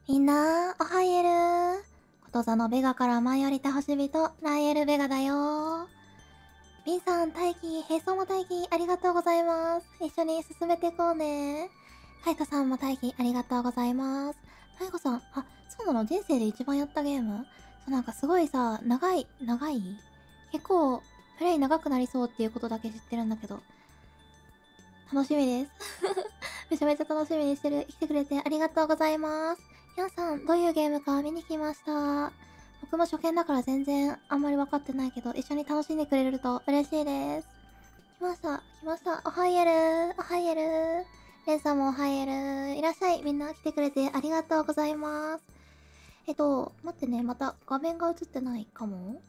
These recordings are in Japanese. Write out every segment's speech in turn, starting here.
みんな、おはyeる。こと座のベガから舞い降りた星人、ライエルベガだよ。ミンさん、待機、並走も待機、ありがとうございます。一緒に進めていこうね。カイトさんも待機、ありがとうございます。マイコさん、あ、そうなの？人生で一番やったゲーム？そう、なんかすごいさ、長い結構、プレイ長くなりそうっていうことだけ知ってるんだけど、楽しみです。めちゃめちゃ楽しみにしてる。来てくれてありがとうございます。皆さん、どういうゲームか見に来ました。僕も初見だから全然あんまり分かってないけど、一緒に楽しんでくれると嬉しいです。来ました、来ました。おはyeる、おはyeる。レンさんもおはyeる。いらっしゃい。みんな来てくれてありがとうございます。待ってね。また画面が映ってないかも。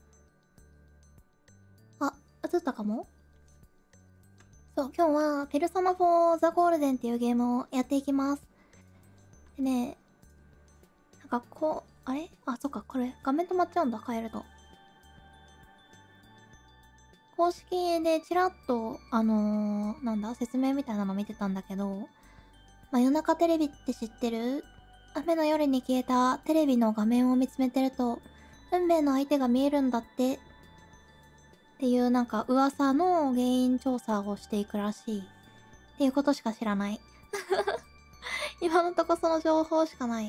あ、映ったかも。そう、今日は、ペルソナ4ザ・ゴールデンっていうゲームをやっていきます。でね、なんかこう、あれあ、そっか、これ、画面止まっちゃうんだ、変えると。公式でチラッと、なんだ、説明みたいなの見てたんだけど、真夜中テレビって知ってる？雨の夜に消えたテレビの画面を見つめてると、運命の相手が見えるんだってっていうなんか噂の原因調査をしていくらしい。っていうことしか知らない。今のとこその情報しかない。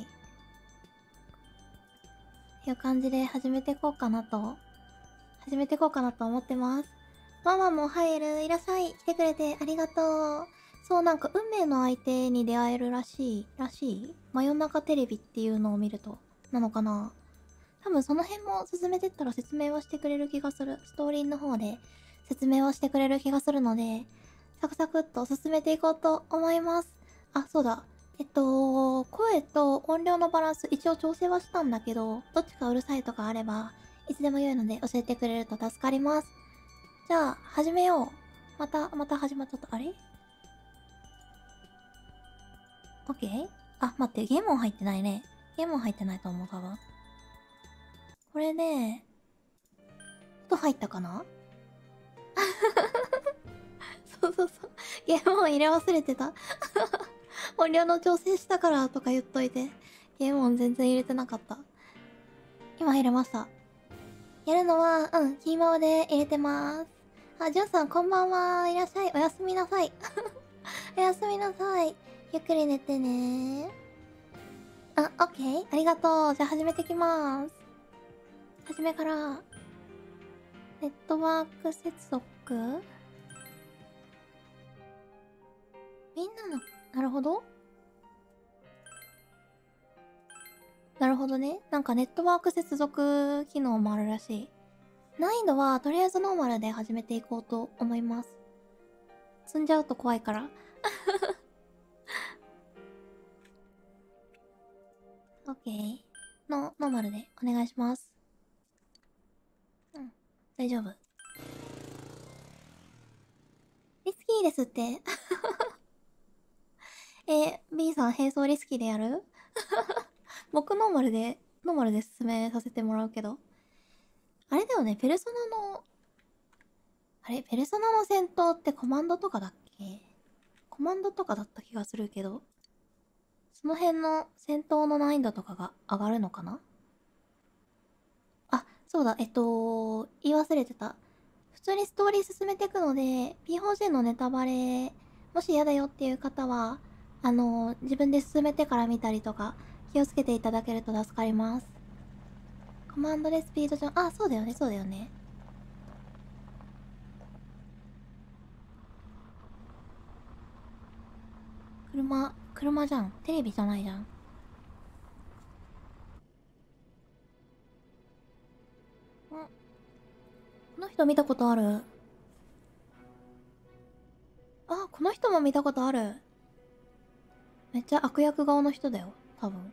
っていう感じで始めていこうかなと思ってます。ママも入る、いらっしゃい。来てくれてありがとう。そう、なんか運命の相手に出会えるらしい。真夜中テレビっていうのを見ると。なのかな？多分その辺も進めてったら説明はしてくれる気がする。ストーリーの方で説明はしてくれる気がするので、サクサクっと進めていこうと思います。あ、そうだ。声と音量のバランス一応調整はしたんだけど、どっちかうるさいとかあれば、いつでも言うので教えてくれると助かります。じゃあ、始めよう。また始まっちゃった。あれ？ OK？ あ、待って、ゲーム音入ってないね。ゲーム音入ってないと思う、多分。これで、音入ったかな？そうそうそう。ゲーム音入れ忘れてた。音量の調整したからとか言っといて。ゲーム音全然入れてなかった。今入れました。やるのは、キーマオで入れてます。あ、ジュンさんこんばんは。いらっしゃい。おやすみなさい。おやすみなさい。ゆっくり寝てね。あ、オッケー。ありがとう。じゃあ始めてきます。初めから、ネットワーク接続？みんなの、なるほど。なるほどね。なんかネットワーク接続機能もあるらしい。難易度はとりあえずノーマルで始めていこうと思います。積んじゃうと怖いから。オッケー。ノーマルでお願いします。うん。大丈夫。リスキーですって。B さん並走リスキーでやる？僕ノーマルで進めさせてもらうけど。あれだよね、ペルソナの戦闘ってコマンドとかだっけ？コマンドとかだった気がするけど、その辺の戦闘の難易度とかが上がるのかな？あ、そうだ、言い忘れてた。普通にストーリー進めていくので、P4G のネタバレ、もし嫌だよっていう方は、自分で進めてから見たりとか、気をつけていただけると助かります。コマンドでスピード上、あ、そうだよね、そうだよね。車じゃん。テレビじゃないじゃん。この人見たことある。あ、この人も見たことある。めっちゃ悪役顔の人だよ。多分。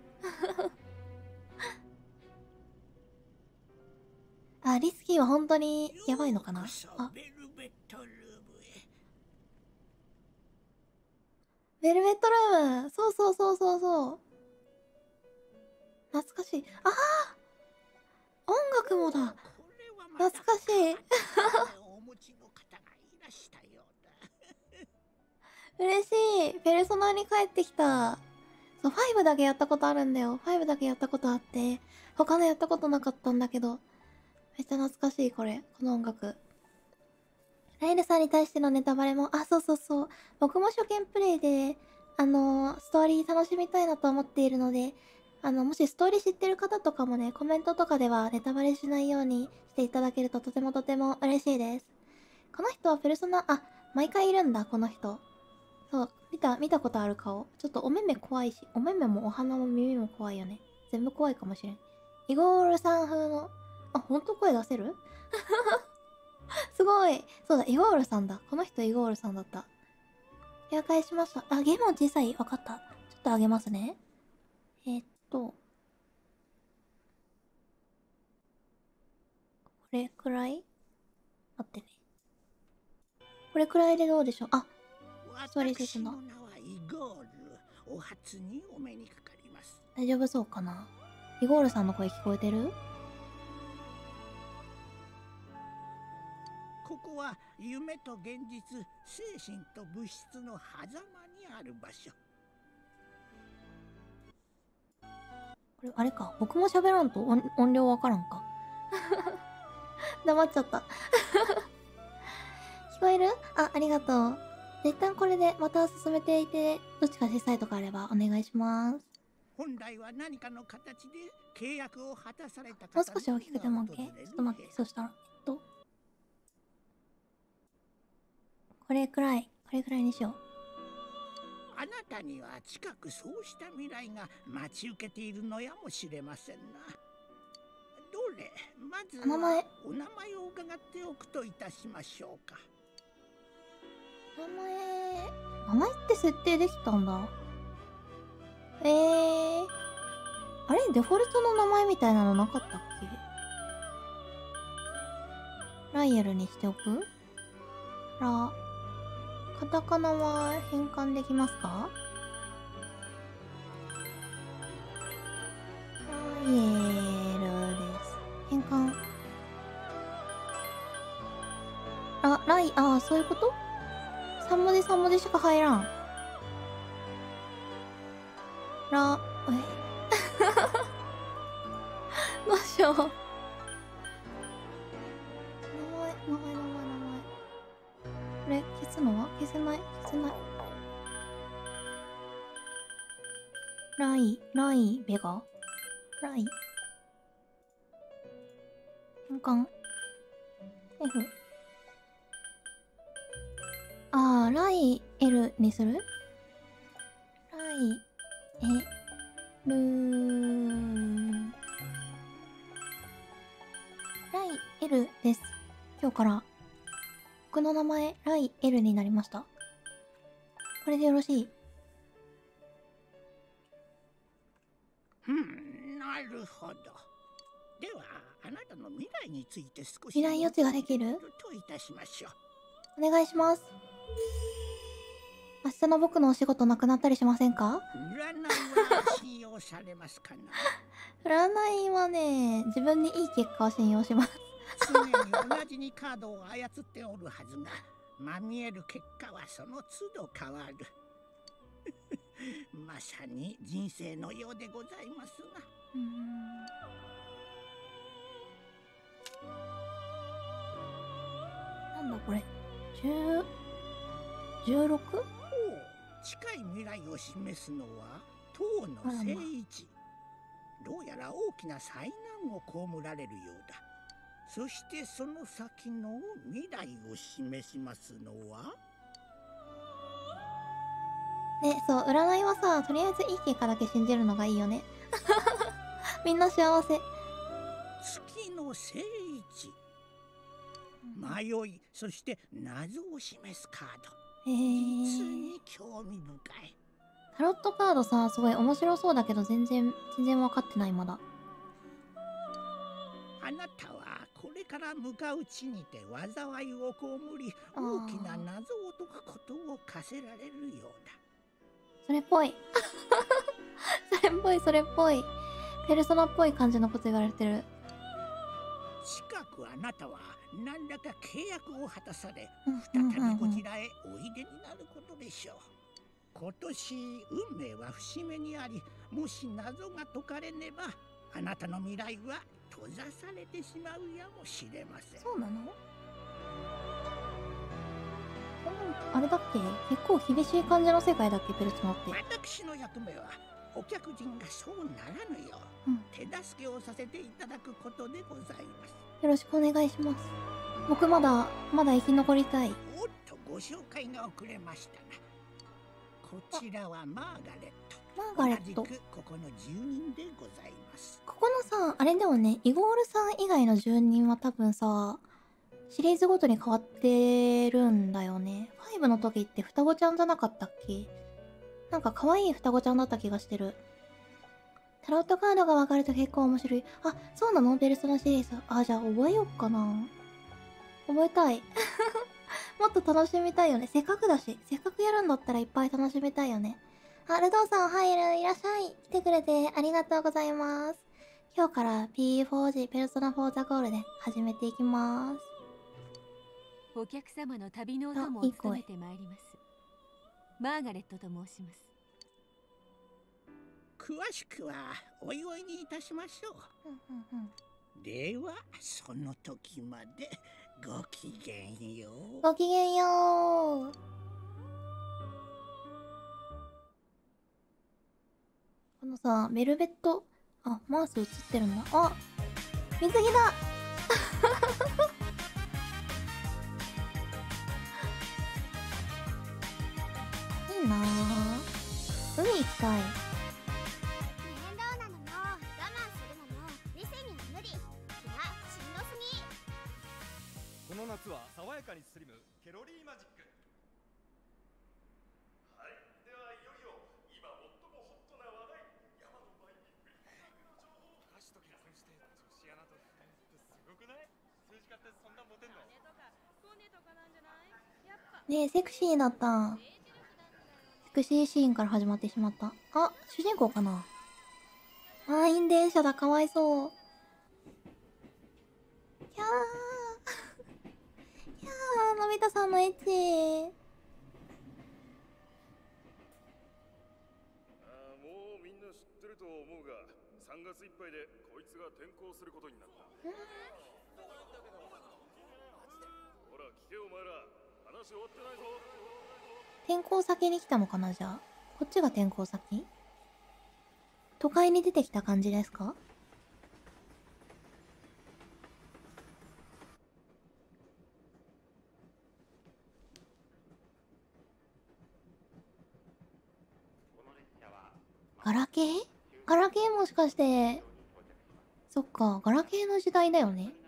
あ、リスキーは本当にやばいのかなあ、ベルベットルーム。そうそうそうそうそう。懐かしい。ああ、音楽もだ。懐かしい。嬉しい。ペルソナに帰ってきた。 そう、5だけやったことあるんだよ。5だけやったことあって、他のやったことなかったんだけど、めっちゃ懐かしい、これ。この音楽。ライルさんに対してのネタバレも、あ、そうそうそう。僕も初見プレイで、ストーリー楽しみたいなと思っているので、もしストーリー知ってる方とかもね、コメントとかではネタバレしないようにしていただけるととてもとても嬉しいです。この人はペルソナ、あ、毎回いるんだ、この人。そう、見たことある顔。ちょっとお目目怖いし、お目目もお鼻も耳も怖いよね。全部怖いかもしれん。イゴールさん風の、あ、ほんと声出せるすごい。そうだ、イゴールさんだ。この人イゴールさんだった。了解しました。あ、ゲームも小さい。わかった。ちょっと上げますね。これくらい待ってね。これくらいでどうでしょう。あ、ストーリー進んだ。 お初にお目にかかります。 大丈夫そうかな。イゴールさんの声聞こえてる？ ここは夢と現実、精神と物質の狭間にある場所。 これあれか。僕も喋らんと音量わからんか。黙っちゃった。聞こえる？あ、ありがとう。一旦これでまた進めていて、どっちか小さいとかあればお願いします。 本来は何かの形で契約を果たされた方もう少し大きくても OK。ちょっと待って、そしたら、これくらいにしよう。 あなたには近くそうした未来が待ち受けているのやもしれませんな。どれ、まずお名前を伺っておくといたしましょうか。 名前って設定できたんだ。あれデフォルトの名前みたいなのなかったっけ？ライエルにしておく？カタカナは変換できますか？ライエルです。変換。そういうこと？ 3 文字3文字しか入らん。どうしよう。名前。これ、消すのは？消せない。ライベガ？変換。F。ライエルにする？ライエルです。今日から僕の名前ライエルになりました。これでよろしい？ なるほど。ではあなたの未来について少し未来予知ができる？ といたしましょう。お願いします。明日の僕のお仕事なくなったりしませんか？ 占いは信用されますかな？ 占いはね、自分にいい結果を信用します。 常に同じにカードを操っておるはずが、まみえる結果はその都度変わる。まさに人生のようでございますが。 なんだこれ。16？ 近い未来を示すのは唐の聖一。どうやら大きな災難を被られるようだ。そしてその先の未来を示しますのはね、そう、占いはさ、とりあえずいい結果だけ信じるのがいいよね。みんな幸せ。 月の聖一。迷い、そして謎を示すカード。実に興味深い。 タロットカードさ、すごい面白そうだけど全然分かってないまだ。 あなたはこれから向かう地にて災いを被り、大きな謎を解くことを課せられるようだ。 それっぽい。それっぽい。ペルソナっぽい感じのこと言われてる。 近くあなたは何らか契約を果たされ、再びこちらへおいでになることでしょう。 今年運命は節目にあり、もし謎が解かれねばあなたの未来は閉ざされてしまうやもしれません。 そうなの？あれだっけ、結構厳しい感じの世界だっけ、ペルソナって。 私の役目はお客人がそうならぬよう、手助けをさせていただくことでございます。 よろしくお願いします。僕まだ生き残りたい。 おっと、ご紹介が遅れましたな。こちらはマーガレット。 マーガレット、 同じくここの住人でございます。 ここのさ、あれでもね、イゴールさん以外の住人は多分さ、シリーズごとに変わってるんだよね。5の時って双子ちゃんじゃなかったっけ？なんか可愛い双子ちゃんだった気がしてる。タロットカードが分かると結構面白い。あ、そうなの？ペルソナシリーズ。あ、じゃあ覚えよっかな。覚えたい。もっと楽しみたいよね。せっかくだし。せっかくやるんだったらいっぱい楽しみたいよね。あ、ルドーさん入る。いらっしゃい。来てくれてありがとうございます。今日から P4G ペルソナ4ザゴールで始めていきます。 お客様の旅のお供を務めてまいります。マーガレットと申します。 詳しくはおいおいにいたしましょう。ではその時までごきげんよう。 ごきげんよう。このさ、ベルベット、あ、マウス映ってるんだ。あ、水着だ。いいなぁ。海行きたい。 面倒なのも我慢するのもリセには無理。気がしんどすぎ。 この夏は爽やかにスリムケロリーマジック。はい、ではいよいよ今最もホットな話題、山の前にブリックの情報。歌手と結婚して女子アナと不倫ってすごくない？政治家ってそんなモテんの？ ねえ、セクシーだった。セクシーシーンから始まってしまった。あ、主人公かな？満員電車だ、かわいそう。キャー。キャー、のび太さんのエッチ。 もうみんな知ってると思うが、3月いっぱいでこいつが転校することになった。ほら聞けお前ら、話終わってないぞ。 転校先に来たのかな、じゃあ。こっちが転校先？都会に出てきた感じですか？ガラケー？ガラケーもしかして。そっか、ガラケーの時代だよね。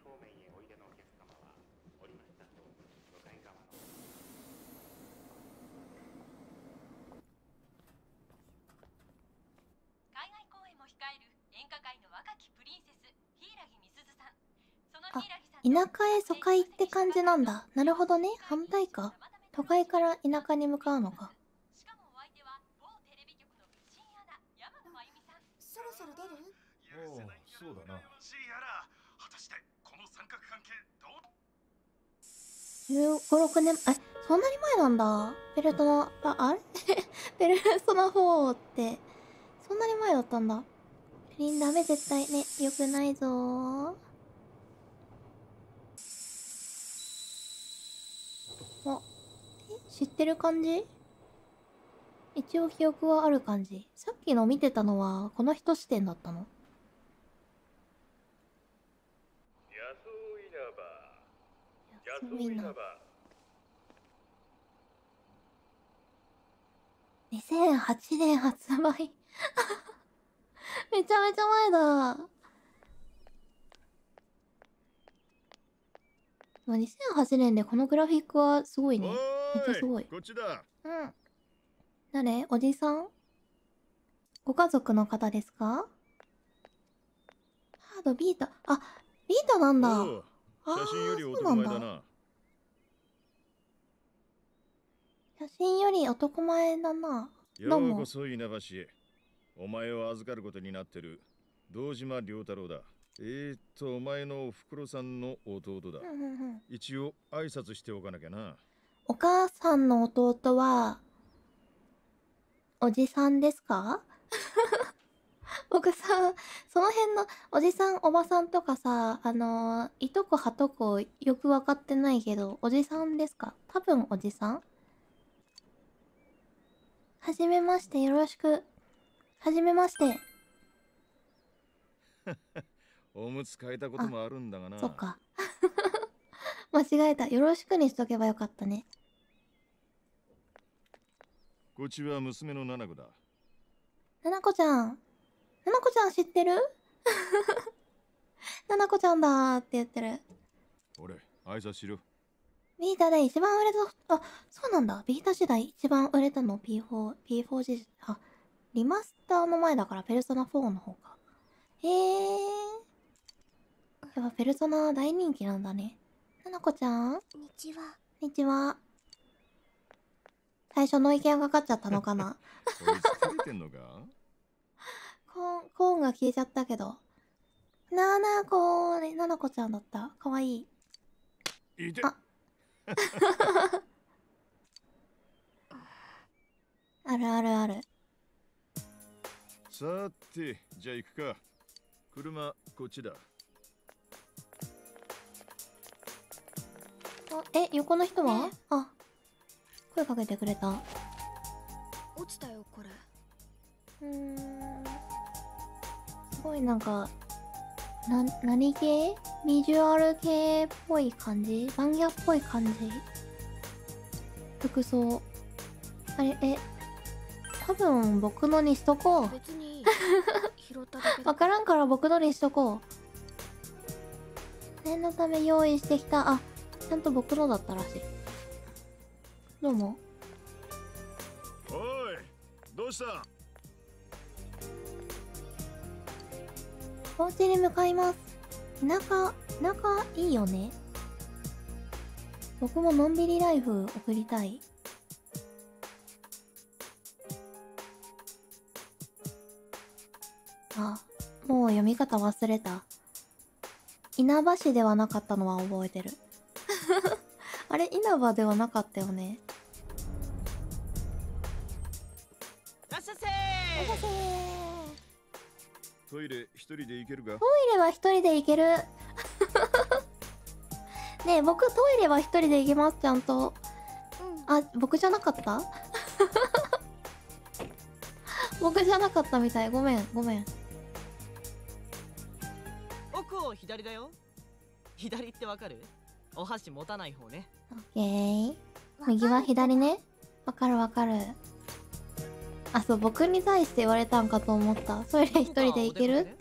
あ、田舎へ疎開って感じなんだ。なるほどね。反対か。都会から田舎に向かうのか。 そろそろ出る？ おお、そうだな。果たしてこの三角関係どう 15、6年、そんなに前なんだ。ペルソナ、あれペルソナ4って、そんなに前だったんだ。不倫ダメ絶対ね。よくないぞー。あ、知ってる感じ？一応記憶はある感じ。さっきの見てたのは、この人視点だったの？安いな。2008年発売。めちゃめちゃ前だ。2008年でこのグラフィックはすごいね。めっちゃすごい。 こっちだ。 うん。誰？おじさん？ご家族の方ですか？ハード、ビータ。あ、ビータなんだ。 写真より男前だな。 写真より男前だな。どうも。 ようこそ稲橋へ。お前を預かることになってる堂島良太郎だ。お前のおふくろさんの弟だ。一応挨拶しておかなきゃな。 お母さんの弟はおじさんですか？僕さ、その辺のおじさんおばさんとかさ、いとこはとこよくわかってないけど、おじさんですか？多分おじさん。はじめまして、よろしく。はじめまして。 おむつ変えたこともあるんだがな。 そっか。間違えた。よろしくにしとけばよかったね。 こっちは娘の七子だ。 ななこちゃん。ななこちゃん知ってる？ななこちゃんだーって言ってる。 俺、挨拶しろ。 ビータで一番売れた、あ、そうなんだ。ビータ時代一番売れたの P4 時、あ、リマスターの前だからペルソナ4の方か。へえ。やっぱペルソナ大人気なんだね。ななこちゃん？ こんにちは。 こんにちは。最初の意見がかかっちゃったのかな。 こいつ食べてんのか？ コーンが消えちゃったけど。ななこね、ななこちゃんだった。かわいい。 いて。 ああるあるある。 さて、じゃあ行くか。車、こっちだ。 横の人は？ ねえあ、声かけてくれた。 落ちたよこれ。 すごいなんか、何系？ビジュアル系っぽい感じ？バンギャっぽい感じ？服装。あれ、多分僕のにしとこう。 別にいい。拾っただけだ。 わからんから僕のにしとこう。念のため用意してきた。あ、ちゃんと僕のだったらしい。どうも。 おい、どうした？ お家に向かいます。田舎いいよね。僕ものんびりライフ送りたい。あ、もう読み方忘れた。稲葉市ではなかったのは覚えてる。あれ、稲葉ではなかったよね。 らっしゃいせおはせー。 トイレ一人で行けるか？ トイレは一人で行ける。ねえ、僕トイレは一人で行けます、ちゃんと。あ、僕じゃなかった？僕じゃなかったみたい。ごめん。 奥を左だよ。左ってわかる？お箸持たない方ね。 オッケー。右は左ね。わかる。あ、そう、僕に対して言われたんかと思った。トイレ一人で行けるって。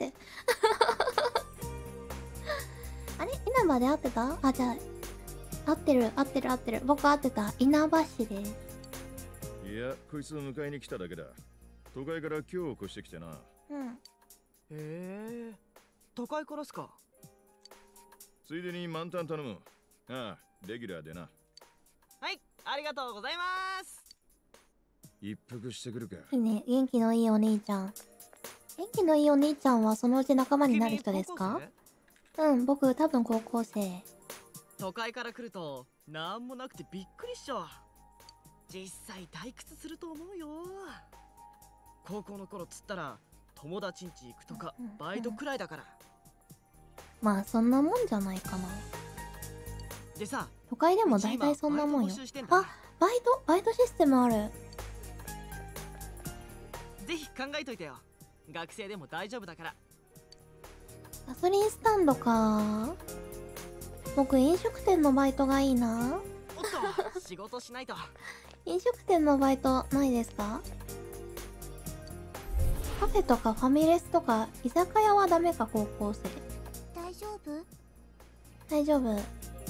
あれ、稲葉で合ってた？あ、じゃあ、合ってる。僕合ってた。稲葉市です。 いや、こいつを迎えに来ただけだ。都会から今日越してきてな。 うん。 へえ。都会からっすか？ ついでに満タン頼む。ああ、レギュラーでな。 はい、ありがとうございます。 一服してくるか。 いいね。元気のいいお兄ちゃん。元気のいいお兄ちゃんはそのうち仲間になる人ですか？うん、僕多分高校生。 都会から来るとなんもなくてびっくりっしょ。実際退屈すると思うよ。高校の頃つったら友達ん家行くとかバイトくらいだから。 まあそんなもんじゃないかな。 でさ、 都会でも大体そんなもんよ。あ、バイトシステムある。 ぜひ考えといてよ。学生でも大丈夫だから。 ガソリンスタンドか。僕飲食店のバイトがいいな。 おっと、仕事しないと。 飲食店のバイトないですか？カフェとかファミレスとか居酒屋はダメか？高校生。 大丈夫？ 大丈夫。 車酔い？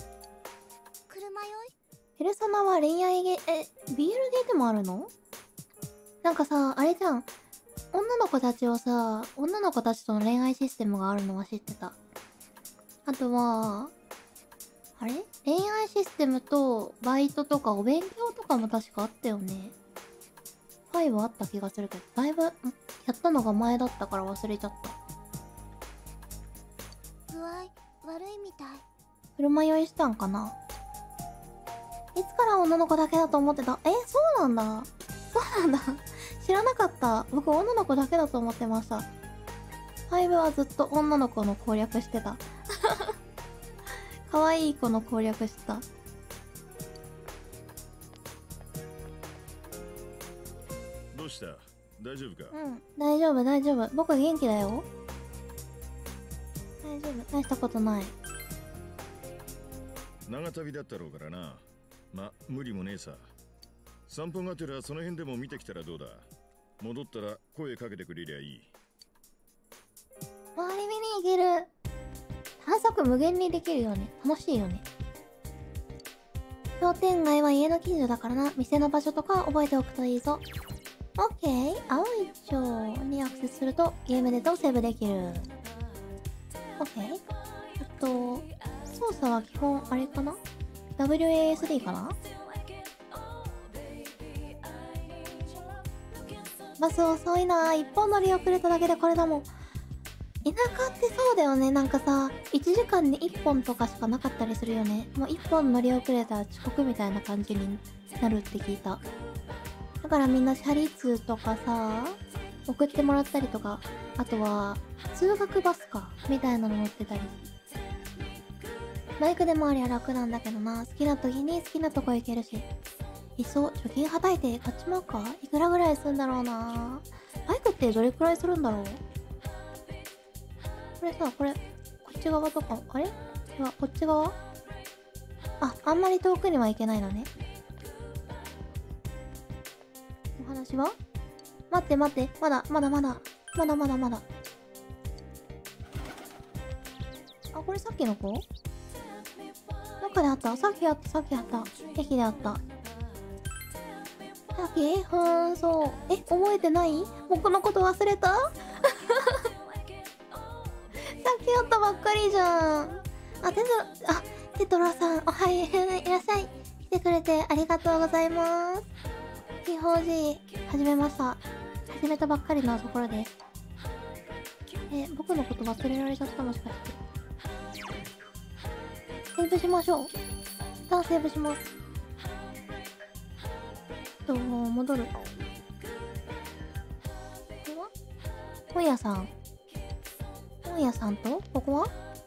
ペルソナは恋愛ゲー、BL ゲーでもあるの？なんかさ、あれじゃん。女の子たちとの恋愛システムがあるのは知ってた。あとは、あれ？恋愛システムとバイトとかお勉強とかも確かあったよね。5あった気がするけど、だいぶ、やったのが前だったから忘れちゃった。 具合悪いみたい。 車酔いしたんかな？いつから女の子だけだと思ってた？そうなんだ。 知らなかった。僕女の子だけだと思ってました。5はずっと女の子の攻略してた。可愛い子の攻略してた。 どうした？大丈夫か？ うん、大丈夫大丈夫。僕元気だよ。大丈夫、大したことない。 長旅だったろうからな。ま、無理もねえさ。散歩がてらその辺でも見てきたらどうだ。戻ったら声かけてくれりゃいい。 周り見に行ける。探索無限にできるよね。楽しいよね。商店街は家の近所だからな。店の場所とか覚えておくといいぞ。OK。青い蝶にアクセスするとゲームデータをセーブできる。OK。操作は基本あれかな？ WASD かな？バス遅いな。一本乗り遅れただけでこれだもん。田舎ってそうだよね。なんかさ、1時間に1本とかしかなかったりするよね。もう1本乗り遅れたら遅刻みたいな感じになるって聞いた。だからみんなチャリ通とかさ、送ってもらったりとか、あとは通学バスかみたいなの乗ってたり。バイクでもありゃ楽なんだけどな。好きな時に好きなとこ行けるし。いっそ貯金はたいて買っちまうか。いくらぐらいするんだろうな。バイクってどれくらいするんだろう。これさ、これこっち側とかあれ？ではこっち側？あんまり遠くには行けないのね。お話は？待って待って、まだ。あ、これさっきの子？どっかであった。さっきあった。駅であった。さっき？そう。覚えてない？僕のこと忘れた？さっきあったばっかりじゃん。テトロさん、おはい、いらっしゃい。来てくれてありがとうございます。P4G、始めました。始めたばっかりのところです。僕のこと忘れられちゃったもしかして。セーブしましょう。一旦セーブします。戻る。これは本屋さんと、ここは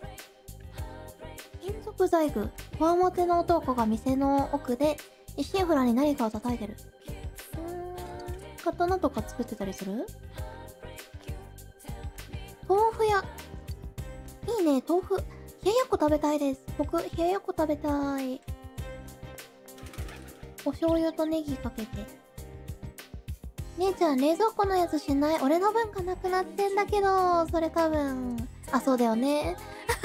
金属細工。こわもての男が店の奥で一心不乱に何かを叩いてる。刀とか作ってたりする？豆腐屋。いいね、豆腐。冷ややっこ食べたいです。僕、冷ややっこ食べたい。お醤油とネギかけて。姉ちゃん、冷蔵庫のやつしない？俺の分がなくなってんだけど、それ多分。そうだよね。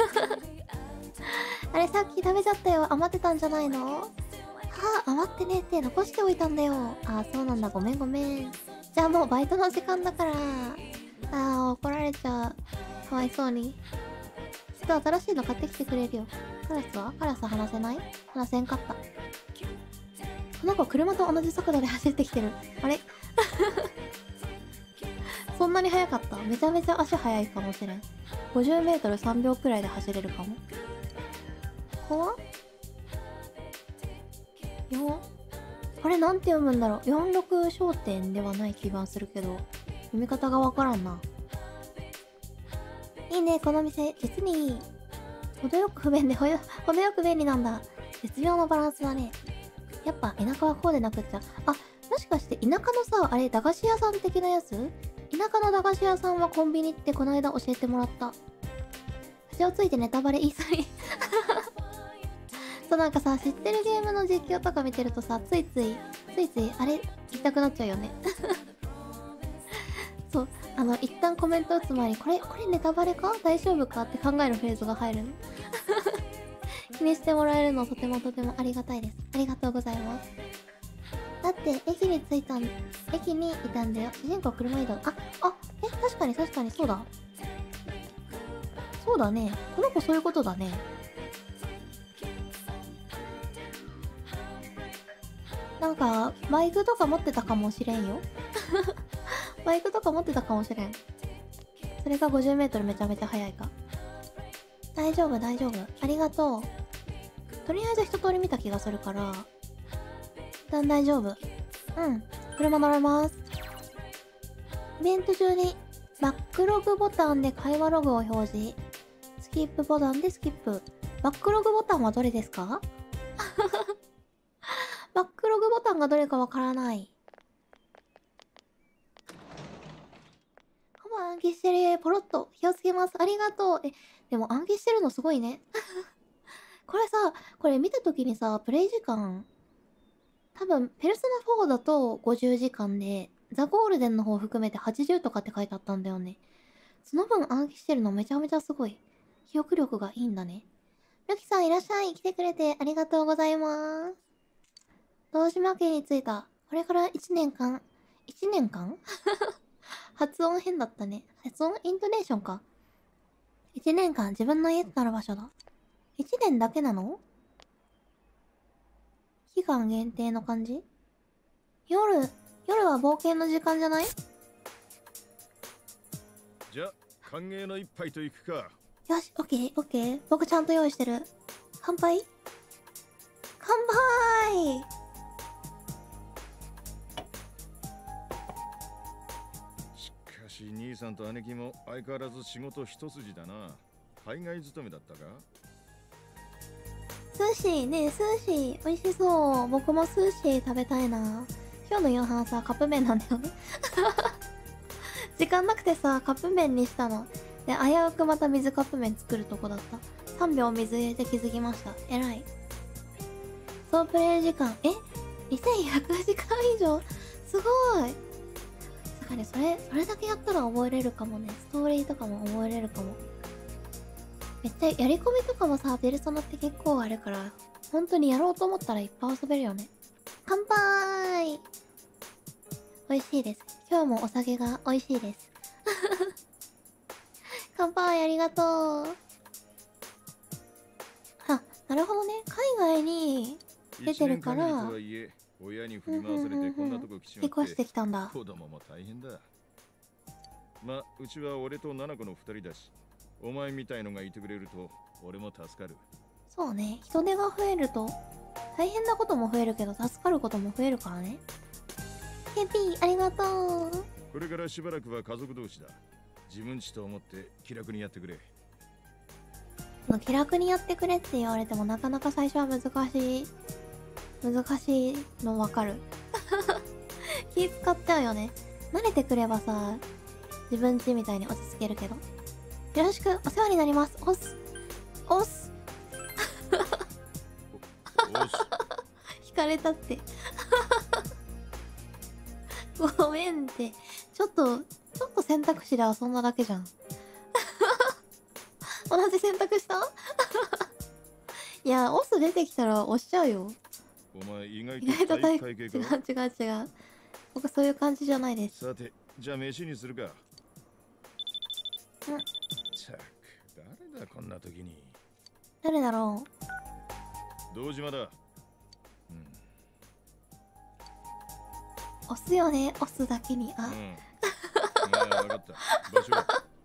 あれ、さっき食べちゃったよ。余ってたんじゃないの？余ってねって残しておいたんだよ。そうなんだ。ごめん。じゃあもうバイトの時間だから。怒られちゃう。かわいそうに。きっと新しいの買ってきてくれるよ。カラス話せない？話せんかった。この子車と同じ速度で走ってきてる。あれそんなに速かった？めちゃめちゃ足速いかもしれん。50メートル3秒くらいで走れるかも。ここはこれなんて読むんだろう。46商店ではない気がするけど、読み方がわからんな。いいね、この店。実にいい。程よく不便で程よく便利なんだ。絶妙なバランスだね。やっぱ田舎はこうでなくっちゃ。もしかして田舎のさ、あれ、駄菓子屋さん的なやつ？田舎の駄菓子屋さんはコンビニってこの間教えてもらった。口をついてネタバレ言いそうに。そう、なんかさ、知ってるゲームの実況とか見てるとさ、ついつい、あれ、言いたくなっちゃうよね。そう、一旦コメント打つ前に、これネタバレか？大丈夫か？って考えるフレーズが入るの。気にしてもらえるのとてもありがたいです。ありがとうございます。だって、駅にいたんだよ。主人公車移動。確かにそうだ。そうだね。この子そういうことだね。なんか、バイクとか持ってたかもしれんよ。バイクとか持ってたかもしれん。それが50メートルめちゃめちゃ速いか。大丈夫。ありがとう。とりあえず一通り見た気がするから、一旦大丈夫。車乗れます。 イベント中にバックログボタンで会話ログを表示。スキップボタンでスキップ。バックログボタンはどれですか？バックログボタンがどれかわからない。暗記してる。ポロッと気をつけます。ありがとう。でも暗記してるのすごいね。これさ、これ見たときにさ、プレイ時間、多分、ペルソナ4だと50時間で、ザ・ゴールデンの方含めて80とかって書いてあったんだよね。その分暗記してるのめちゃめちゃすごい。記憶力がいいんだね。ルキさんいらっしゃい。来てくれてありがとうございます。堂島家に着いた。これから1年間発音変だったね。発音イントネーションか。1年間自分の家となる場所だ。1年だけなの？期間限定の感じ？夜は冒険の時間じゃない？ じゃあ歓迎の一杯といくか。 よし、オッケー。僕ちゃんと用意してる。乾杯？乾杯！ しかし兄さんと姉貴も相変わらず仕事一筋だな。海外勤めだったか？ スーシーね、スーシー美味しそう。僕もスーシー食べたいな。今日の夕飯さ、カップ麺なんだよね。時間なくてさ、カップ麺にしたの。で、危うくまた水カップ麺作るとこだった。3秒水入れて気づきました。えらい。総プレイ時間、2100時間以上？すごい。さかね、それだけやったら覚えれるかもね。ストーリーとかも覚えれるかも。めっちゃやり込みとかもさ、ペルソナって結構あるから、本当にやろうと思ったらいっぱい遊べるよね。乾杯！美味しいです。今日もお酒が美味しいです。乾杯ありがとう。あ、なるほどね。海外に出てるから、 親に振り回されてこんなとこ来ちまって、 引っ越してきたんだ。 子供も大変だ。まあ、うちは俺と七子の2人だし、お前みたいのがいてくれると俺も助かる。 そうね。人手が増えると大変なことも増えるけど助かることも増えるからね。ケピーありがとう。 これからしばらくは家族同士だ。自分ちと思って気楽にやってくれ。 気楽にやってくれって言われてもなかなか最初は難しいのわかる。気使っちゃうよね。慣れてくればさ、自分ちみたいに落ち着けるけど。よろしくお世話になります。おす引かれたって。ごめんって。ちょっと選択肢で遊んだだけじゃん。同じ選択したいや、オス出てきたら押しちゃうよ。 お前意意外と体育会系か？ 違う。僕そういう感じじゃないです。 さて、じゃあ飯にするか。 うん。 ったく、誰だこんな時に。 誰だろう。 堂島だ。 押すよね、押すだけに。あ、 分かった。場所は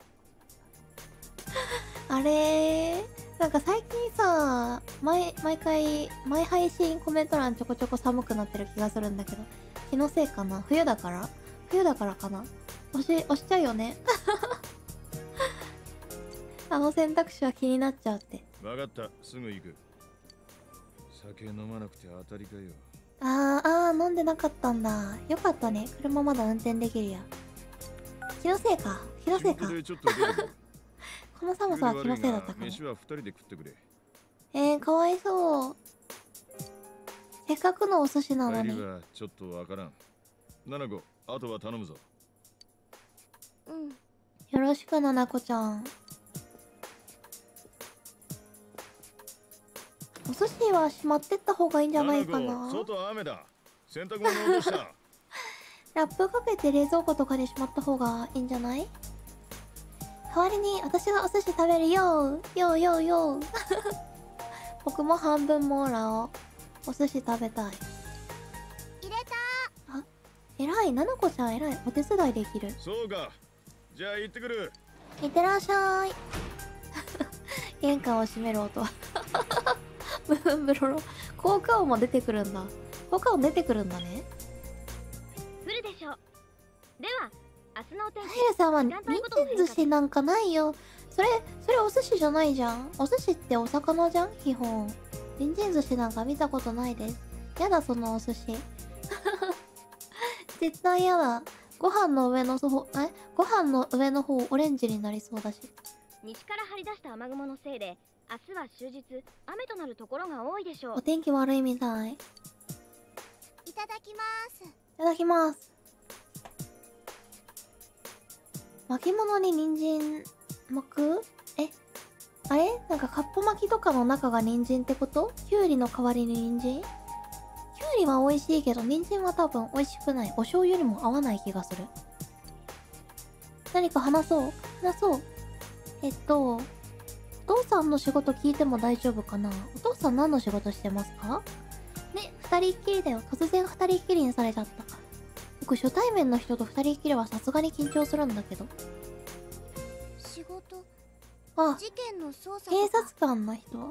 あれー、なんか最近さ、毎配信コメント欄ちょこちょこ寒くなってる気がするんだけど、気のせいかな？冬だからかな？押しちゃうよね。あの選択肢は気になっちゃうって。 分かった、すぐ行く。酒飲まなくて当たりかよ。 飲んでなかったんだ。よかったね。車まだ運転できるや。気のせいか。 仕事でちょっと出てくる。 この寒さは気のせいだったかも。 飯は2人で食ってくれ。 かわいそう。せっかくのお寿司なのに。 帰りはちょっとわからん。七子、あとは頼むぞ。 うん。 よろしく、ななこちゃん。お寿司はしまってった方がいいんじゃないかな。 外雨だ。洗濯物落とした。 ラップかけて冷蔵庫とかにしまった方がいいんじゃない？代わりに私がお寿司食べるよ。僕も半分もらおう。お寿司食べたい。 入れた。 あ、偉い。ななこちゃん偉い。お手伝いできる。 そうか。じゃあ行ってくる。 いってらっしゃい。玄関を閉める音は。ブルンブロロ。効果音も出てくるんだ。効果音出てくるんだね。 来るでしょう。では明日のお天気。 タイルさんは人参寿司なんかないよ。それお寿司じゃないじゃん。お寿司ってお魚じゃん基本。人参寿司なんか見たことないです。やだそのお寿司。絶対やだ。ご飯の上の方オレンジになりそうだし。 西から張り出した雨雲のせいで明日は終日雨となるところが多いでしょう。 お天気悪いみたい。いただきます。 ただきます。巻物に人参巻く？あれなんかカップ巻きとかの中が人参ってこと？きゅうりの代わりに人参？きゅうりは美味しいけど人参は多分美味しくない。お醤油にも合わない気がする。何か話そう。お父さんの仕事聞いても大丈夫かな？お父さん何の仕事してますか？ね、二人っきりだよ。突然二人っきりにされちゃった。僕初対面の人と二人っきりはさすがに緊張するんだけど。 仕事、 あ、 事件の捜査とか。 警察官の人？ お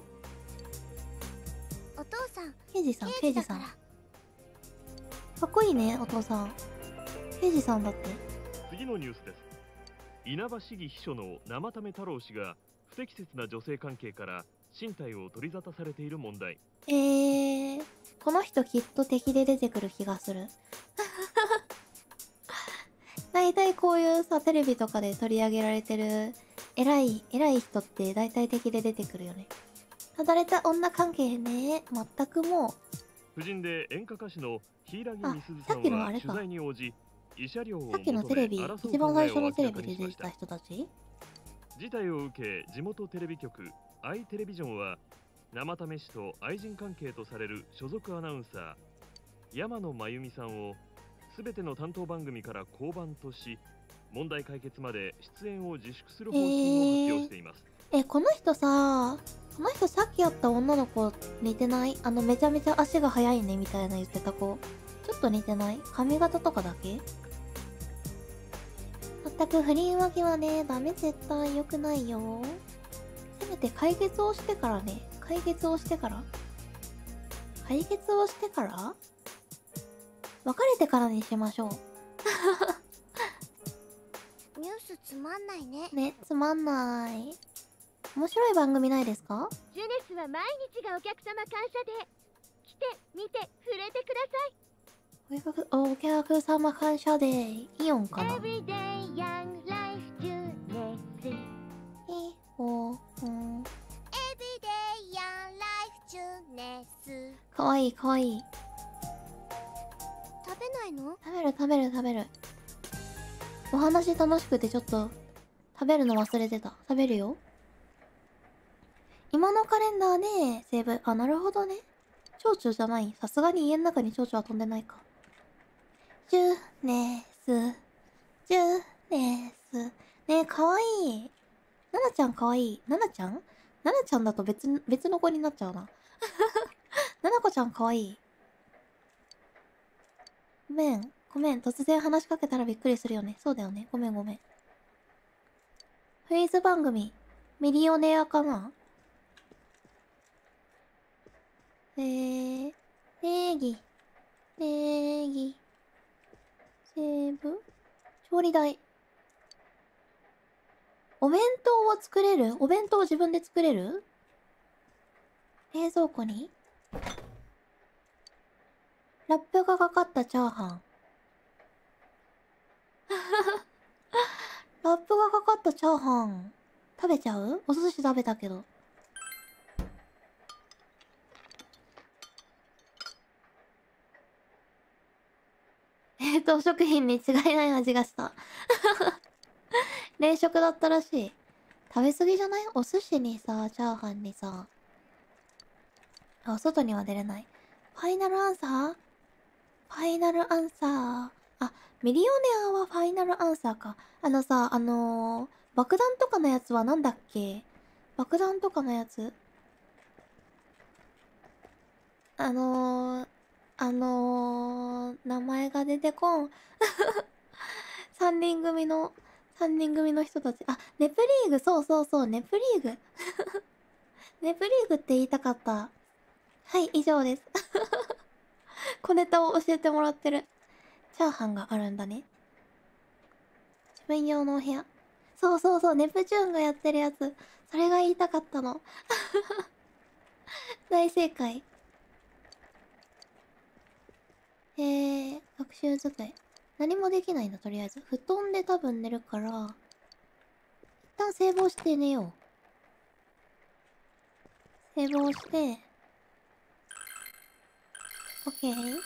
父さん、 刑事さん。 刑事だから。 かっこいいね、お父さん。刑事さんだって。 次のニュースです。稲葉市議秘書の生為太郎氏が不適切な女性関係から身体を取り沙汰されている問題。 この人きっと敵で出てくる気がする。大体こういうさ、テレビとかで取り上げられてる偉い人って大体敵で出てくるよね。ただれた女関係ね。全くもう。 夫人で演歌歌手の柊美鈴さんさっきのあはれか取材に応じ、慰謝料をさっきのテレビ、 争う一番最初考えを明らのテレビかにしましたで出てた。人たち？ 事態を受け、地元テレビ局アイテレビジョンは生為氏と愛人関係とされる所属アナウンサー山野真由美さんを全ての担当番組から降板とし、問題解決まで出演を自粛する方針を発表しています。 この人さっき会った女の子似てない？めちゃめちゃ足が速いねみたいな言ってた子。ちょっと似てない？髪型とかだけ？全く不倫浮気はね、ダメ。絶対良くないよ。せめて解決をしてからね。解決をしてから別れてからにしましょう。 ニュースつまんないね。 ね、つまんない。面白い番組ないですか？ ジュネスは毎日がお客様感謝で来て見て触れてください。 お客様感謝デー。イオンかな？ Everyday Young Life ジュネス。 お Everyday Young Life ジュネス。 かわいいかわいい。 食べないの？ 食べる。お話楽しくてちょっと食べるの忘れてた。食べるよ。今のカレンダーね、セーブ。あ、なるほどね。蝶々じゃない。さすがに家の中に蝶々は飛んでないか。ジュネス。ねえ、かわいい。ナナちゃんかわいい。ナナちゃんだと別の子になっちゃうな。ナナコちゃんかわいい。ごめん。突然話しかけたらびっくりするよね。そうだよね。ごめん。クイズ番組。ミリオネアかな？ネギ。セーブ？調理台。お弁当を作れる？お弁当を自分で作れる？冷蔵庫にラップがかかったチャーハン。ラップがかかったチャーハン。食べちゃう？お寿司食べたけど。冷凍食品に違いない味がした。冷食だったらしい。食べ過ぎじゃない？お寿司にさ、チャーハンにさ。あ、外には出れない。ファイナルアンサー。あ、ミリオネアはファイナルアンサーか。爆弾とかのやつはなんだっけ？爆弾とかのやつ。名前が出てこん。3人組の人たち。あ、ネプリーグ、そう、ネプリーグ。ネプリーグって言いたかった。はい、以上です。小ネタを教えてもらってる。チャーハンがあるんだね。 分用のお部屋。そうそうそう、ネプチューンがやってるやつ。それが言いたかったの。大正解。学習机。何もできないんだ、とりあえず。布団で多分寝るから、一旦セーブをして寝よう。セーブをして、OK。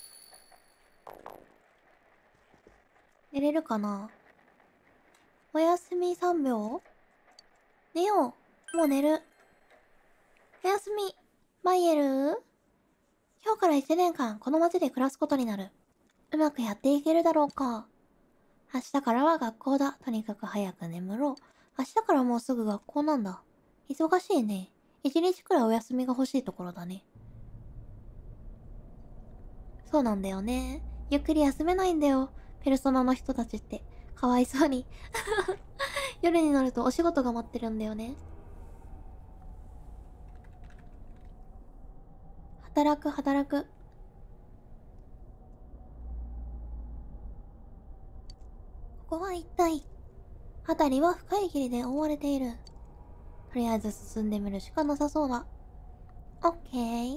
寝れるかな？おやすみ3秒？寝よう。もう寝る。おやすみ。マイエル？今日から1年間この街で暮らすことになる。うまくやっていけるだろうか。明日からは学校だ。とにかく早く眠ろう。明日からもうすぐ学校なんだ。忙しいね。1日くらいお休みが欲しいところだね。そうなんだよね。ゆっくり休めないんだよ。ペルソナの人たちって。かわいそうに。夜になるとお仕事が待ってるんだよね。働く働く。ここは一体。辺りは深い霧で覆われている。とりあえず進んでみるしかなさそうだ。オッケー。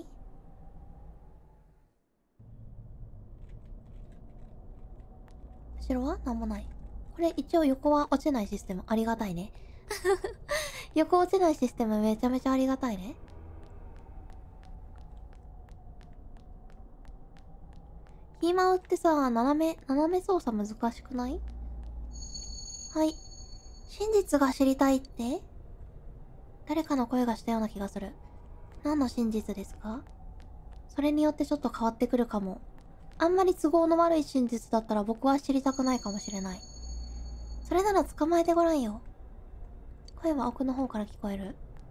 後ろはなんもない。これ一応横は落ちないシステムありがたいね。横落ちないシステムめちゃめちゃありがたいね。キーマウってさ、斜め操作難しくない？はい。真実が知りたいって？誰かの声がしたような気がする。何の真実ですか？それによってちょっと変わってくるかも。あんまり都合の悪い真実だったら僕は知りたくないかもしれない。それなら捕まえてごらんよ。声は奥の方から聞こえる。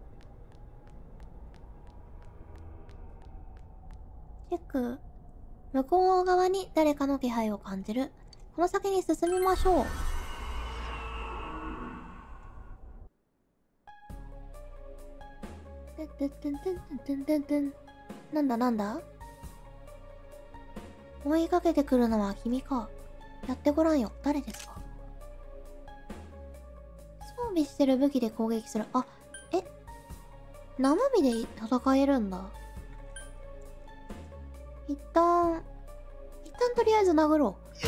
チェック。向こう側に誰かの気配を感じる。この先に進みましょう。なんだなんだ？追いかけてくるのは君か。やってごらんよ。誰ですか？装備してる武器で攻撃する。あ、生身で戦えるんだ。一旦とりあえず殴ろう。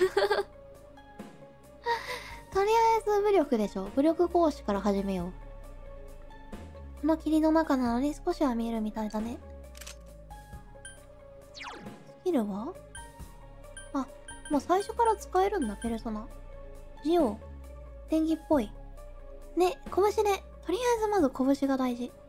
とりあえず武力でしょ。武力行使から始めよう。この霧の中なのに少しは見えるみたいだね。スキルは？あ、もう最初から使えるんだ、ペルソナ。ジオ。電気っぽい。ね、拳ね。とりあえずまず拳が大事。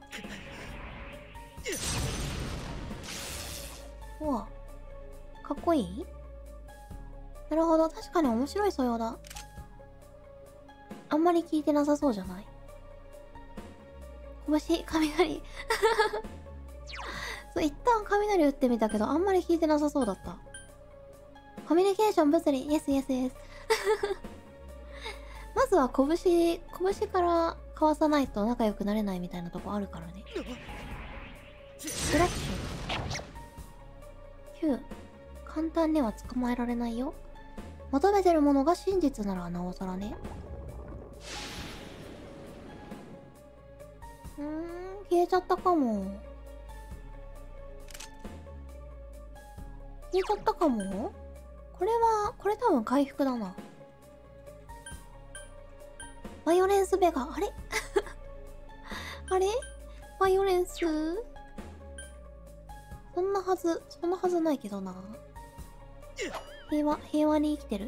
うわ。かっこいい？なるほど、確かに面白い素養だ。あんまり効いてなさそうじゃない？拳、雷。そう、一旦雷打ってみたけど、あんまり効いてなさそうだった。コミュニケーション物理、イエスイエスイエス。まずは拳からかわさないと仲良くなれないみたいなとこあるからね。フラッシュ。9。簡単には捕まえられないよ。求めてるものが真実ならなおさらね。消えちゃったかも。消えちゃったかも？これ多分回復だな。バイオレンスベガ、あれあれバイオレンスそんなはずないけどな。平和に生きてる。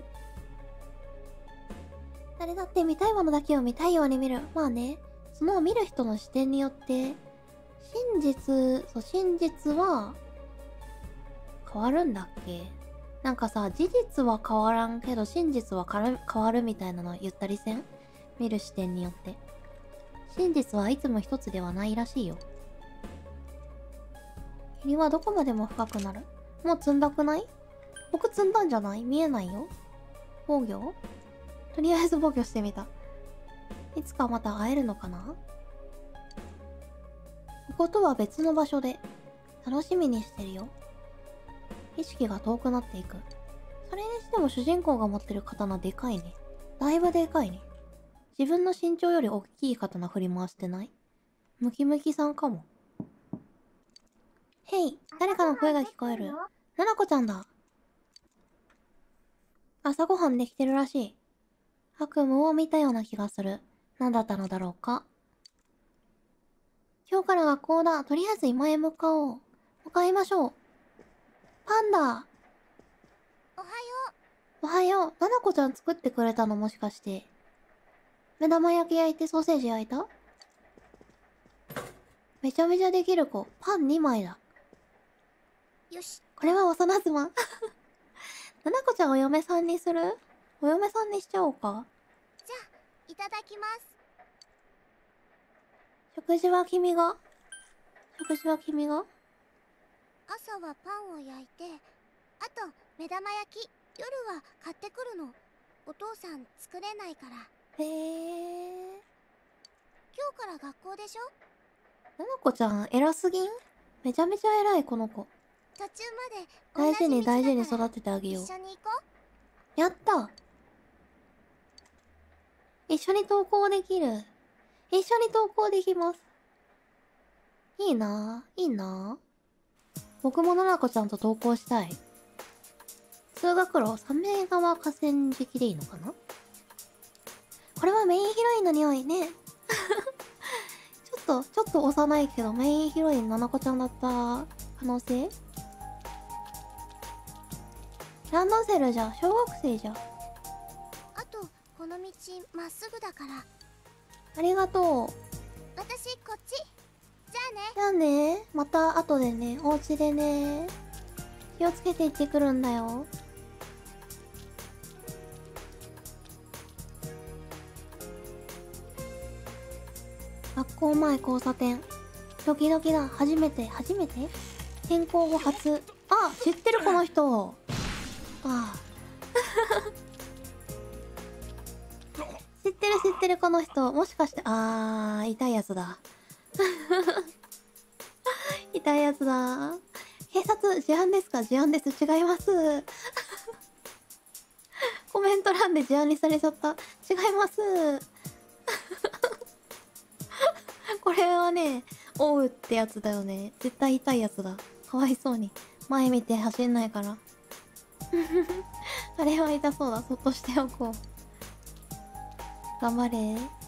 誰だって見たいものだけを見たいように見る。まあね、その見る人の視点によって、真実は変わるんだっけ？なんかさ、事実は変わらんけど真実は変わるみたいなの言ったりせん？見る視点によって。真実はいつも一つではないらしいよ。霧はどこまでも深くなる。もう積んだくない？僕積んだんじゃない？見えないよ。防御？とりあえず防御してみた。いつかまた会えるのかな？こことは別の場所で楽しみにしてるよ。意識が遠くなっていく。それにしても主人公が持ってる刀でかいね。 だいぶでかいね。自分の身長より大きい刀振り回してない？ムキムキさんかも。へい、誰かの声が聞こえる。ななこちゃんだ。朝ごはんできてるらしい。悪夢を見たような気がする。何だったのだろうか。今日から学校だ。とりあえず今へ向かおう。向かいましょう。パンダ。 おはよおはよう。ななこちゃん作ってくれたのもしかして。目玉焼き焼いてソーセージ焼いた？めちゃめちゃできる子。パン2枚だ。 う。よし。 これは幼妻。ななこちゃんお嫁さんにする？お嫁さんにしちゃおうか。 じゃあいただきます。 食事は君が？ 朝はパンを焼いて、あと目玉焼き夜は買ってくるの。お父さん作れないから。 へえ。 今日から学校でしょ。 ななこちゃん偉すぎん？めちゃめちゃ偉いこの子。 途中まで大事に大事に同じ道だから育ててあげよう。 一緒に行こう。 やった。一緒に登校できる。一緒に登校できます。いいなぁ、いいなぁ。僕もななこちゃんと登校したい。通学路、三名川河川敷でいいのかな？これはメインヒロインの匂いね。ちょっと幼いけど、メインヒロインななこちゃんだった可能性？ランドセルじゃ、小学生じゃ。 あとこの道まっすぐだから。 ありがとう。 私こっち。じゃあね。 じゃあね、また後でね、お家でね。気をつけて行ってくるんだよ。学校前交差点。ドキドキだ。初めて転校後初。あ、知ってるこの人。ああ。知ってるこの人。もしかして、痛いやつだ。痛いやつだ。警察、事案ですか？事案です。違います。コメント欄で事案にされちゃった。違います。これはね、おうってやつだよね。絶対痛いやつだ。かわいそうに。前見て走んないから。あれは痛そうだ。そっとしておこう。頑張れ。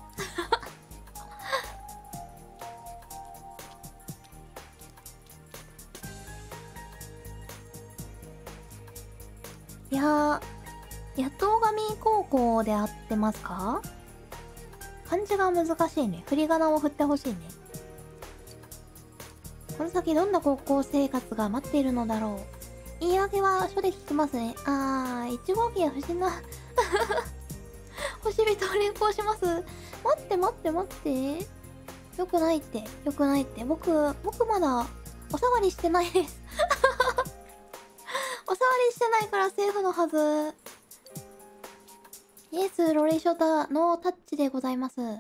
いやー、野党神高校で合ってますか？漢字が難しいね。振り仮名を振ってほしいね。この先どんな高校生活が待っているのだろう。言い訳は書で聞きますね。1号機や不審な星人を連行します。待って。よくないって。僕まだおさわりしてないです。おさわりしてないからセーフのはず。イエス、ロレショタ、ノータッチでございます。 おはよ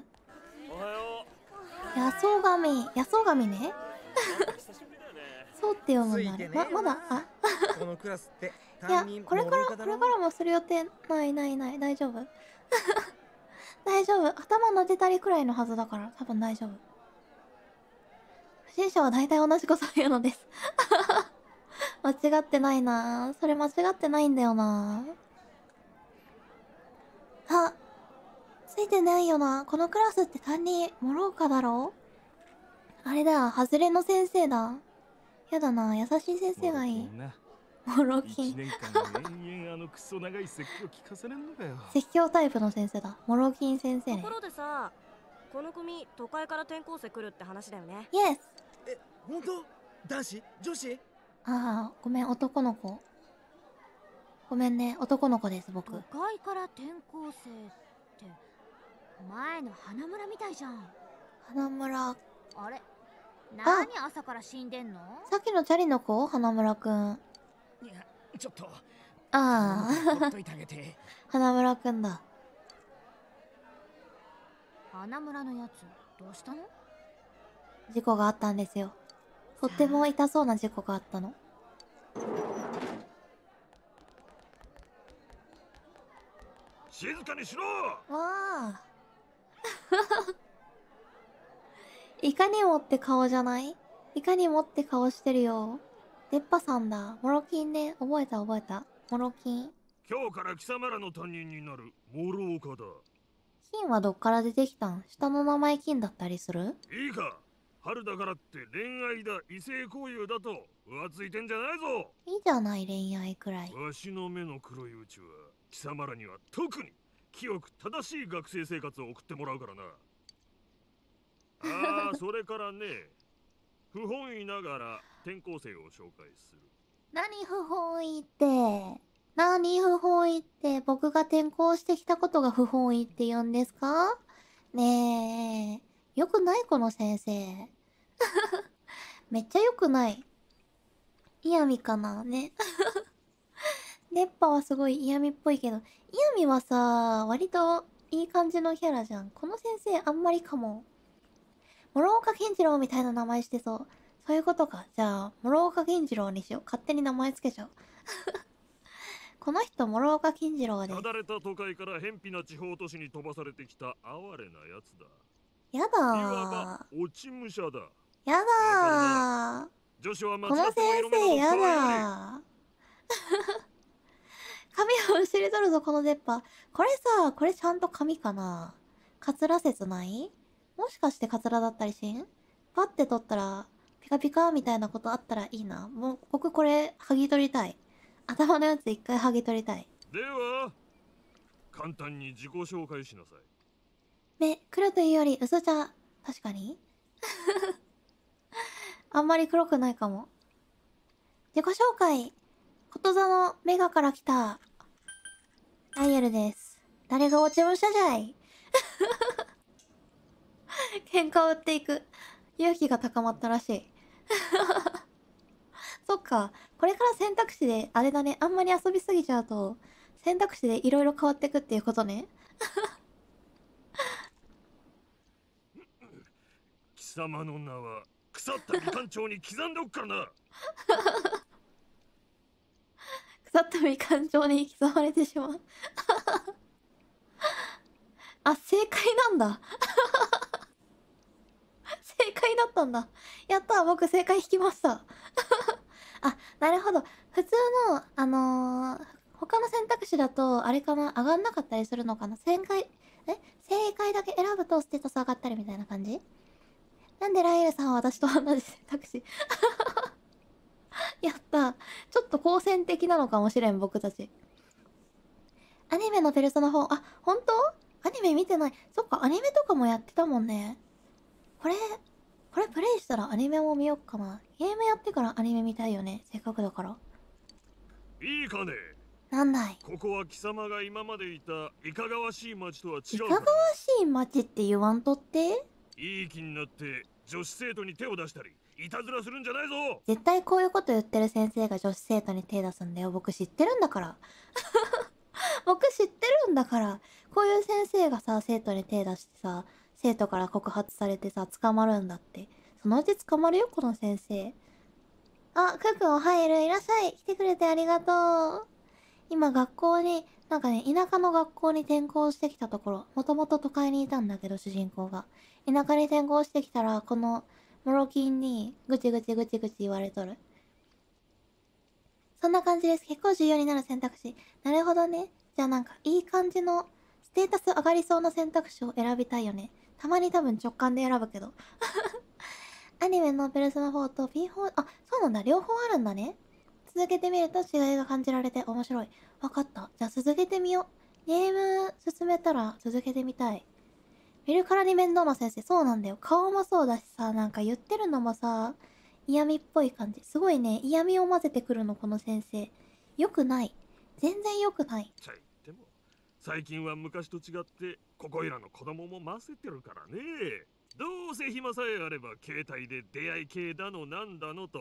野草神ね。そうって読むんだね。まだ、 う。このクラスっていや、これからもする予定ない。大丈夫。大丈夫。頭撫でたりくらいのはずだから、多分大丈夫。不審者は大体同じことを言うのです。間違ってないな。それ間違ってないんだよな。あ、ついてないよな。このクラスって担任、諸岡だろ？あれだ、ハズレの先生だ。やだな、優しい先生がいい。モロキン。 1年間延々あのクソ長い説教聞かせれんのかよ。 説教タイプの先生だ。モロキン先生ね。 ところでさ、この組都会から転校生来るって話だよね。 イエス。 本当？男子？女子？ ごめん、男の子。ごめんね、男の子です、僕。 都会から転校生って前の花村みたいじゃん。 花村。 あれ、何朝から死んでんの？ さっきのチャリの子？花村くん。 いや、ちょっと。ほっといてあげて。 花村くんだ。 花村のやつ、どうしたの？ 事故があったんですよ。とっても痛そうな事故があったの。 静かにしろ。 わあいかにもって顔じゃない？いかにもって顔してるよ。デッパさんだ。モロキンね。覚えた覚えた。モロキン。 今日から貴様らの担任になるモロオカだ。 金はどっから出てきたん？下の名前金だったりする？ いいか、春だからって恋愛だ異性交友だと浮ついてんじゃないぞ。 いいじゃない恋愛くらい。 わしの目の黒いうちは貴様らには特に清く正しい学生生活を送ってもらうからな。ああ、それからね、不本意ながら転校生を紹介する。 何不本意って。何不本意って。僕が転校してきたことが不本意って言うんですか？ねえ。よくないこの先生。めっちゃよくない。嫌味かなね。熱波はすごい嫌味っぽいけど、嫌味はさ、割といい感じのキャラじゃん。この先生あんまりかも。諸岡健次郎みたいな名前してそう。そういうことか。じゃあ、諸岡健次郎にしよう。勝手に名前つけちゃう。この人、諸岡健次郎で。 ただれた都会から偏僻な地方都市に飛ばされてきた哀れなやつだ。 やだいわば落ち武者だ。 やだー。 女子は間この違っても先色目の生や可愛い。 だ髪を知りとるぞこの出っ歯。これさ、これちゃんと髪かな？カツラ説ない？もしかしてカツラだったりしん？パッて取ったらピカピカみたいなことあったらいいな。もう僕これ剥ぎ取りたい。頭のやつ一回剥ぎ取りたい。 では簡単に自己紹介しなさい。 目黒というより薄茶。確かにあんまり黒くないかも。自己紹介。こと座のメガから来たライエルです。誰が落ち武者じゃい喧嘩を売っていく勇気が高まったらしいそっか、これから選択肢であれだね、あんまり遊びすぎちゃうと選択肢でいろいろ変わってくっていうことね貴様の名は腐ったみかん町に刻んでおくからな腐ったみかん状に刻まれてしまうあ、正解なんだ正解だったんだ。やったー、僕正解引きましたあ、なるほど。普通の他の選択肢だとあれかな、上がんなかったりするのかな。正解だけ選ぶとステータス上がったりみたいな感じ。なんでライエルさんは私と同じ選択肢やったー。ちょっと好戦的なのかもしれん、僕たち。アニメのペルソナ4、あ、本当？アニメ見てない。そっか、アニメとかもやってたもんね。これプレイしたらアニメも見よっかな。ゲームやってからアニメ見たいよね。せっかくだから。 いいかね。 なんだい。 ここは貴様が今までいたいかがわしい町とは違いうかか。 がわしい街って言わんとって。 いい気になって女子生徒に手を出したりいたずらするんじゃないぞ。 絶対こういうこと言ってる先生が女子生徒に手出すんだよ。僕知ってるんだから僕知ってるんだから。こういう先生がさ、生徒に手出してさ、生徒から告発されてさ、捕まるんだって。そのうち捕まるよ、この先生。あ、くーくんお入る。いらっしゃい。来てくれてありがとう。今学校に、なんかね、田舎の学校に転校してきたところ、もともと都会にいたんだけど、主人公が。田舎に転校してきたら、この、モロキンに、ぐちぐち言われとる。そんな感じです。結構重要になる選択肢。なるほどね。じゃあなんか、いい感じの、ステータス上がりそうな選択肢を選びたいよね。たまに多分直感で選ぶけど。アニメのペルソナ4と P4、あ、そうなんだ。両方あるんだね。続けてみると違いが感じられて面白い。わかった。じゃあ続けてみよう。ゲーム進めたら続けてみたい。見るからに面倒な先生。そうなんだよ。顔もそうだしさ、なんか言ってるのもさ、嫌味っぽい感じ。すごいね、嫌味を混ぜてくるの、この先生。よくない。全然よくない。 と言っても最近は昔と違ってここいらの子供もませてるからね。どうせ暇さえあれば携帯で出会い系だのなんだのと。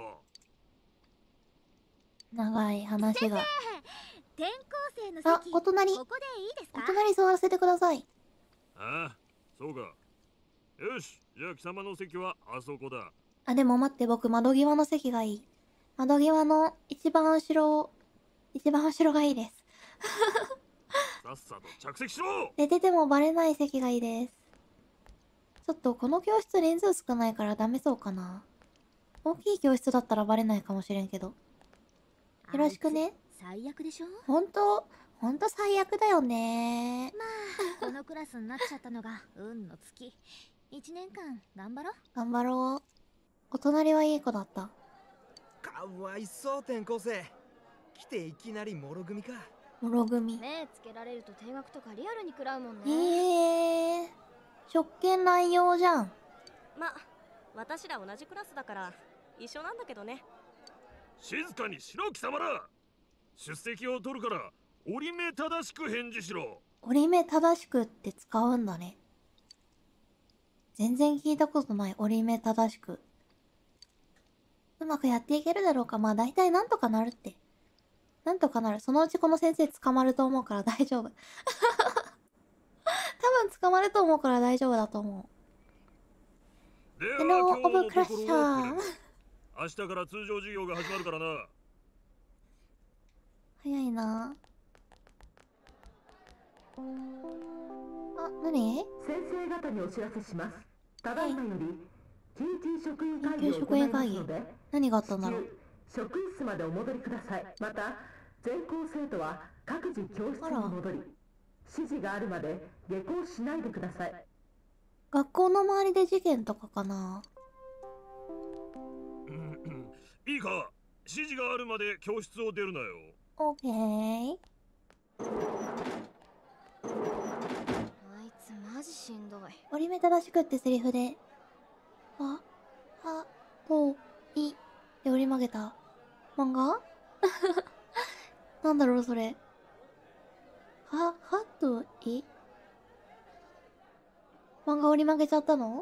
長い話が。 転校生の席、 あ、お隣。 ここでいいですか？ お隣座らせてください。 ああ、そうか。よし、じゃあ貴様の席はあそこだ。 あ、でも待って、僕窓際の席がいい。窓際の一番後ろがいいです。 さっさと着席しろ。 寝ててもバレない席がいいです。ちょっとこの教室人数少ないからダメそうかな。大きい教室だったらバレないかもしれんけど。よろしくね。 最悪でしょ。 ほんと最悪だよね。 まあこのクラスになっちゃったのが運の尽き。1年間頑張ろう。 頑張ろう。お隣はいい子だった。 かわいそう転校生。来ていきなりもろ組か。 もろ組。 目つけられると定額とかリアルに食らうもんね。 職権乱用じゃん。 ま、私ら同じクラスだから一緒なんだけどね。 静かにしろ貴様ら。出席を取るから折り目正しく返事しろ。 折り目正しくって使うんだね。全然聞いたことない。折り目正しく。うまくやっていけるだろうか。まあ大体なんとかなるって。なんとかなる。そのうちこの先生捕まると思うから大丈夫。多分捕まると思うから大丈夫だと思う。 では Hello 今日の Over ところは Crusher これで。明日から通常授業が始まるからな。 早いな。あ、なに？ 先生方にお知らせします。ただいまより緊急職員会議緊急を行います職員会議ので、 何があったんだろう。 職員室までお戻りください。また全校生徒は各自教室に戻り、指示があるまで下校しないでください。 学校の周りで事件とかかな。 いいか、指示があるまで教室を出るなよ。 オッケー。 あいつマジしんどい。 折り目正しくってセリフで、と、いで折り曲げた漫画なんだろうそれ。と、い漫画折り曲げちゃったの？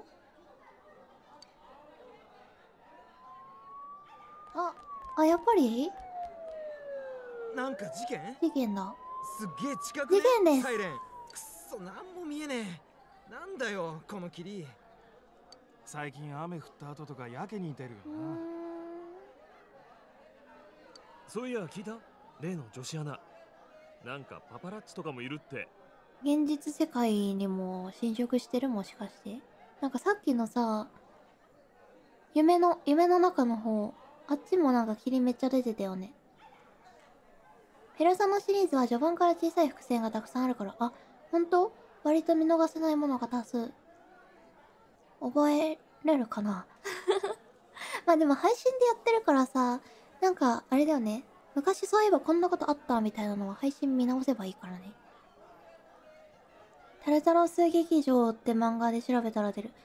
やっぱりなんか事件？ 事件だ。 すっげえ近くね。 事件です。 サイレン。くっそ、なんも見えねえ。なんだよこの霧。最近雨降った後とかやけに出るよな。 そういや聞いた？例の女子アナ、なんかパパラッチとかもいるって。 現実世界にも侵食してる？もしかして。なんかさっきのさ、夢の中の方、あっちもなんか霧めっちゃ出てたよね。ペルソナシリーズは序盤から小さい伏線がたくさんあるから、ほんと？割と見逃せないものが多数。覚えれるかなまあでも配信でやってるからさ、なんかあれだよね。昔そういえばこんなことあったみたいなのは配信見直せばいいからね。タルタロス劇場って漫画で調べたら出る。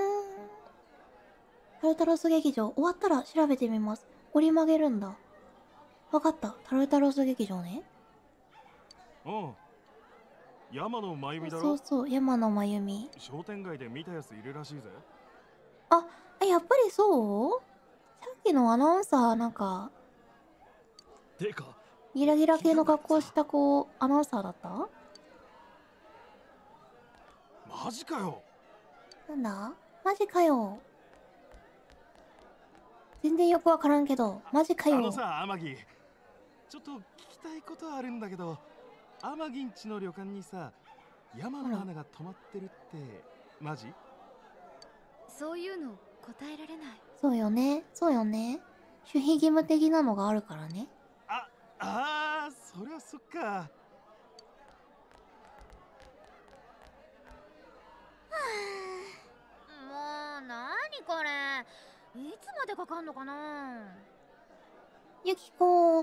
タルタロス劇場終わったら調べてみます。折り曲げるんだ。わかった。タルタロス劇場ね。 うん。山野真由美だろ。 そうそう、山野真由美。 商店街で見たやついるらしいぜ。 やっぱりそう？さっきのアナウンサーなんかてかギラギラ系の格好した子、アナウンサーだった？ マジかよ。 なんだ？マジかよ。全然よくわからんけど、マジかよ。 さ、天城、ちょっと聞きたいことあるんだけど、天城んちの旅館にさ、山の花が止まってるってマジ？ そういうの答えられない。 そうよね。そうよね。守秘義務的なのがあるからね。 そりゃそっか。 もうなにこれ、いつまでかかんのかな。 ゆきこ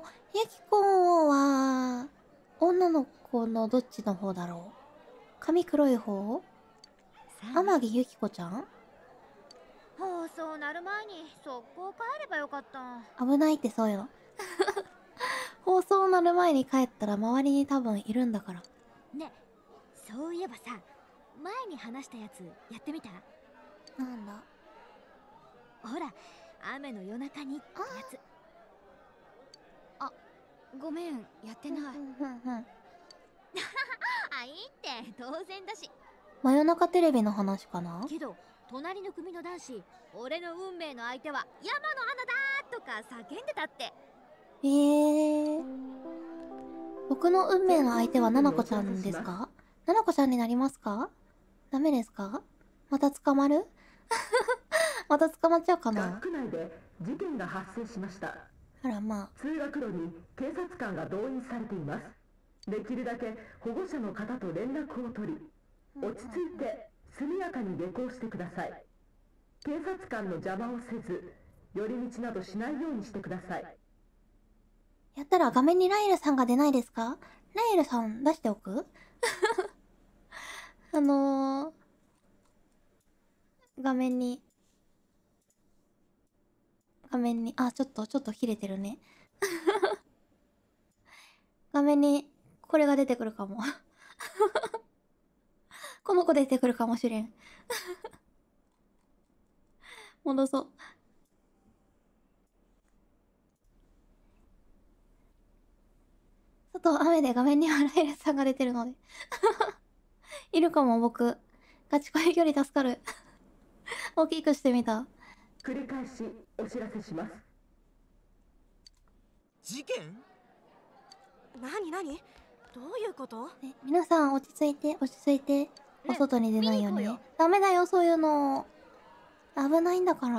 は女の子のどっちの方だろう。髪黒い方？天城ゆきこちゃん？ 放送なる前に速攻帰ればよかった。 危ないってそういうの放送なる前に帰ったら周りに多分いるんだから。 ね、そういえばさ、前に話したやつやってみた？ なんだ？ ほら、雨の夜中にってやつ。 ごめん、やってない。 いいって当然だし。 真夜中テレビの話かな？ けど隣の組の男子、俺の運命の相手は山の花だーとか叫んでたって。 僕の運命の相手はななこちゃんですか？ななこちゃんになりますか？ダメですか？また捕まるまた捕まっちゃうかな。 学区内で事件が発生しました。 あらまあ。 通学路に警察官が動員されています。できるだけ保護者の方と連絡を取り、落ち着いて速やかに下校してください。警察官の邪魔をせず、寄り道などしないようにしてください。 やったら画面にライルさんが出ないですか？ライルさん出しておく画面に、あ、ちょっと切れてるね。画面に、これが出てくるかも。この子出てくるかもしれん。戻そう。外雨で画面にはライルさんが出てるので。いるかも、僕。ガチ恋距離助かる。大きくしてみた。 繰り返しお知らせします。 事件？ 何どういうこと？ 皆さん落ち着いて、お外に出ないようにね。ダメだよ、そういうの。危ないんだから。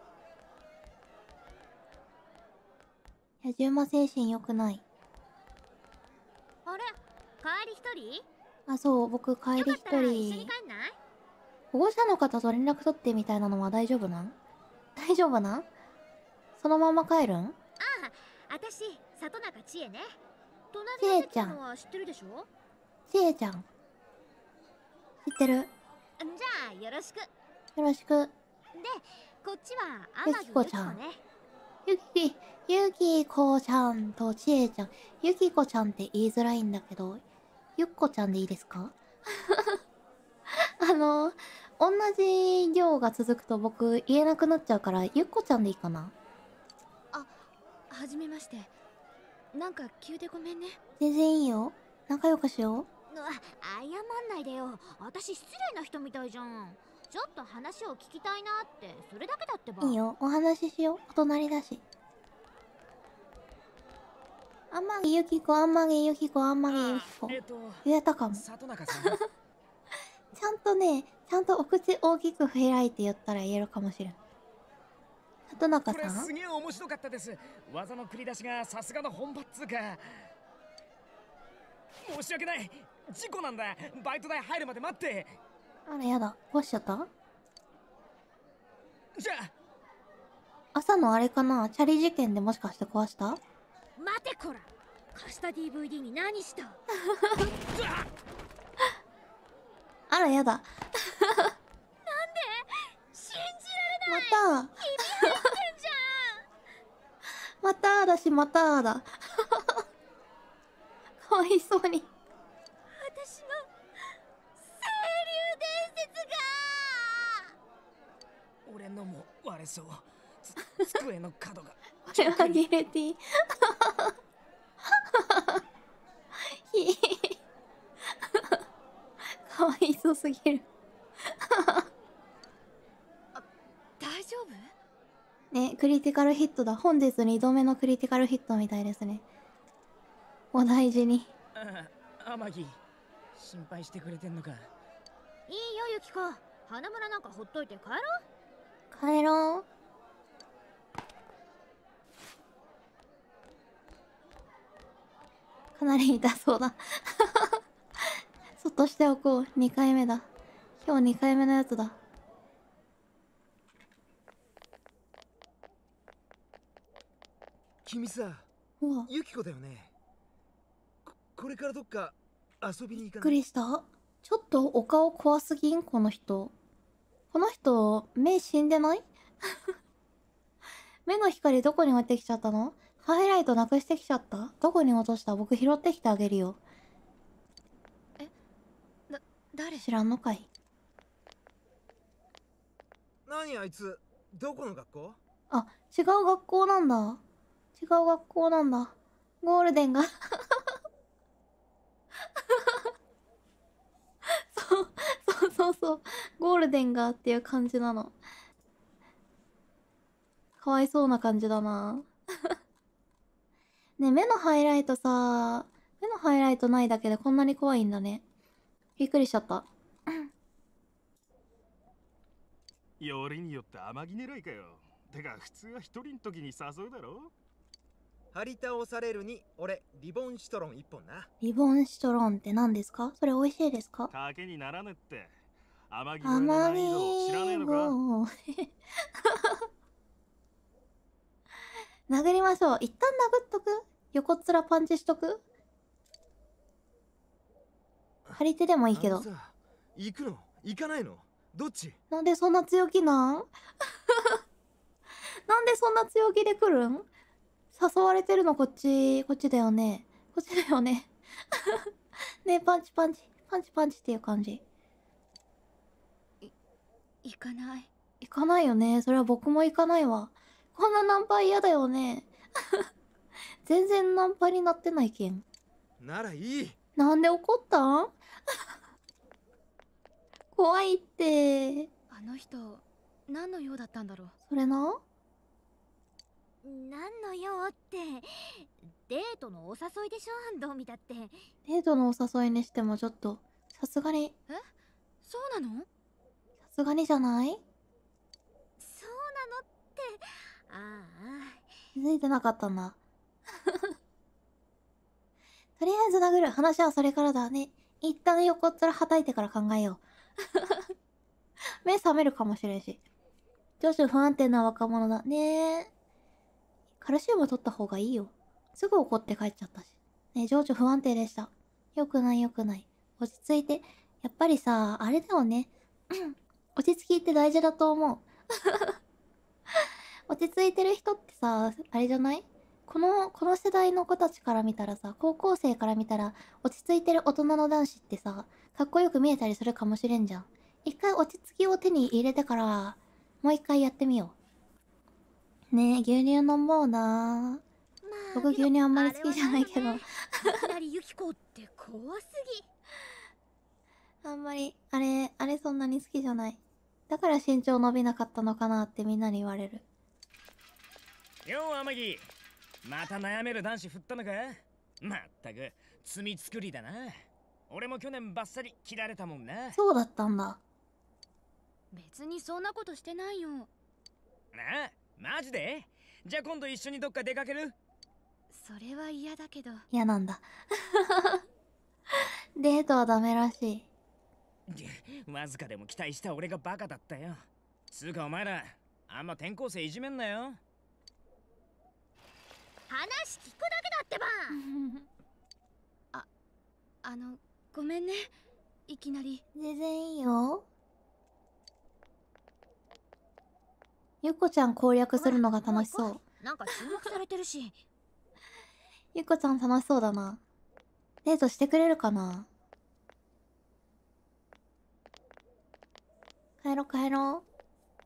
野じ馬精神良くない。 あれ、帰り一人？ あ、そう、僕帰り一よかったら一緒に人。 帰んない？ 保護者の方と連絡取ってみたいなのは大丈夫なん？大丈夫なん？そのまま帰るん？ ああ、私、里中千恵ね。 千恵ちゃん隣の席なのは知ってるでしょ？ ちえちゃん。知ってる。 じゃあ、よろしく。 よろしく。 で、こっちはゆ天城きこちゃんゆき子ね。 ゆきこちゃんとちえちゃん。ゆきこちゃんって言いづらいんだけど、ゆっこちゃんでいいですか？同じ行が続くと僕言えなくなっちゃうから、ゆっこちゃんでいいかな。 はじめまして。なんか急でごめんね。 全然いいよ。仲良くしよ謝んないでよ。私失礼な人みたいじゃん。ちょっと話を聞きたいなって、それだけだってば。 う。いいよ。お話ししよう。お隣だし。あんまげゆきこ、あんまげゆきこ、あんまげゆきこ。言えたかも。 里中さん。 ちゃんとね、ちゃんとお口大きく開いて言ったら言えるかもしれん。里中これさん？ すげえ面白かったです。技の繰り出しがさすがの本場っつうか。申し訳ない。事故なんだ。バイト代入るまで待って。 あらやだ。壊しちゃった？ じゃあ。 朝のあれかな？チャリ事件でもしかして壊した？ 待てこら。貸した DVD に何した？ あらやだ。 なんで？信じられない。 また。 ひび入ってんじまただし、まただ。かわいそうに。 ゃん。私の清流伝説が。 俺のも割れそう。机の角が。 これはギレティ。かわいそうすぎる。 大丈夫？ ね、クリティカルヒットだ。本日2度目のクリティカルヒットみたいですね。お大事に。 天城、心配してくれてんのか。 いいよゆきこ。花村なんかほっといて帰ろう。 帰ろう。かなり痛そうだ。そっとしておこう。2回目だ。今日2回目のやつだ。 君さ、ユキコだよね。これからどっか遊びに行かない？びっくりした。ちょっとお顔怖すぎん？この人。この人、目死んでない？目の光どこに置いてきちゃったの？ハイライトなくしてきちゃった？どこに落とした？僕拾ってきてあげるよ。 誰？ 知らんのかい？ 何あいつ、どこの学校？ あ、違う学校なんだ。違う学校なんだ。ゴールデンがそう。ゴールデンがっていう感じなの。かわいそうな感じだな。ね、目のハイライトさ、 目のハイライトないだけでこんなに怖いんだね。びっくりしちゃった。 よりによって天城狙いかよ。てか普通は一人の時に誘うだろ。 張り倒されるに俺リボンシトロン一本な。 リボンシトロンって何ですか？それ美味しいですか？ 賭けにならぬって。天城の難易度知らねえのか？ 殴りましょう。一旦殴っとく？横っ面パンチしとく？張り手でもいいけど。 行くの？行かないの？どっち？ なんでそんな強気なんなんでそんな強気で来るん？誘われてるのこっちだよね。こっちだよね。ねえ、パンチパンチ。パンチパンチっていう感じ。 行かない。 行かないよね。それは僕も行かないわ。こんなナンパ嫌だよね。全然ナンパになってないけん。 ならいい。 なんで怒ったん？怖いって。 あの人何の用だったんだろう。 それな。 何の用って、デートのお誘いでしょ。どう見たって。 デートのお誘いにしてもちょっとさすがに。 そうなの？ さすがにじゃない？ そうなのって。ああ、 気づいてなかったんだ。とりあえず殴る。話はそれからだね。一旦横っ面はたいてから考えよう。目覚めるかもしれんし。情緒不安定な若者だね。カルシウム取った方がいいよ。すぐ怒って帰っちゃったし。ね、情緒不安定でした。よくないよくない。落ち着いて。やっぱりさ、あれだよね。落ち着きって大事だと思う。落ち着いてる人ってさ、あれじゃない？この世代の子たちから見たらさ、高校生から見たら、落ち着いてる大人の男子ってさ、かっこよく見えたりするかもしれんじゃん。一回落ち着きを手に入れてから、もう一回やってみよう。ねえ、牛乳飲もうな。僕牛乳あんまり好きじゃないけど。 いきなりユキコって怖すぎ。 あんまり、あれそんなに好きじゃない。だから身長伸びなかったのかなってみんなに言われる。 よう、天城。また悩める男子振ったのか？まったく、罪作りだな。俺も去年バッサリ切られたもんな。 そうだったんだ。 別にそんなことしてないよ。 なあ、マジで？じゃあ今度一緒にどっか出かける？ それは嫌だけど。 嫌なんだ。デートはダメらしい。 わずかでも期待した俺がバカだったよ。つうかお前ら、あんま転校生いじめんなよ。 話聞くだけだってば。 ごめんね。いきなり。 全然いいよ。ゆっこちゃん攻略するのが楽しそう。 なんか注目されてるし。 ゆっこちゃん楽しそうだな。デートしてくれるかな？帰ろう帰ろう。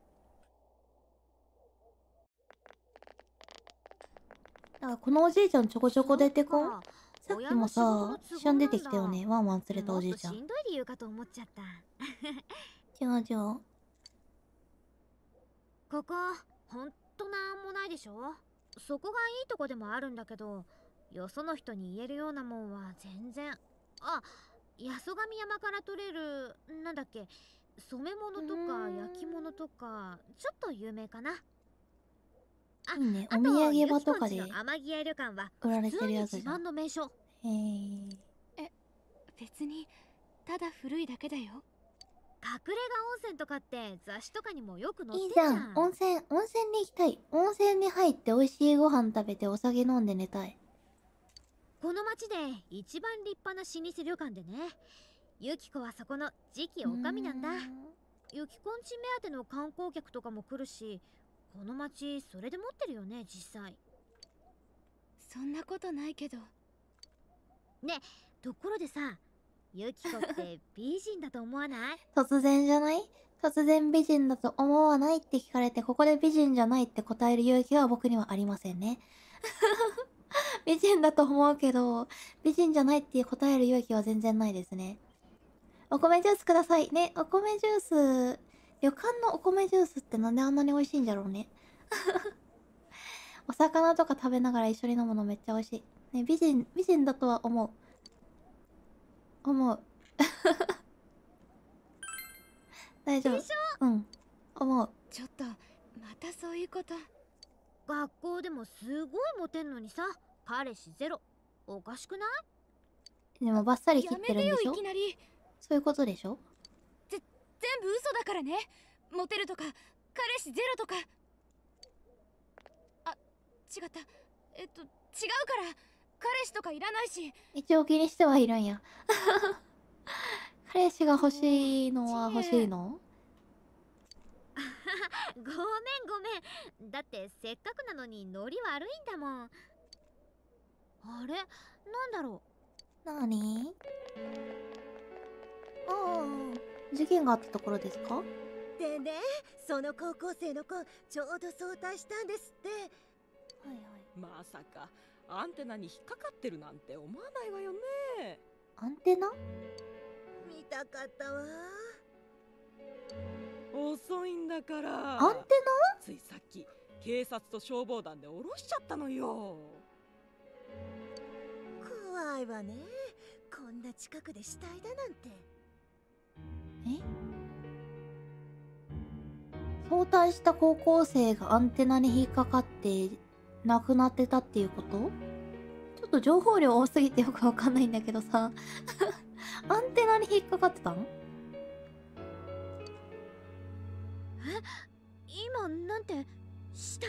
だからこのおじいちゃんちょこちょこ出てこん？さっきもさ、一緒に出てきたよね。ワンワン連れたおじいちゃん。 しんどい理由かと思っちゃった。 違う違う。 ここほんとなんもないでしょ。そこがいいとこでもあるんだけど、よその人に言えるようなもんは全然。あ、八十神山から取れるなんだっけ、染め物とか焼き物とかちょっと有名かな。 いいね、お土産場とかで天城屋旅館は売られてるやつじゃん。 自慢の名所。 別にただ古いだけだよ。 隠れ家温泉とかって雑誌とかにもよく載っていいるじゃん。 じゃん。温泉に行きたい。温泉に入って美味しいご飯食べてお酒飲んで寝たい。 この町で一番立派な老舗旅館でね、ユキコはそこの次期女将なんだ。ユキコんち目当ての観光客とかも来るし、この町それで持ってるよね実際。 そんなことないけど。 ね、ところでさ、ユキコって美人だと思わない？ 突然じゃない？突然美人だと思わないって聞かれて、ここで美人じゃないって答える勇気は僕にはありませんね。美人だと思うけど、美人じゃないって答える勇気は全然ないですね。お米ジュースください。ね、お米ジュース。旅館のお米ジュースってなんであんなに美味しいんじゃろうね。お魚とか食べながら一緒に飲むのめっちゃ美味しい。ね、美人だとは思う。 思う。大丈夫。うん思う。 ちょっとまたそういうこと。学校でもすごいモテんのにさ、彼氏ゼロ。おかしくない？ でもバッサリ切ってるんでしょ。 やめてよいきなり。 そういうことでしょ。 全部嘘だからね。モテるとか彼氏ゼロとか。あ、違った。違うから彼氏とかいらないし。 一応気にしてはいるんや。彼氏が欲しいのは欲しいの？ ごめん。だってせっかくなのにノリ悪いんだもん。あれ、なんだろう。なに？事件があったところですか？ でね、その高校生の子ちょうど早退したんですって。 まさかアンテナに引っかかってるなんて思わないわよね。 アンテナ？ 見たかったわ。 遅いんだから。 アンテナ？ ついさっき警察と消防団で降ろしちゃったのよ。 怖いわね、こんな近くで死体だなんて。 早退した高校生がアンテナに引っかかって亡くなってたっていうこと？ちょっと情報量多すぎてよくわかんないんだけどさ。アンテナに引っかかってたの？ 今なんて死体？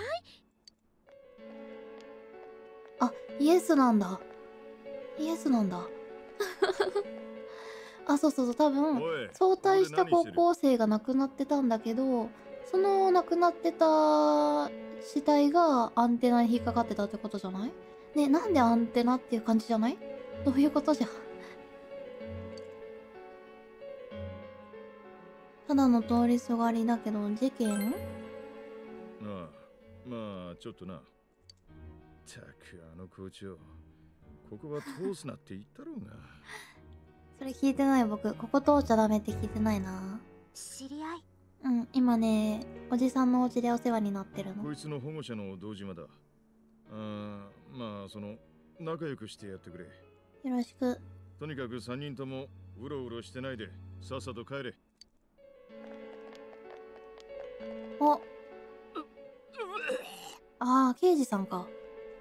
あ、イエスなんだ。イエスなんだ。あ、そう多分早退した高校生が亡くなってたんだけど、その亡くなってた死体がアンテナに引っかかってたってことじゃない？ね、なんでアンテナっていう感じじゃない？どういうことじゃ。ただの通りすがりだけど事件？ ああ、まあちょっとな。ったくあの校長、ここは通すなって言ったろうが。 それ聞いてない僕。ここ通っちゃダメって聞いてないな。 知り合い？ うん、今ね、おじさんのお家でお世話になってるの。 こいつの保護者の堂島だ。まあ仲良くしてやってくれ。 よろしく。 とにかく3人ともうろうろしてないでさっさと帰れ。 お、ああ、刑事さんか。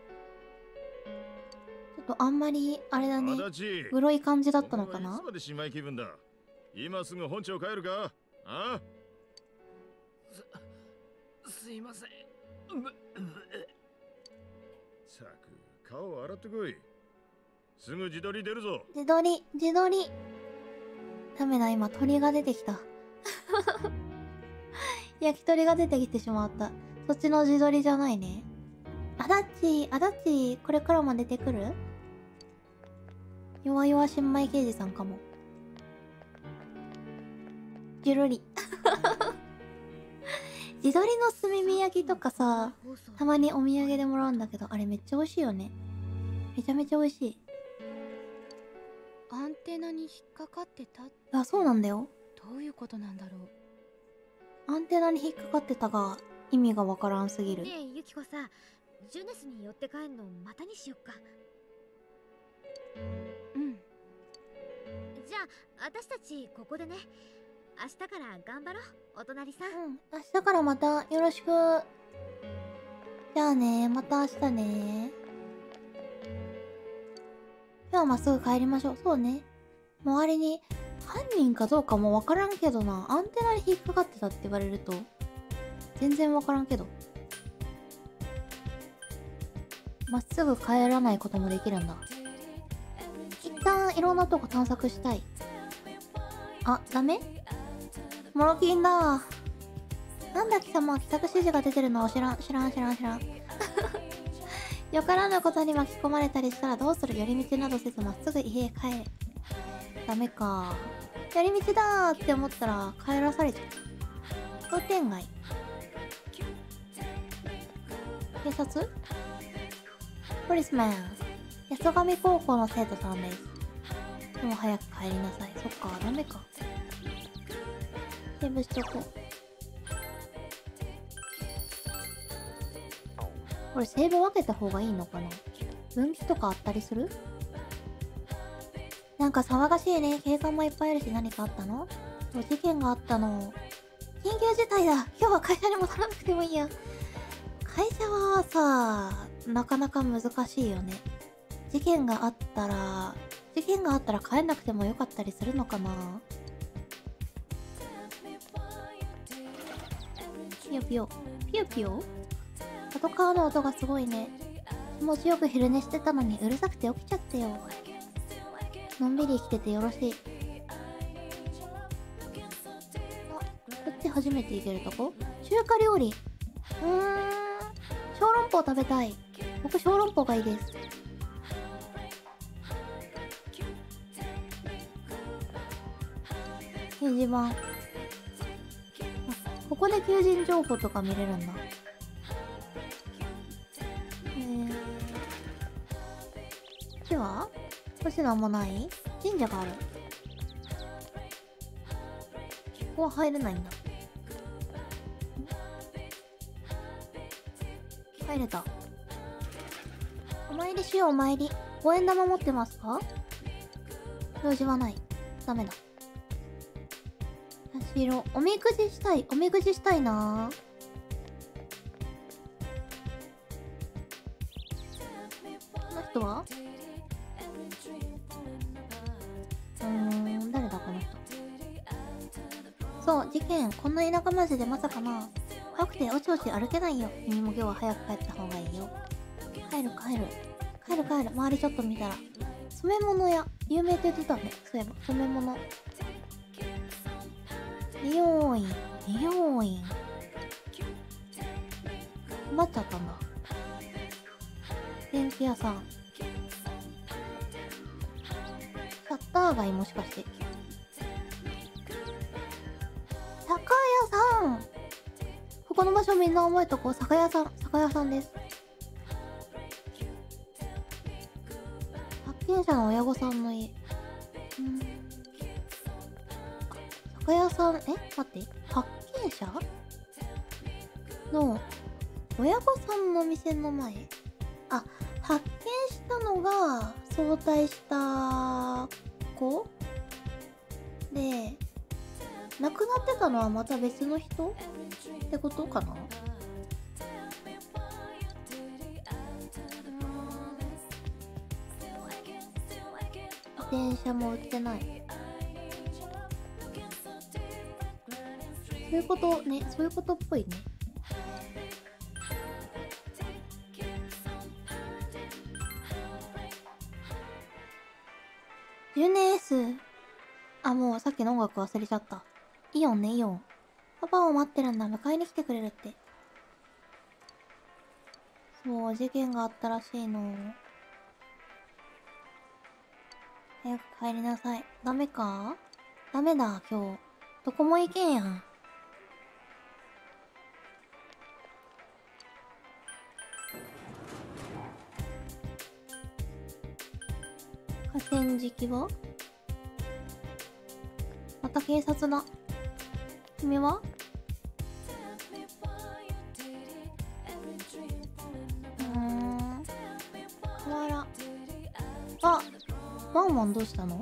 ちょっとあんまりあれだね、グロい感じだったのかな。 いつまで姉妹気分だ。今すぐ本庁帰るか？あ？ すいません。 さく、顔を洗ってこい。すぐ自撮り出るぞ。 自撮り。ダメだ、今鳥が出てきた。焼き鳥が出てきてしまった。そっちの自撮りじゃないね。あだっち、これからも出てくる？弱々新米刑事さんかも。ジュルリ。自撮りの炭火焼きとかさ、たまにお土産でもらうんだけど、あれめっちゃ美味しいよね。めちゃめちゃ美味しい。 アンテナに引っかかってた？ あ、そうなんだよ。 どういうことなんだろう。 アンテナに引っかかってたが意味がわからんすぎる。 ねえユキコさ、ジュネスに寄って帰んのまたにしよっか。 うん。 じゃあ私たちここでね。明日から頑張ろう、お隣さん。 明日からまたよろしく。じゃあね、また明日ね。今日はまっすぐ帰りましょう。そうね。周りに犯人かどうかもわからんけどな。アンテナに引っかかってたって言われると全然わからんけど。まっすぐ帰らないこともできるんだ。一旦いろんなとこ探索したい。あ、ダメ？モロキンだ。なんだ貴様、帰宅指示が出てるのを知らん。よからぬことに巻き込まれたりしたらどうする？寄り道などせずまっすぐ家へ帰れ。ダメか。寄り道だーって思ったら帰らされちゃった。商店街。警察？ポリスマン。八十神高校の生徒さんです。もう早く帰りなさい。そっか、ダメか。セーブしとこう。これセーブ分けた方がいいのかな？分岐とかあったりする？ なんか騒がしいね。警官もいっぱいいるし、何かあったの？事件があったの。緊急事態だ。今日は会社に戻らなくてもいいや。会社はさ、なかなか難しいよね。事件があったら帰んなくてもよかったりするのかな。ピヨピヨピヨピヨ。パトカーの音がすごいね。気持ちよく昼寝してたのにうるさくて起きちゃってよ。のんびり生きててよろしい。こっち初めて行けるとこ？中華料理。小籠包食べたい。僕小籠包がいいです。掲示板。ここで求人情報とか見れるんだ。こっちは？こっちなんもない？神社がある。ここは入れないんだ。入れた。お参りしよう、お参り。5円玉持ってますか？用事はない。ダメだ。白。おみくじしたい。おみくじしたいな。この人は？誰だこの人。そう、事件。こんな田舎町でまさかな。怖くておちおち歩けないよ。君も今日は早く帰った方がいいよ。帰る。周りちょっと見たら。染め物屋。有名って言ってたね。そういえば、染め物。美容院。困っちゃったんだ。電気屋さん。シャッター街もしかして。酒屋さん。ここの場所みんな覚えとこう。酒屋さんです。発見者の親御さんの家。酒屋さん、待って。発見者の親御さんの店の前。あ、発見したのが早退した子で、亡くなってたのはまた別の人ってことかな。自転車も売ってない。そういうことね、そういうことっぽいね。10年 S。あ、もうさっきの音楽忘れちゃった。イオンね、イオン。パパを待ってるんだ。迎えに来てくれるって。そう、事件があったらしいの。早く帰りなさい。ダメか？ダメだ、今日。どこも行けんやん。河川敷は？また警察だ。君は？河原。あ、ワンワンどうしたの？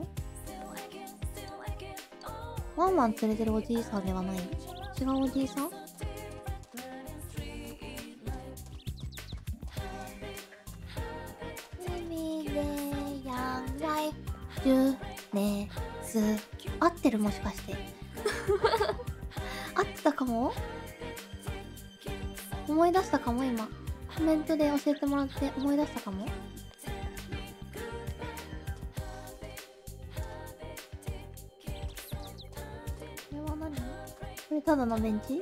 ワンワン連れてるおじいさんではない？違うおじいさん？海でやんがい10年す。合ってるもしかして。合ってたかも？思い出したかも今。コメントで教えてもらって思い出したかも？これは何？これただのベンチ？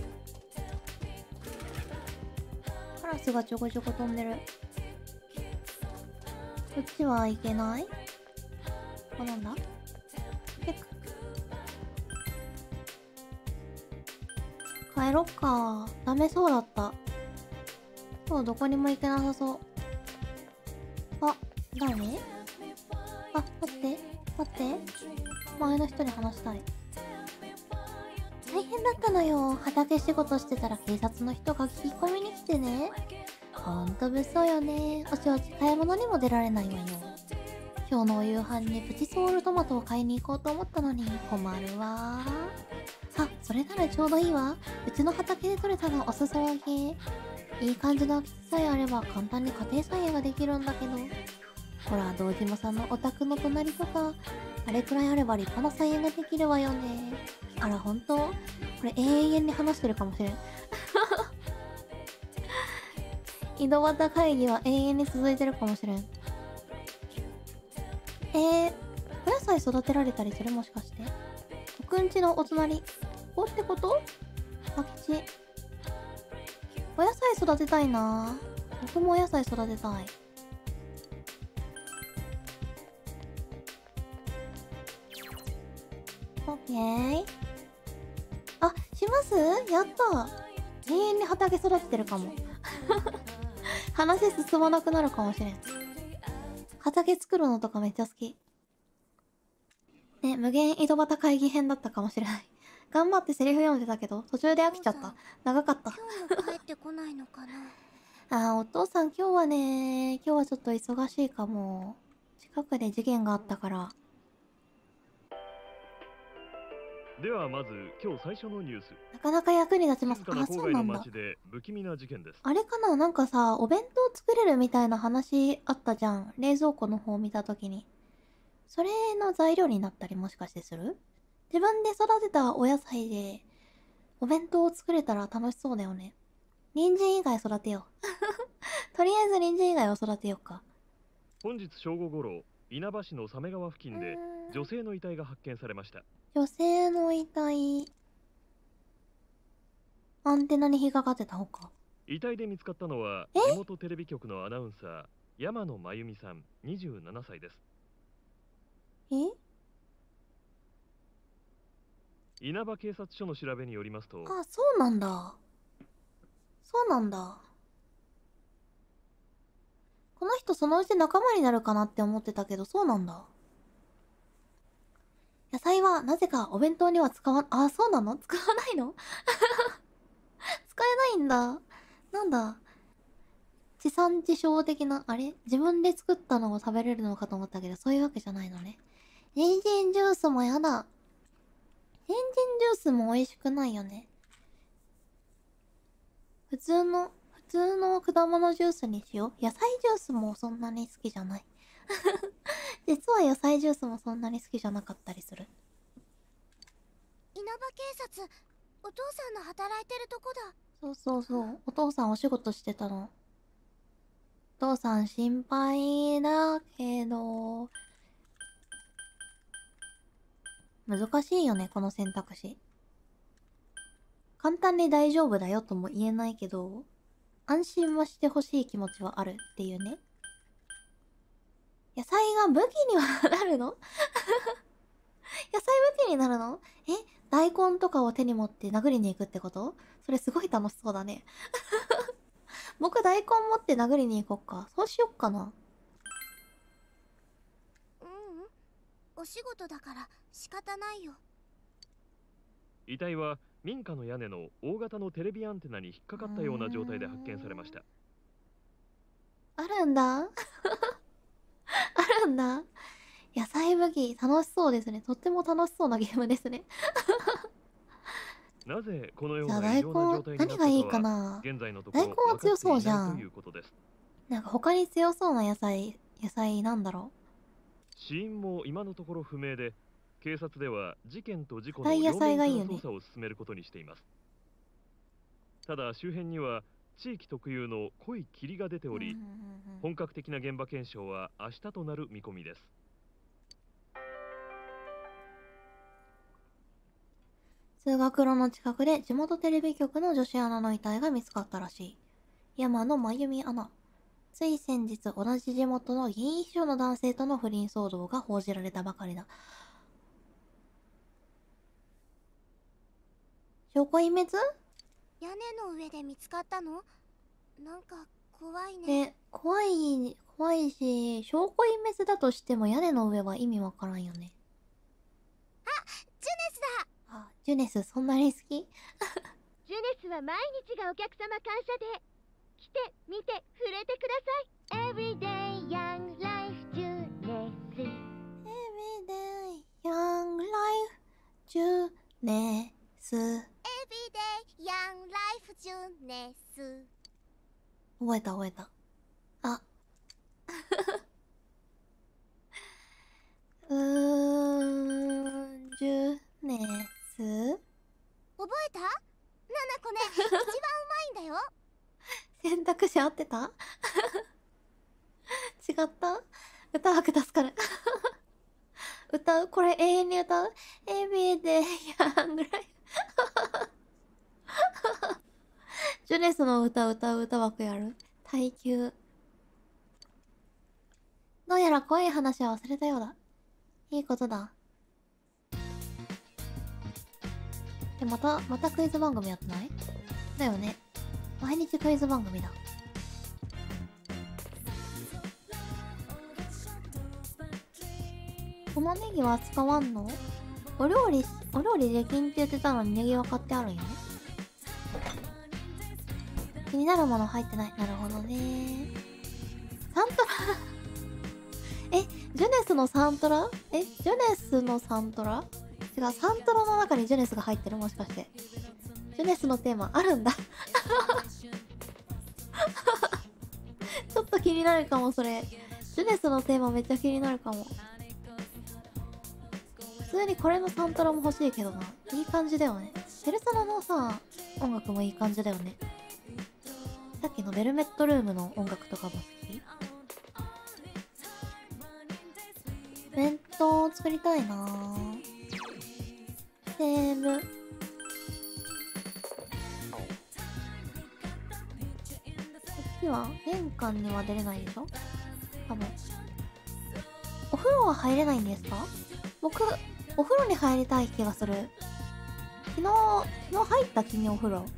カラスがちょこちょこ飛んでる。こっちはいけない？これなんだ？帰ろっか。ダメそうだった。そう、どこにも行けなさそう。あ、誰？あ、待って。前の人に話したい。大変だったのよ。畑仕事してたら警察の人が聞き込みに来てね。ほんと物騒よね。おちおち買い物にも出られないわよ。 今日のお夕飯にプチソウルトマトを買いに行こうと思ったのに困るわ。あ、それならちょうどいいわ。うちの畑で採れたのお裾分け。いい感じの空き地さえあれば簡単に家庭菜園ができるんだけど。ほら、堂島さんのお宅の隣とか、あれくらいあれば立派な菜園ができるわよね。あら、ほんと？これ永遠に話してるかもしれん。井戸端会議は永遠に続いてるかもしれん。お野菜育てられたりする？もしかして。僕んちのお隣。ここってこと？空き地。お野菜育てたいな。僕もお野菜育てたい。オッケー。あ、します？やった。永遠に畑育ててるかも。話進まなくなるかもしれん。畑作るのとかめっちゃ好き。ね、無限井戸端会議編だったかもしれない。頑張ってセリフ読んでたけど、途中で飽きちゃった。長かった。 今日も帰ってこないのかな。 お父さん今日はね、今日はちょっと忙しいかも。近くで事件があったから。 ではまず今日最初のニュース。 なかなか役に立ちます。 あ、そうなんだ。不気味な事件です。 あれかな、なんかさ、お弁当作れるみたいな話あったじゃん。冷蔵庫の方を見たときに。それの材料になったりもしかしてする？自分で育てたお野菜でお弁当を作れたら楽しそうだよね。人参以外育てよう。とりあえず人参以外を育てようか。 本日正午頃、稲葉市の鮫川付近で女性の遺体が発見されました。 女性の遺体。アンテナに引っかかってたほか。 遺体で見つかったのは地元テレビ局のアナウンサー山野真由美さん27歳です。稲葉警察署の調べによりますと、 あ、そうなんだ。そうなんだ。この人そのうち仲間になるかなって思ってたけど、そうなんだ。野菜はなぜかお弁当には使わ、あ、そうなの？使わないの？使えないんだ。なんだ。地産地消的な、あれ？自分で作ったのを食べれるのかと思ったけど、そういうわけじゃないのね。人参ジュースもやだ。人参ジュースも美味しくないよね。普通の果物ジュースにしよう。野菜ジュースもそんなに好きじゃない。実は野菜ジュースもそんなに好きじゃなかったりする。 稲葉警察、お父さんの働いてるとこだ。 そうそうそう。お父さんお仕事してたの。お父さん心配だけど、難しいよね、この選択肢。簡単に大丈夫だよとも言えないけど、安心はしてほしい気持ちはあるっていうね。野菜が武器にはなるの？野菜武器になるの？大根とかを手に持って殴りに行くってこと？それすごい楽しそうだね。僕大根持って殴りに行こっか。そうしよっかな。 お仕事だから仕方ないよ。 遺体は民家の屋根の大型のテレビアンテナに引っかかったような状態で発見されました。 あるんだ。あるんだ。野菜武器楽しそうですね。とっても楽しそうなゲームですね。 なぜこのような異常な状態になったかは現在のところ大根は強そうじゃん。 ということです。 なんか他に強そうな野菜なんだろう。 死因も今のところ不明で、警察では事件と事故の両面から捜査を進めることにしています。ただ周辺には地域特有の濃い霧が出ており、本格的な現場検証は明日となる見込みです。 通学路の近くで地元テレビ局の女子アナの遺体が見つかったらしい。山野真由美アナ。つい先日同じ地元の議員秘書の男性との不倫騒動が報じられたばかりだ。証拠隠滅？ 屋根の上で見つかったの？なんか怖いね。 怖いし、証拠隠滅だとしても屋根の上は意味わからんよね。 あ、ジュネスだ。 あ、ジュネスそんなに好き？ ジュネスは毎日がお客様感謝で。来て、見て、触れてください。Everyday Young Life ジュネス。 ジュネス。 エビデイヤンライフジュネス。 覚えた覚えた。あジュネス。 覚えた？ナナコね、一番うまいんだよ。 選択肢合ってた違った？歌わく助かる歌う？これ永遠に歌う？エビでヤンぐらいジュネスの歌う歌枠やる？耐久。どうやら怖い話は忘れたようだ。いいことだ。で、またクイズ番組やってない？だよね。毎日クイズ番組だ。このネギは使わんの？お料理できんって言ってたのにネギは買ってあるんよね。気になるもの入ってない。なるほどね。サントラジュネスのサントラ？ジュネスのサントラ？違う、サントラの中にジュネスが入ってる？もしかして。ジュネスのテーマあるんだちょっと気になるかも、それ。ジュネスのテーマめっちゃ気になるかも。普通にこれのサントラも欲しいけどな。いい感じだよね。ペルソナのさ、音楽もいい感じだよね。さっきのベルメットルームの音楽とかも好き。弁当を作りたいなぁ。セーブ。こっちは玄関には出れないでしょ？多分。お風呂は入れないんですか？僕、お風呂に入りたい気がする。昨日入った君お風呂。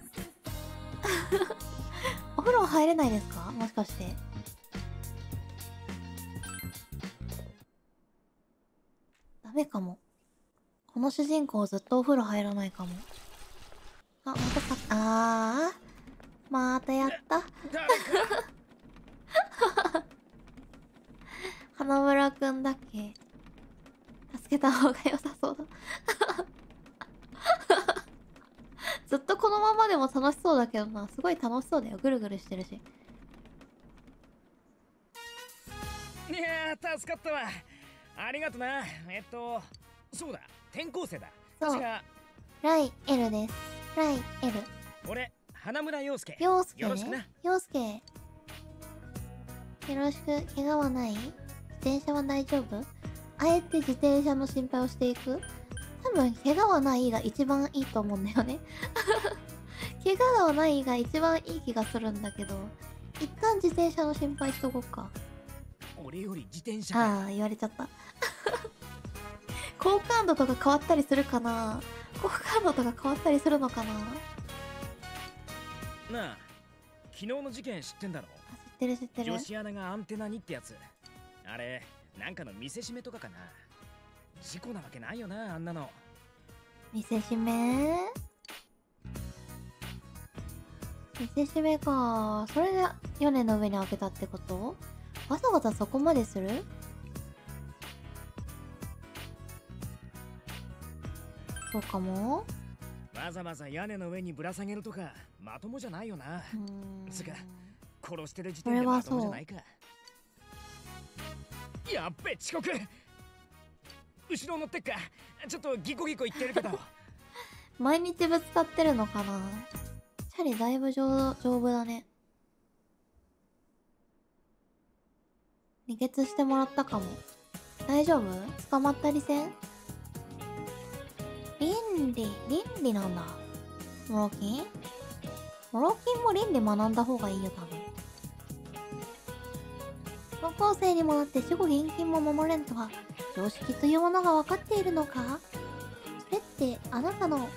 お風呂入れないですか？もしかして。ダメかも。この主人公ずっとお風呂入らないかも。あ、またやった。花村くんだっけ？助けた方が良さそうだ。ずっとこのままでも楽しそうだけどな。すごい楽しそうだよ。ぐるぐるしてるし。 いやー、助かったわ。ありがとな。そうだ、転校生だ。 そう確かライエルです。ライエル。 俺、花村陽介。 陽介よろしくな。 陽介。よろしく。怪我はない？自転車は大丈夫？あえて自転車の心配をしていく？多分、怪我はないが一番いいと思うんだよね。怪我はないが一番いい気がするんだけど、一旦自転車の心配しとこうか。 俺より自転車ああ、言われちゃった。好感度とか変わったりするかな？好感度とか変わったりするのかな？ なあ、昨日の事件知ってんだろ？ 知ってる。 女子アナがアンテナにってやつ。あれ、なんかの見せしめとかかな？事故なわけないよな、あんなの。 見せしめ？見せしめか。それで屋根の上に開けたってこと？わざわざそこまでする？そうかも。 わざわざ屋根の上にぶら下げるとかまともじゃないよな。つか殺してる時点でまともじゃないか。やっべ、遅刻。後ろ乗ってっか。ちょっとギコギコ言ってるけど。 毎日ぶつかってるのかな。チャリだいぶ丈夫だね。離決してもらったかも。大丈夫？捕まったりせん？倫理なんだ。モロキンも倫理学んだ方がいいよ、多分。高校生にもなって死後現金も守れんとは、常識というものが分かっているのか？それってあなたの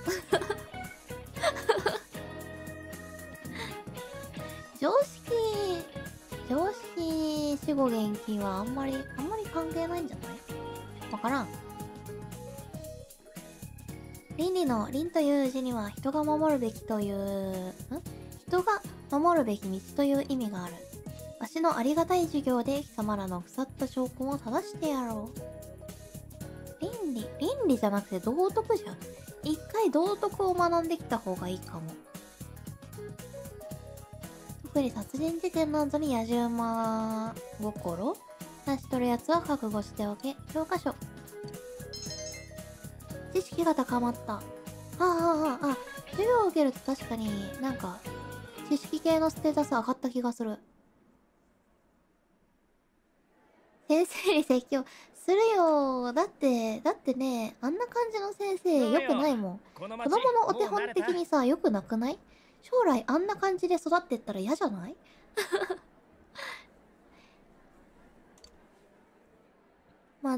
常識死後現金はあんまり関係ないんじゃない？わからん。倫という字には人が守るべきという人が守るべき道という意味がある。わしのありがたい授業で貴様らの腐った証拠を正してやろう。倫倫理じゃなくて道徳じゃん。一回道徳を学んできた方がいいかも。特に殺人事件なんぞに野じ馬心出しとるやつは覚悟しておけ。教科書。知識が高まった。授業を受けると確かになんか知識系のステータス上がった気がする。先生に説教するよ。だってね、あんな感じの先生良くないもん。子供のお手本的にさ、良くなくない？将来あんな感じで育ってったら嫌じゃない？まあ、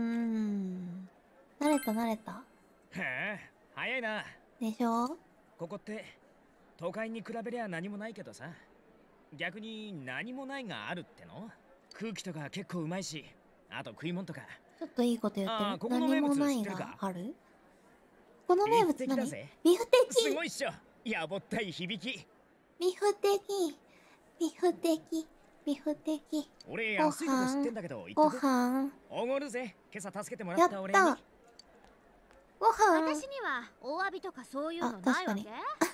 慣れた。 へえ、早いな。 でしょ？ ここって都会に比べりゃ何もないけどさ、逆に何もないがあるっての？空気とか結構うまいし、あと食い物とか。 ちょっといいこと言ってる。 ここの名何もない物知ってるか？ がある？この名物何？ビフテキ。 すごいっしょ。やぼったい響き。 ビフテキ。 俺安いとこ知ってんだけど、言っとく。 ご飯。 おごるぜ。今朝助けてもらった俺に。 やった。ご飯。 私には大浴びとかそういうのないわけ？ ね、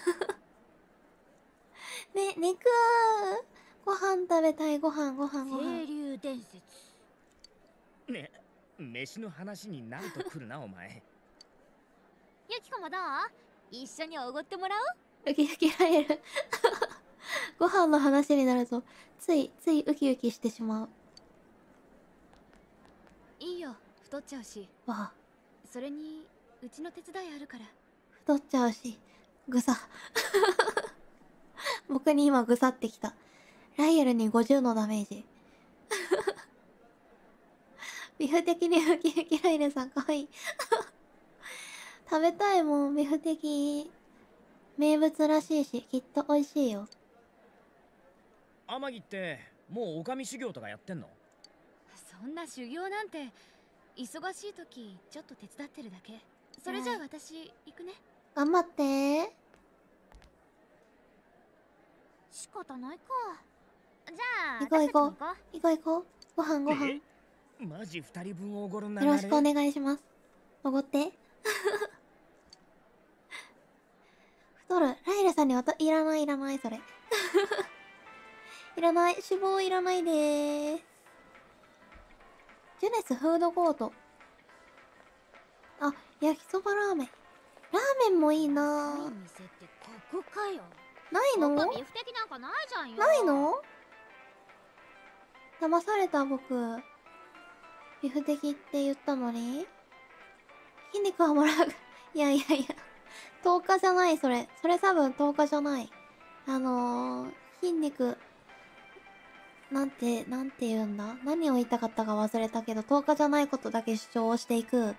肉。ご飯食べたい。ご飯。 清流伝説。 ね、飯の話になると来るなお前。 ゆきこもどう？一緒におごってもらおう。 ウキウキられる。ご飯の話になるとついウキウキしてしまう。 いいよ、太っちゃうし。 わあ。 それにうちの手伝いあるから。 太っちゃうし、ぐさ。僕に今ぐさってきた。ライエルに50のダメージ。ビフ的にウキウキライルさんかわいい。食べたいもん、ビフ的。名物らしいし、きっと美味しいよ。 天城ってもう女将修行とかやってんの？ そんな修行なんて、忙しい時ちょっと手伝ってるだけ。それじゃあ私行くね。 頑張ってー。 仕方ないか。じゃあ行こう。ご飯。 マジ2人分おごるな。 よろしくお願いします。おごって。太る。ライルさんにいらないそれ。いらない。脂肪いらないでーす。ジュネスフードコート。あ、焼きそばラーメン。ラーメンもいいなぁ。 店ってここかよ。 ないの？ ここビフ的なんかないじゃんよ。 ないの？騙された僕。ビフ的って言ったのに筋肉はもらう。いや。10日じゃない、それ多分10日じゃない。筋肉、なんて言うんだ？何を言いたかったか忘れたけど、10日じゃないことだけ主張をしていく。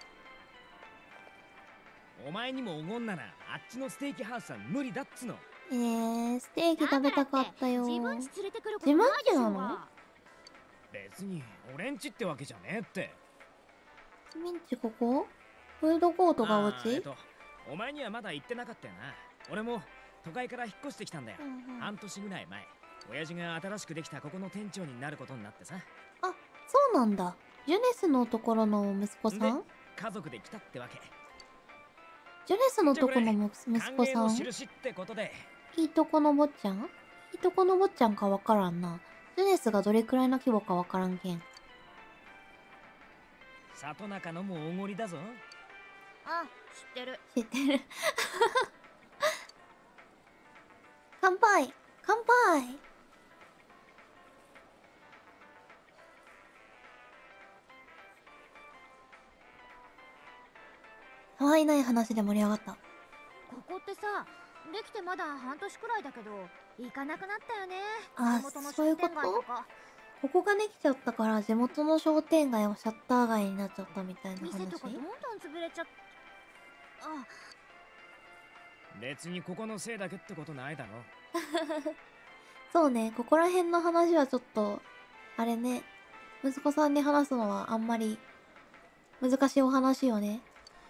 お前にもおごんなら、あっちのステーキハウスは無理だっつの。 ステーキ食べたかったよ。 自分家連れてくること自ないでしょう慢家なの？ 別に俺んちってわけじゃねえって。 ミンチここ？フードコートがお家？ お前にはまだ行ってなかったよな。俺も都会から引っ越してきたんだよ。半年ぐらい前、親父が新しくできたここの店長になることになってさ。 あ、そうなんだ。ジュネスのところの息子さん？ 家族で来たってわけ。 ジュネスのとこの息子さん？ 印ってことで。 いとこの坊ちゃん？いとこの坊ちゃんかわからんな。ジュネスがどれくらいの規模かわからんけん。 里中のもおごりだぞ。 あ、知ってる。 乾杯。たわいない話で盛り上がった。 ここってさ、できてまだ半年くらいだけど行かなくなったよね。 あ、そういうこと？ここができちゃったから地元の商店街はシャッター街になっちゃったみたいな話。 店とかどんどん潰れちゃっ別にここのせいだけってことないだろ。 そうね、ここら辺の話はちょっとあれね、息子さんに話すのはあんまり難しいお話よね。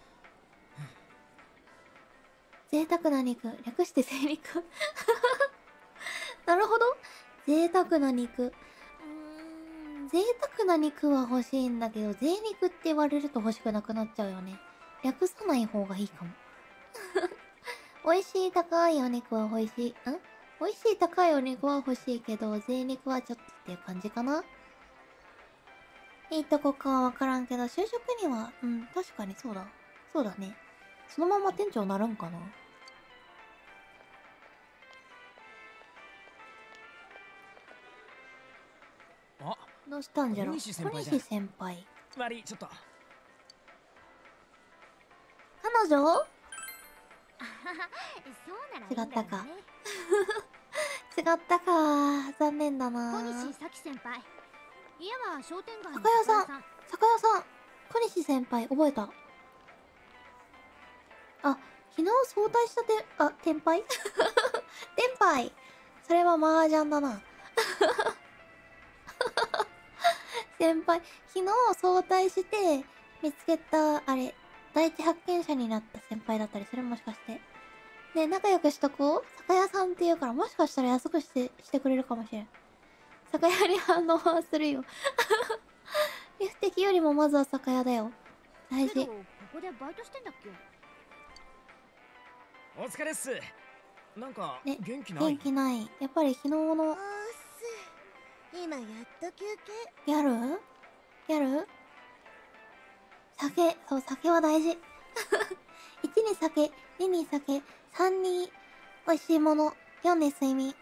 贅沢な肉、略して精肉。なるほど、贅沢な肉。 贅沢な肉は欲しいんだけど、贅肉って言われると欲しくなくなっちゃうよね。略さない方がいいかも。美味しい高いお肉は欲しい。美味しい高いお肉は欲しいけど、贅肉はちょっとっていう感じかな。いいとこかはわからんけど、就職には、確かにそうだ。そうだね。そのまま店長なるんかな。 あ、 どうしたんじゃろ。小西先輩。 悪い、ちょっと。 彼女？ そうならいいんだよね。 違ったか。違ったか。残念だな。 小西咲先輩。家は商店街の酒屋さん。酒屋さん。小西先輩、覚えた。あ、昨日早退した天敗天敗。それは麻雀だな。先輩、昨日早退して見つけた、あれ、第一発見者になった先輩だったり、それもしかして。ね、仲良くしとこう。酒屋さんって言うから、もしかしたら安くしてくれるかもしれん。酒屋に反応はするよ。リフ的よりもまずは酒屋だよ。大事。 ここでバイトしてんだっけ？ お疲れっす。なんか、 ね、 元気ない？ 元気ない。やっぱり昨日の。 今やっと休憩。 やる酒、そう、酒は大事。1に酒、2に酒、3に美味しいもの、4に睡眠。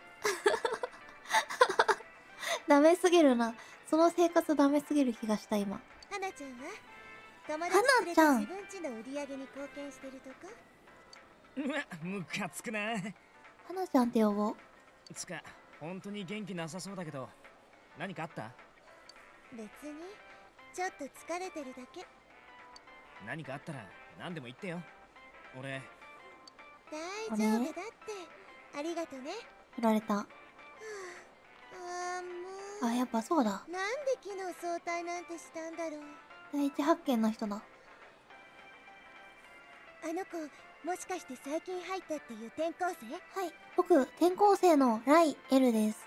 ダメすぎるな。その生活ダメすぎる気がした今。 花ちゃんは友達連れて自分家の売り上げに貢献してるとか？ うわ、ムカつくな。 花ちゃんって呼ぼう。 つか、本当に元気なさそうだけど、何かあった？ 別に、ちょっと疲れてるだけ。 何かあったら何でも言ってよ。俺。 大丈夫だって。ありがとね。 振られた。 もう。 あ、やっぱそうだ。 なんで昨日早退なんてしたんだろう。 第一発見の人だ。 あの子、もしかして最近入ったっていう転校生？ はい、僕、転校生のライ・エルです。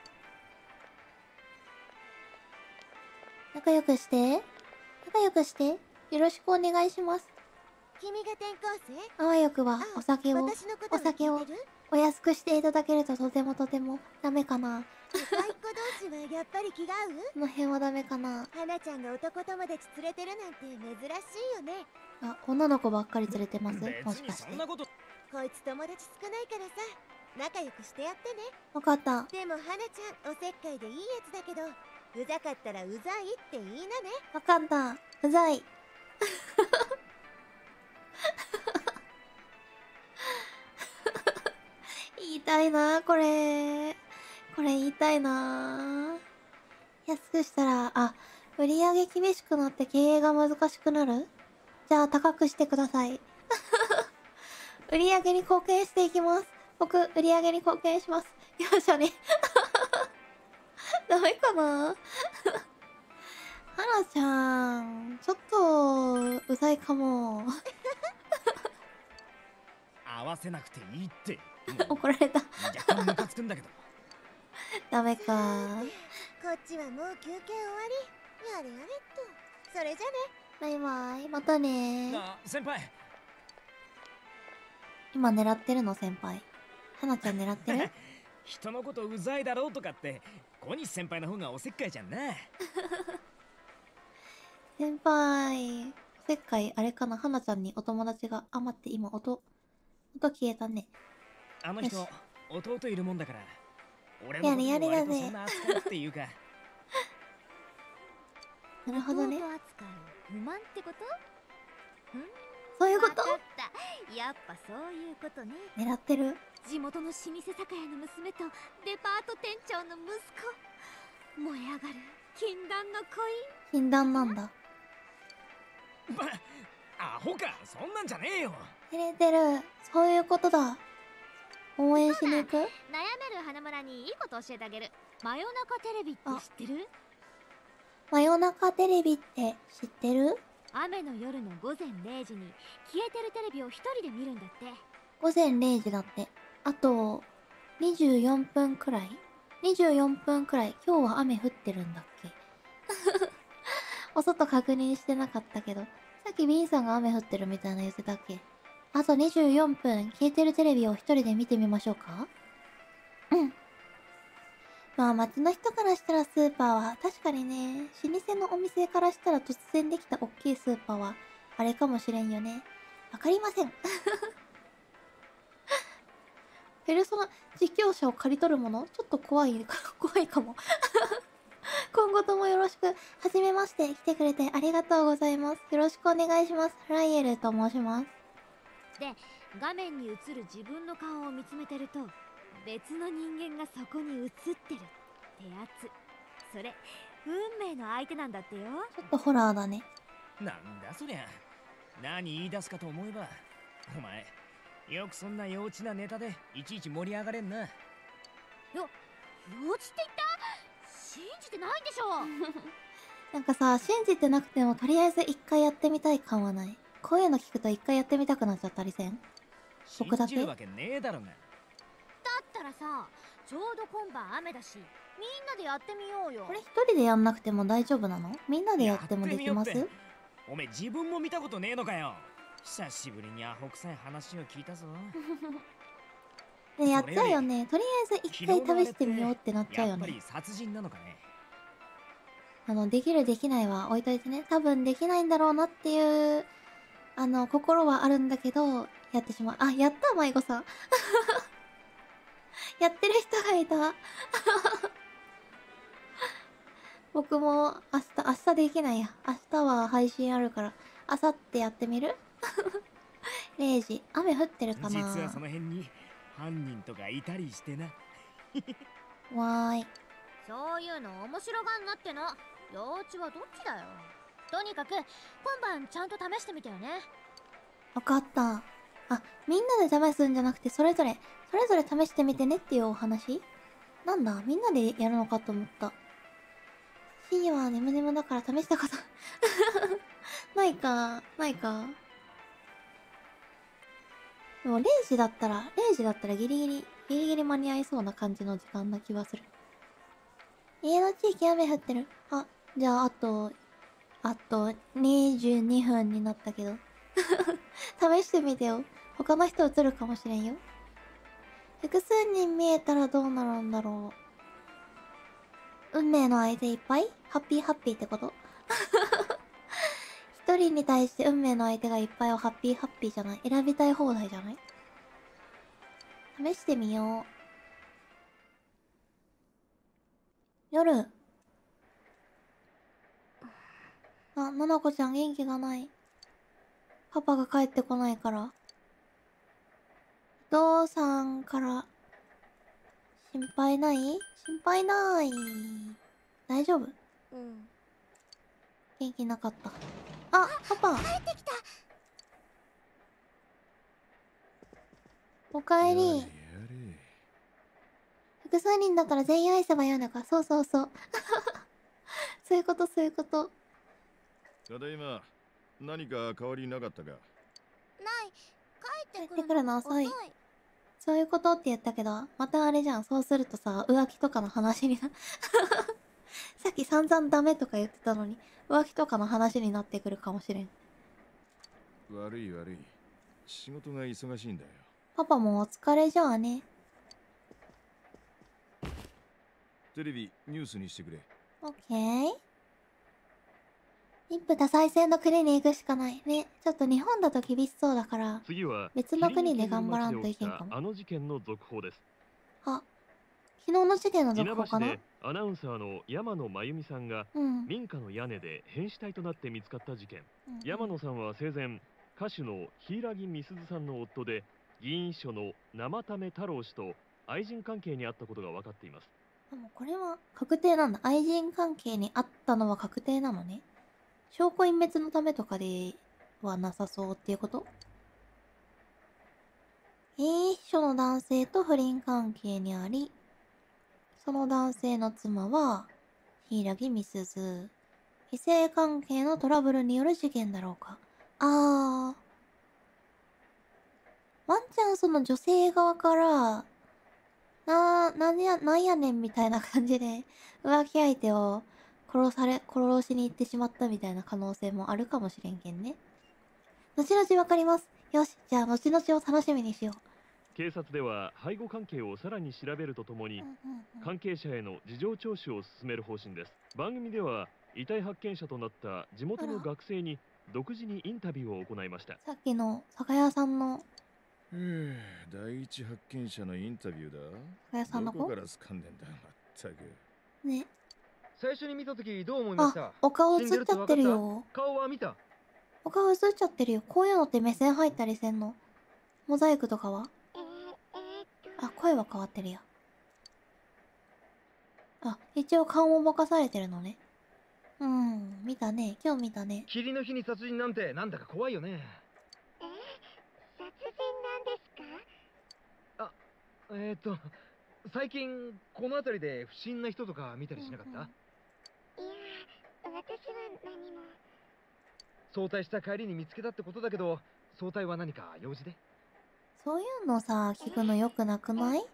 仲良くして。仲良くして。よろしくお願いします。 君が転校生？ あわよくはお酒をお安くしていただけるととてもダメかな。 若い子同士はやっぱり気が合う？ その辺はダメかな。 花ちゃんが男友達連れてるなんて珍しいよね。 あ、女の子ばっかり連れてます？もしかして。 こいつ友達少ないからさ、仲良くしてやってね。 わかった。 でも花ちゃんおせっかいでいいやつだけど、うざかったらうざいって言いなね。 わかった。うざい。言いたいな、これ言いたいな。安くしたら、売り上げ厳しくなって経営が難しくなる？じゃあ高くしてください。売り上げに貢献していきます。僕、売り上げに貢献します。よっしゃね。ダメかな。花ちゃん、ちょっと、うざいかも。 合わせなくていいって。 怒られた。 若干ムカつくんだけど。 ダメか。 こっちはもう休憩終わり。やれやれっと。それじゃね。 バイバイ。またね。 先輩。 今狙ってるの先輩。花ちゃん狙ってる？ 人のことうざいだろうとかって小西先輩の方がおせっかいじゃんな。 先輩、おせっかいあれかな。花ちゃんにお友達が待って今音消えたね。 あの人弟いるもんだから俺のことを割とそんな扱うっていうか。 なるほどね。 弟扱い不満ってこと？ そういうこと？ わかった。やっぱそういうことね。 狙ってる？ 地元の老舗酒屋の娘とデパート店長の息子。燃え上がる禁断の恋。 禁断なんだ。 アホか、そんなんじゃねえよ。 照れてる。そういうことだ。応援しに行く？ 悩める花村にいいこと教えてあげる。真夜中テレビって知ってる？ 真夜中テレビって知ってる？ 雨の夜の午前0時に消えてるテレビを一人で見るんだって。 午前0時だって。あと24分くらい。24分くらい。今日は雨降ってるんだっけ？ お外確認してなかったけど。さっきビンさんが雨降ってるみたいな言ってたっけ？あと24分、消えてるテレビを一人で見てみましょうか？うん。まあ街の人からしたらスーパーは、確かにね、老舗のお店からしたら突然できた大きいスーパーは、あれかもしれんよね。わかりません。ペルソナ実況者を刈り取るものちょっと怖いかも。今後ともよろしく。はじめまして。来てくれてありがとうございます。よろしくお願いします。ライエルと申します。 で、画面に映る自分の顔を見つめてると、別の人間がそこに映ってるってやつ。それ、運命の相手なんだってよ。 ちょっとホラーだね。 なんだそりゃ。何言い出すかと思えば、お前よくそんな幼稚なネタでいちいち盛り上がれんな。 幼稚って言った？信じてないんでしょ。 なんかさ、信じてなくてもとりあえず一回やってみたい感はない。こういうの聞くと一回やってみたくなっちゃったりせん？僕だけ？ 信じるわけねえだろな。 だったらさ、ちょうど今晩雨だし、みんなでやってみようよ。 これ一人でやんなくても大丈夫なの？みんなでやってもできます？ おめえ自分も見たことねえのかよ。久しぶりにアホ臭い話を聞いたぞ。 ね、やっちゃうよね。とりあえず一回試してみようってなっちゃうよね。 やっぱり殺人なのかね。 できるできないは置いといてね。多分できないんだろうなっていう、心はあるんだけど、やってしまう。あ、やった迷子さん。やってる人がいた。僕も明日できないや。明日は配信あるから、明後日やってみる？ 0 時。雨降ってるかな？ 実はその辺に犯人とかいたりしてな。 わーい。 そういうの面白がんなっての。幼稚はどっちだよ。とにかく今晩ちゃんと試してみてよね。 わかった。あ、みんなで試すんじゃなくてそれぞれ試してみてねっていうお話？なんだ、みんなでやるのかと思った。深夜は眠々だから試したことないか。でも0時だったらギリギリ間に合いそうな感じの時間な気はする。家の地域雨降ってる。あ、じゃああと22分になったけど。試してみてよ。他の人映るかもしれんよ。複数人見えたらどうなるんだろう。運命の相手いっぱい？ハッピーってこと？一人に対して運命の相手がいっぱいはハッピーじゃない？選びたい放題じゃない？試してみよう。夜。あ、ななこちゃん元気がない。パパが帰ってこないから。お父さんから心配ない？心配ない。大丈夫？ うん。 元気なかった。あ、パパ。 帰ってきた。 おかえり。複数人だから全員愛せばいいのか。そう。そういうこと。 ただいま。何か変わりなかったか？ない。 帰ってくるの遅い。そういうことって言ったけど、またあれじゃん。そうするとさ、浮気とかの話になさっき散々ダメとか言ってたのに、浮気とかの話になってくるかもしれん。 悪い。仕事が忙しいんだよ。 パパもお疲れじゃあね。 テレビニュースにしてくれ。 オッケー。一夫多妻制の国に行くしかないね。ちょっと日本だと厳しそうだから、 次は別の国で頑張らんといけんかも。 あの事件の続報です。 あ、昨日の事件の続報かな？ 稲葉市でアナウンサーの山野真由美さんが、民家の屋根で変死体となって見つかった事件。山野さんは生前、歌手の柊美鈴さんの夫で、議員秘書の生為太郎氏と愛人関係にあったことが分かっています。 でもこれは確定なんだ。愛人関係にあったのは確定なのね。証拠隠滅のためとかではなさそうっていうこと？議員秘書の男性と不倫関係にあり、その男性の妻は柊美鈴。異性関係のトラブルによる事件だろうか。ワンチャンその女性側からなんやねんみたいな感じで浮気相手を殺しに行ってしまったみたいな可能性もあるかもしれんけんね。後々わかります。よし、じゃあ後々を楽しみにしよう。 警察では背後関係をさらに調べるとともに、関係者への事情聴取を進める方針です。番組では遺体発見者となった地元の学生に独自にインタビューを行いました。 さっきの酒屋さんの第一発見者のインタビューだ。 酒屋さんの子どこから掴んでんだ、まったく。 ね。 最初に見た時どう思いました？ お顔映っちゃってるよ。 顔は見た？ お顔映っちゃってるよ。こういうのって目線入ったりせんの？モザイクとかは？あ、声は変わってるや。あ、一応顔もぼかされてるのね。見たね。今日見たね。 霧の日に殺人なんてなんだか怖いよね。 殺人なんですか？ 最近この辺りで不審な人とか見たりしなかった？ いや、私は何も。 早退した帰りに見つけたってことだけど、早退は何か用事で？ そういうのさ、聞くの良くなくない？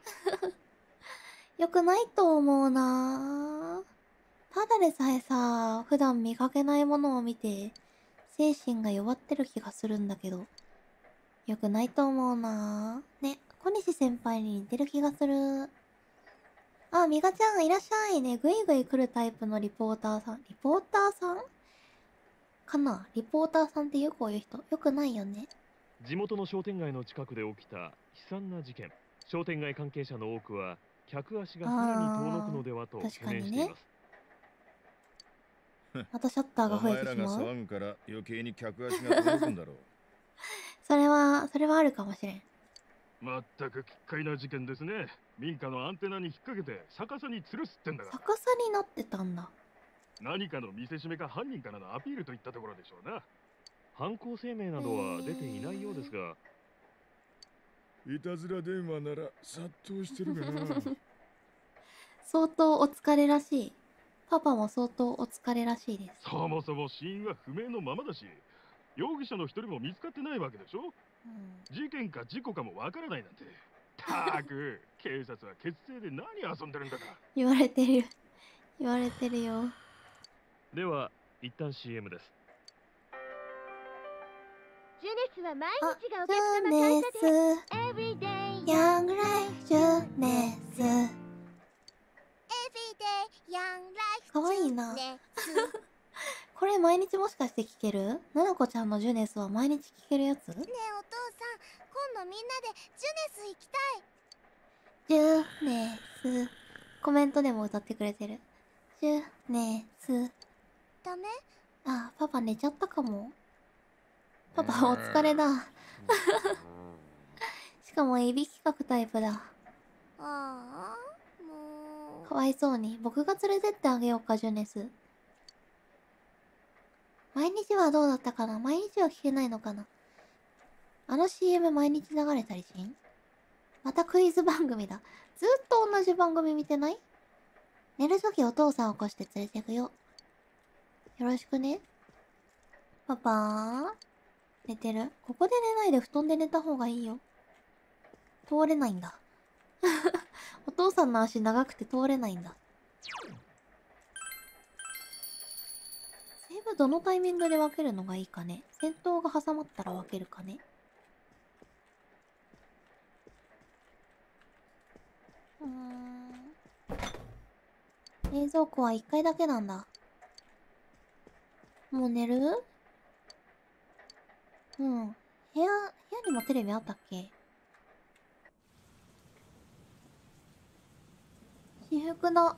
良くないと思うな。ただでさえさ、普段見かけないものを見て、精神が弱ってる気がするんだけど、良くないと思うな。ね、小西先輩に似てる気がする。あ、ミカちゃんいらっしゃいね。ぐいぐい来るタイプのリポーターさん。リポーターさんかな？リポーターさんってよくこういう人。よくないよね。 地元の商店街の近くで起きた悲惨な事件。商店街関係者の多くは客足がさらに遠のくのではと懸念しています。 またシャッターが増えてしまう。 お前らが騒ぐから余計に客足が遠のくんだろう。 それはあるかもしれん。 まったく奇怪な事件ですね。民家のアンテナに引っ掛けて逆さに吊るすってんだから。 逆さになってたんだ。 何かの見せしめか犯人からのアピールといったところでしょうな。 犯行声明などは出ていないようですが、 いたずら電話なら殺到してるがな。 相当お疲れらしい。パパも相当お疲れらしいです。 そもそも死因は不明のままだし、容疑者の一人も見つかってないわけでしょ。事件か事故かもわからないなんて。たく警察は血清で何遊んでるんだか。 言われてるよ。 では一旦 CM です。 ジュネスは毎日がお客様感謝で Everyday Young Life ジュネス。 Everyday Young Life かわいいな。これ毎日もしかして聞ける？ななこちゃんのジュネスは毎日聞けるやつ？ ねえお父さん、今度みんなでジュネス行きたい。 ジュネス。コメントでも歌ってくれてる。ジュネス。 ダメ？ あ、パパ寝ちゃったかも。パパお疲れだ。しかもいびきかくタイプだ。 ああ、もう。 かわいそうに。僕が連れてってあげようか、ジュネス。毎日はどうだったかな？毎日は聞けないのかな？あの CM 毎日流れたりしん？またクイズ番組だ。ずっと同じ番組見てない？寝るときお父さん起こして連れてくよ。よろしくね。パパー寝てる？ここで寝ないで布団で寝た方がいいよ。通れないんだ。お父さんの足長くて通れないんだ。セーブどのタイミングで分けるのがいいかね。戦闘が挟まったら分けるかね。冷蔵庫は1回だけなんだ。もう寝る？部屋にもテレビあったっけ？私服だ。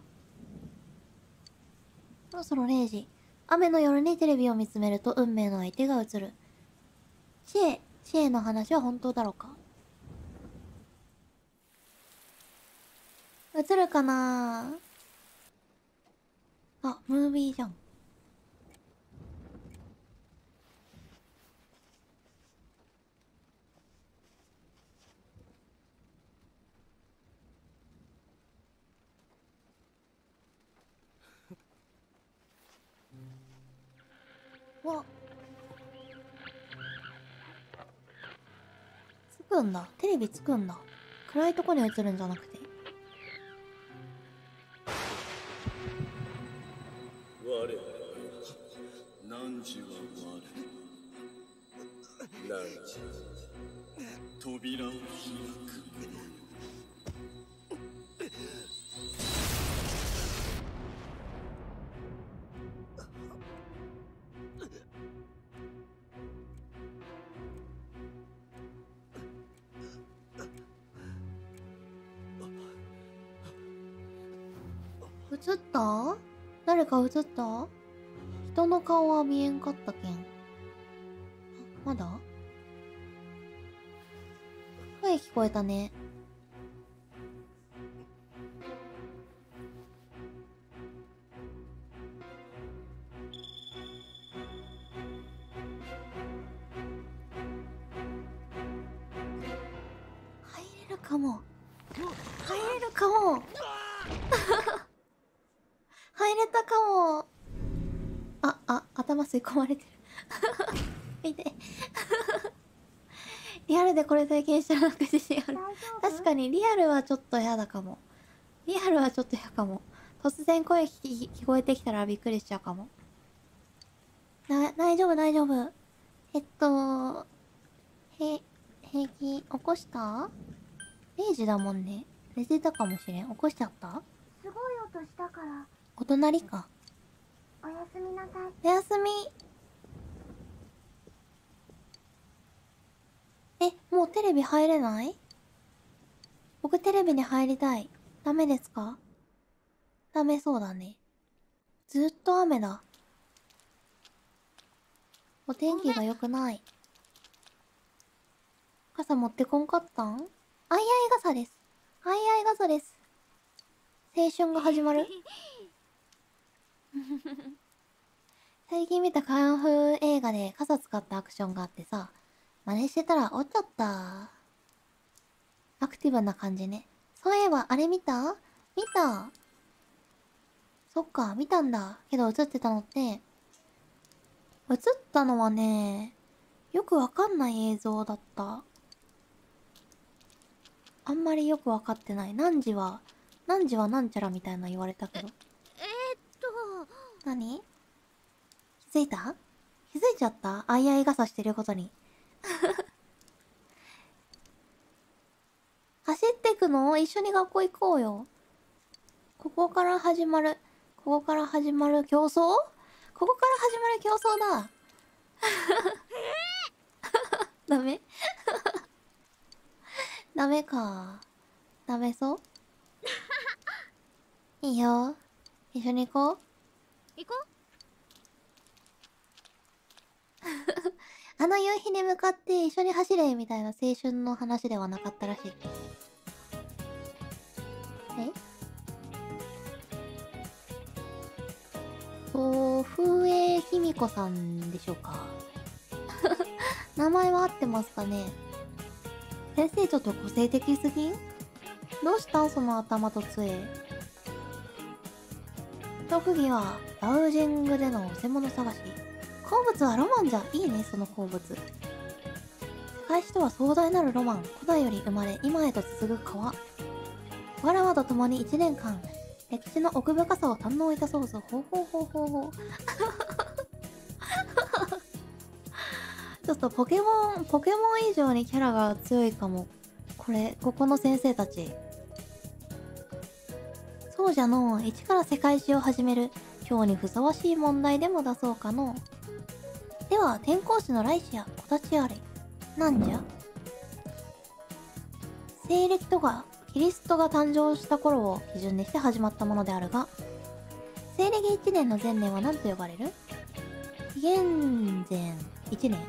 そろそろ0時。雨の夜にテレビを見つめると運命の相手が映る。知恵の話は本当だろうか？映るかなあ、ムービーじゃん。わっ。つくんだ。テレビつくんだ。暗いとこに映るんじゃなくて。 我汝は我汝扉を開く映った？誰か映った？人の顔は見えんかったけん。まだ？声聞こえたね。入れるかも。入れるかも。入れたかも。頭吸い込まれてる。見て。リアルでこれ体験したらなんか自信ある。確かにリアルはちょっと嫌だかも。リアルはちょっと嫌かも。突然声聞こえてきたらびっくりしちゃうかも。大丈夫大丈夫。平気起こした？ 0時だもんね。寝てたかもしれん。起こしちゃった？ すごい音したから。 お隣か。 おやすみなさい。 おやすみ。もうテレビ入れない？僕テレビに入りたい。ダメですか？ダメそうだね。ずっと雨だ。お天気が良くない。傘持ってこんかったん？あいあい傘です。あいあい傘です。青春が始まる？最近見たカンフー映画で傘使ったアクションがあってさ、真似してたら折っちゃった。アクティブな感じね。そういえばあれ見た？見た。そっか、見たんだ。けど映ってたのって、映ったのはね、よくわかんない映像だった。あんまりよくわかってない。何時はなんちゃらみたいな言われたけど。何？気づいた？気づいちゃった？あいあい傘してることに。走ってくの？一緒に学校行こうよ。ここから始まる競争？ここから始まる競争だ。ダメ？ダメか。ダメそう？いいよ。一緒に行こう。 行こう。 あの夕日に向かって一緒に走れみたいな青春の話ではなかったらしい。風江ひみこさんでしょうか。名前は合ってますかね。先生ちょっと個性的すぎん？どうしたその頭と杖。特技はダウジングでの偽物探し。好物はロマンじゃ。いいねその好物。世界史とは壮大なるロマン。古代より生まれ今へと続く川。わらわと共に1年間歴史の奥深さを堪能いたそうぞ。ほう。ちょっとポケモン以上にキャラが強いかも。ここの先生たち。そうじゃのう、一から世界史を始める。今日にふさわしい問題でも出そうかの。では、転校士のライシア、小立ちあれ。なんじゃ？西暦とが、キリストが誕生した頃を基準にして始まったものであるが、西暦1年の前年は何と呼ばれる？紀元前1年。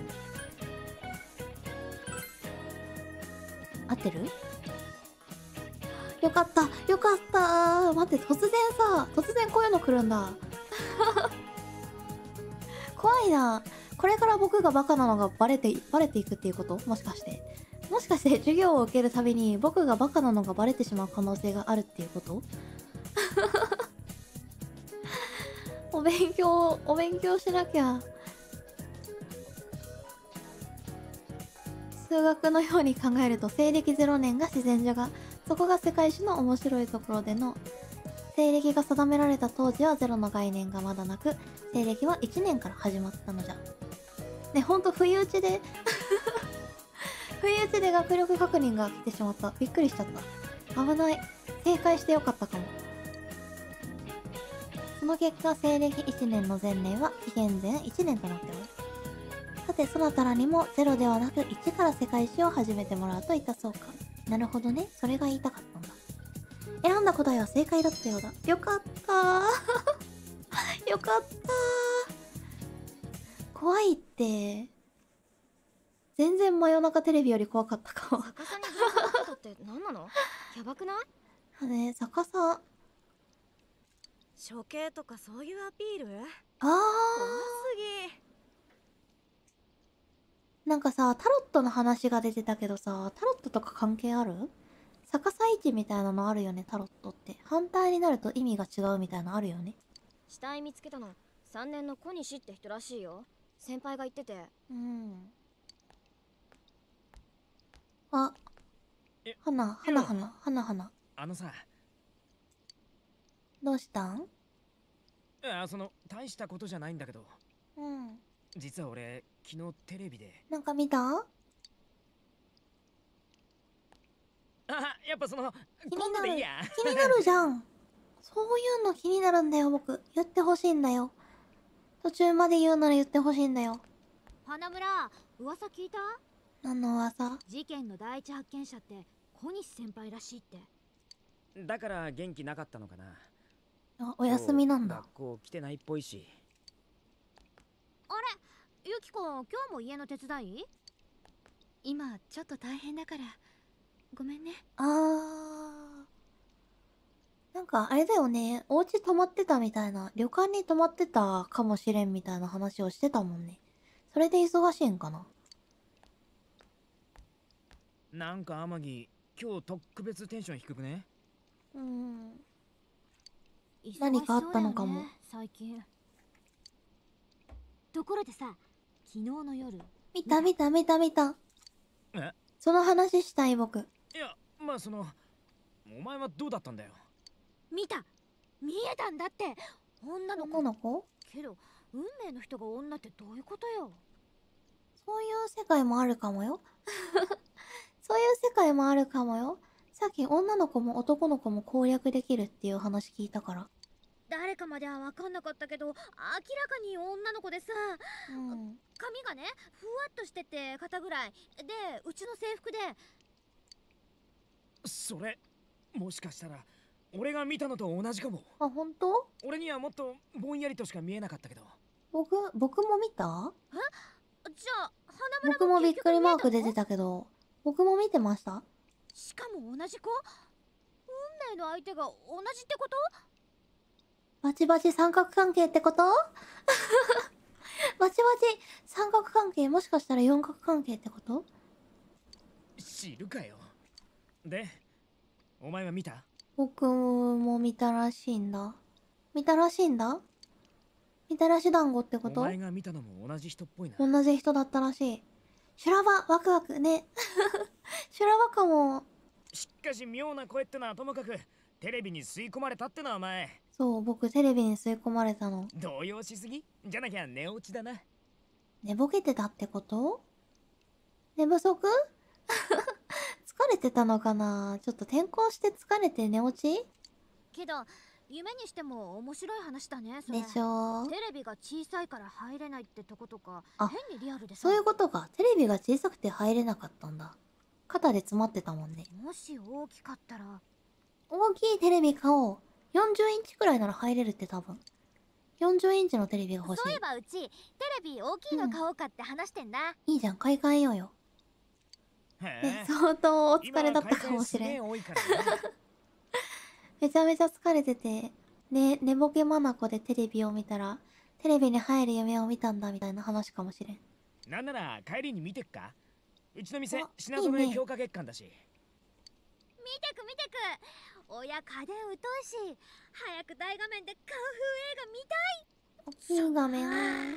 合ってる？よかった待って、突然こういうの来るんだ。怖いな。これから僕がバカなのがバレていくっていうこと？もしかして授業を受けるたびに僕がバカなのがバレてしまう可能性があるっていうこと？お勉強しなきゃ。数学のように考えると西暦0年が自然じゃが、そこが世界史の面白いところでの。 西暦が定められた当時はゼロの概念がまだなく、西暦は1年から始まったのじゃ。ね、ほんと不意打ちで不意打ちで学力確認が来てしまった。びっくりしちゃった。危ない。正解してよかったかも。その結果、西暦1年の前年は紀元前1年となっておる。さて、そなたらにも0ではなく1から世界史を始めてもらうと言ったそうか。なるほどね。それが言いたかったんだ。選んだ答えは正解だったようだ。よかったーよかったー。怖いって。全然真夜中テレビより怖かったかも。 逆さにぶら下がったって何なの？やばくない？ ね、逆さ。 処刑とかそういうアピール？ あー。 怖すぎ。 なんかさ、タロットの話が出てたけどさ、タロットとか関係ある？逆さ位置みたいなのあるよね、タロットって。反対になると意味が違うみたいなのあるよね。 死体見つけたの3年の小西って人らしいよ。先輩が言ってて。 うん。あ、花。 あのさ、 どうしたん？ 大したことじゃないんだけど、 うん。 実は俺昨日テレビでなんか見た？ やっぱ気にな今度でいいや。 気になるじゃん。そういうの気になるんだよ、僕。言ってほしいんだよ。途中まで言うなら言ってほしいんだよ。 花村、噂聞いた？ 何の噂？ 事件の第一発見者って小西先輩らしいって。 だから元気なかったのかな。 あ、お休みなんだ。 学校来てないっぽいし。 あれ、ゆきこ今日も家の手伝い？ 今ちょっと大変だからごめんね。 なんかあれだよね、お家泊まってたみたいな、旅館に泊まってたかもしれんみたいな話をしてたもんね。それで忙しいんかな。 なんか天城、今日特別テンション低くね？ 何かあったのかも。 最近。ところでさ、昨日の夜見た。 え？ その話したい僕。 いや、まあお前はどうだったんだよ。 見えたんだって。女の子けど運命の人が女ってどういうことよ。 そういう世界もあるかもよそういう世界もあるかもよ。さっき女の子も男の子も攻略できるっていう話聞いたから。 誰かまでは分かんなかったけど、明らかに女の子でさ、髪がねふわっとしてて肩ぐらいで、うちの制服で。 それもしかしたら俺が見たのと同じかも。 あ、本当？ 俺にはもっとぼんやりとしか見えなかったけど。 僕も見た？ じゃあ花村僕もびっくりマーク出てたけど、僕も見てました。 しかも同じ子？運命の相手が同じってこと？ バチバチ三角関係ってことバチバチ三角関係、もしかしたら四角関係ってこと？ 知るかよ。で、お前は見た？ 僕も見たらしいんだ。みたらし団子ってこと？ お前が見たのも同じ人っぽいな。 同じ人だったらしい。修羅場ワクワクね修羅場かも。 しかし妙な声ってのはともかく、テレビに吸い込まれたってのはお前。 そう、僕テレビに吸い込まれたの。 動揺しすぎ？じゃなきゃ寝落ちだな。 寝ぼけてたってこと？寝不足疲れてたのかな。ちょっと転校して疲れて寝落ち？ けど夢にしても面白い話だね。それでしょ。 テレビが小さいから入れないってとことか変にリアルでさ。 そういうことか。テレビが小さくて入れなかったんだ。肩で詰まってたもんね。 もし大きかったら。 大きいテレビ買おう。40インチくらいなら入れるって。多分40インチのテレビが欲しい。 そういえばうちテレビ大きいの買おうかって話してんだ。 いいじゃん、買い替えようよ。相当お疲れだったかもしれんめちゃめちゃ疲れてて、寝ぼけまなこでテレビを見たら、テレビに入る夢を見たんだみたいな話かもしれん。 なんなら帰りに見てくか？うちの店品揃え強化月間だし。 見てく親家電疎いし、早く大画面でカンフー映画見たい。 大きい画面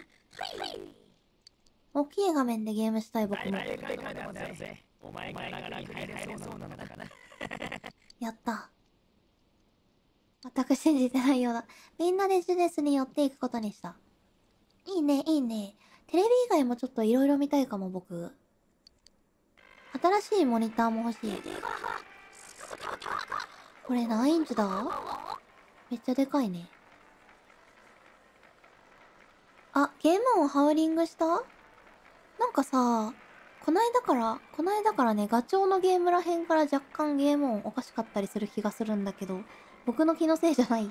大きい画面でゲームしたい。僕もお前が中に入れそうなのだからやった。私全く信じてないようだ。みんなでジュネスに寄っていくことにした。いいね、いいね。テレビ以外もちょっといろいろ見たいかも、僕。新しいモニターも欲しい。これ何インチだ？めっちゃでかいね。あ、ゲーム音ハウリングした？なんかさ、こないだからね、ガチョウのゲームらへんから若干ゲーム音おかしかったりする気がするんだけど、僕の気のせいじゃない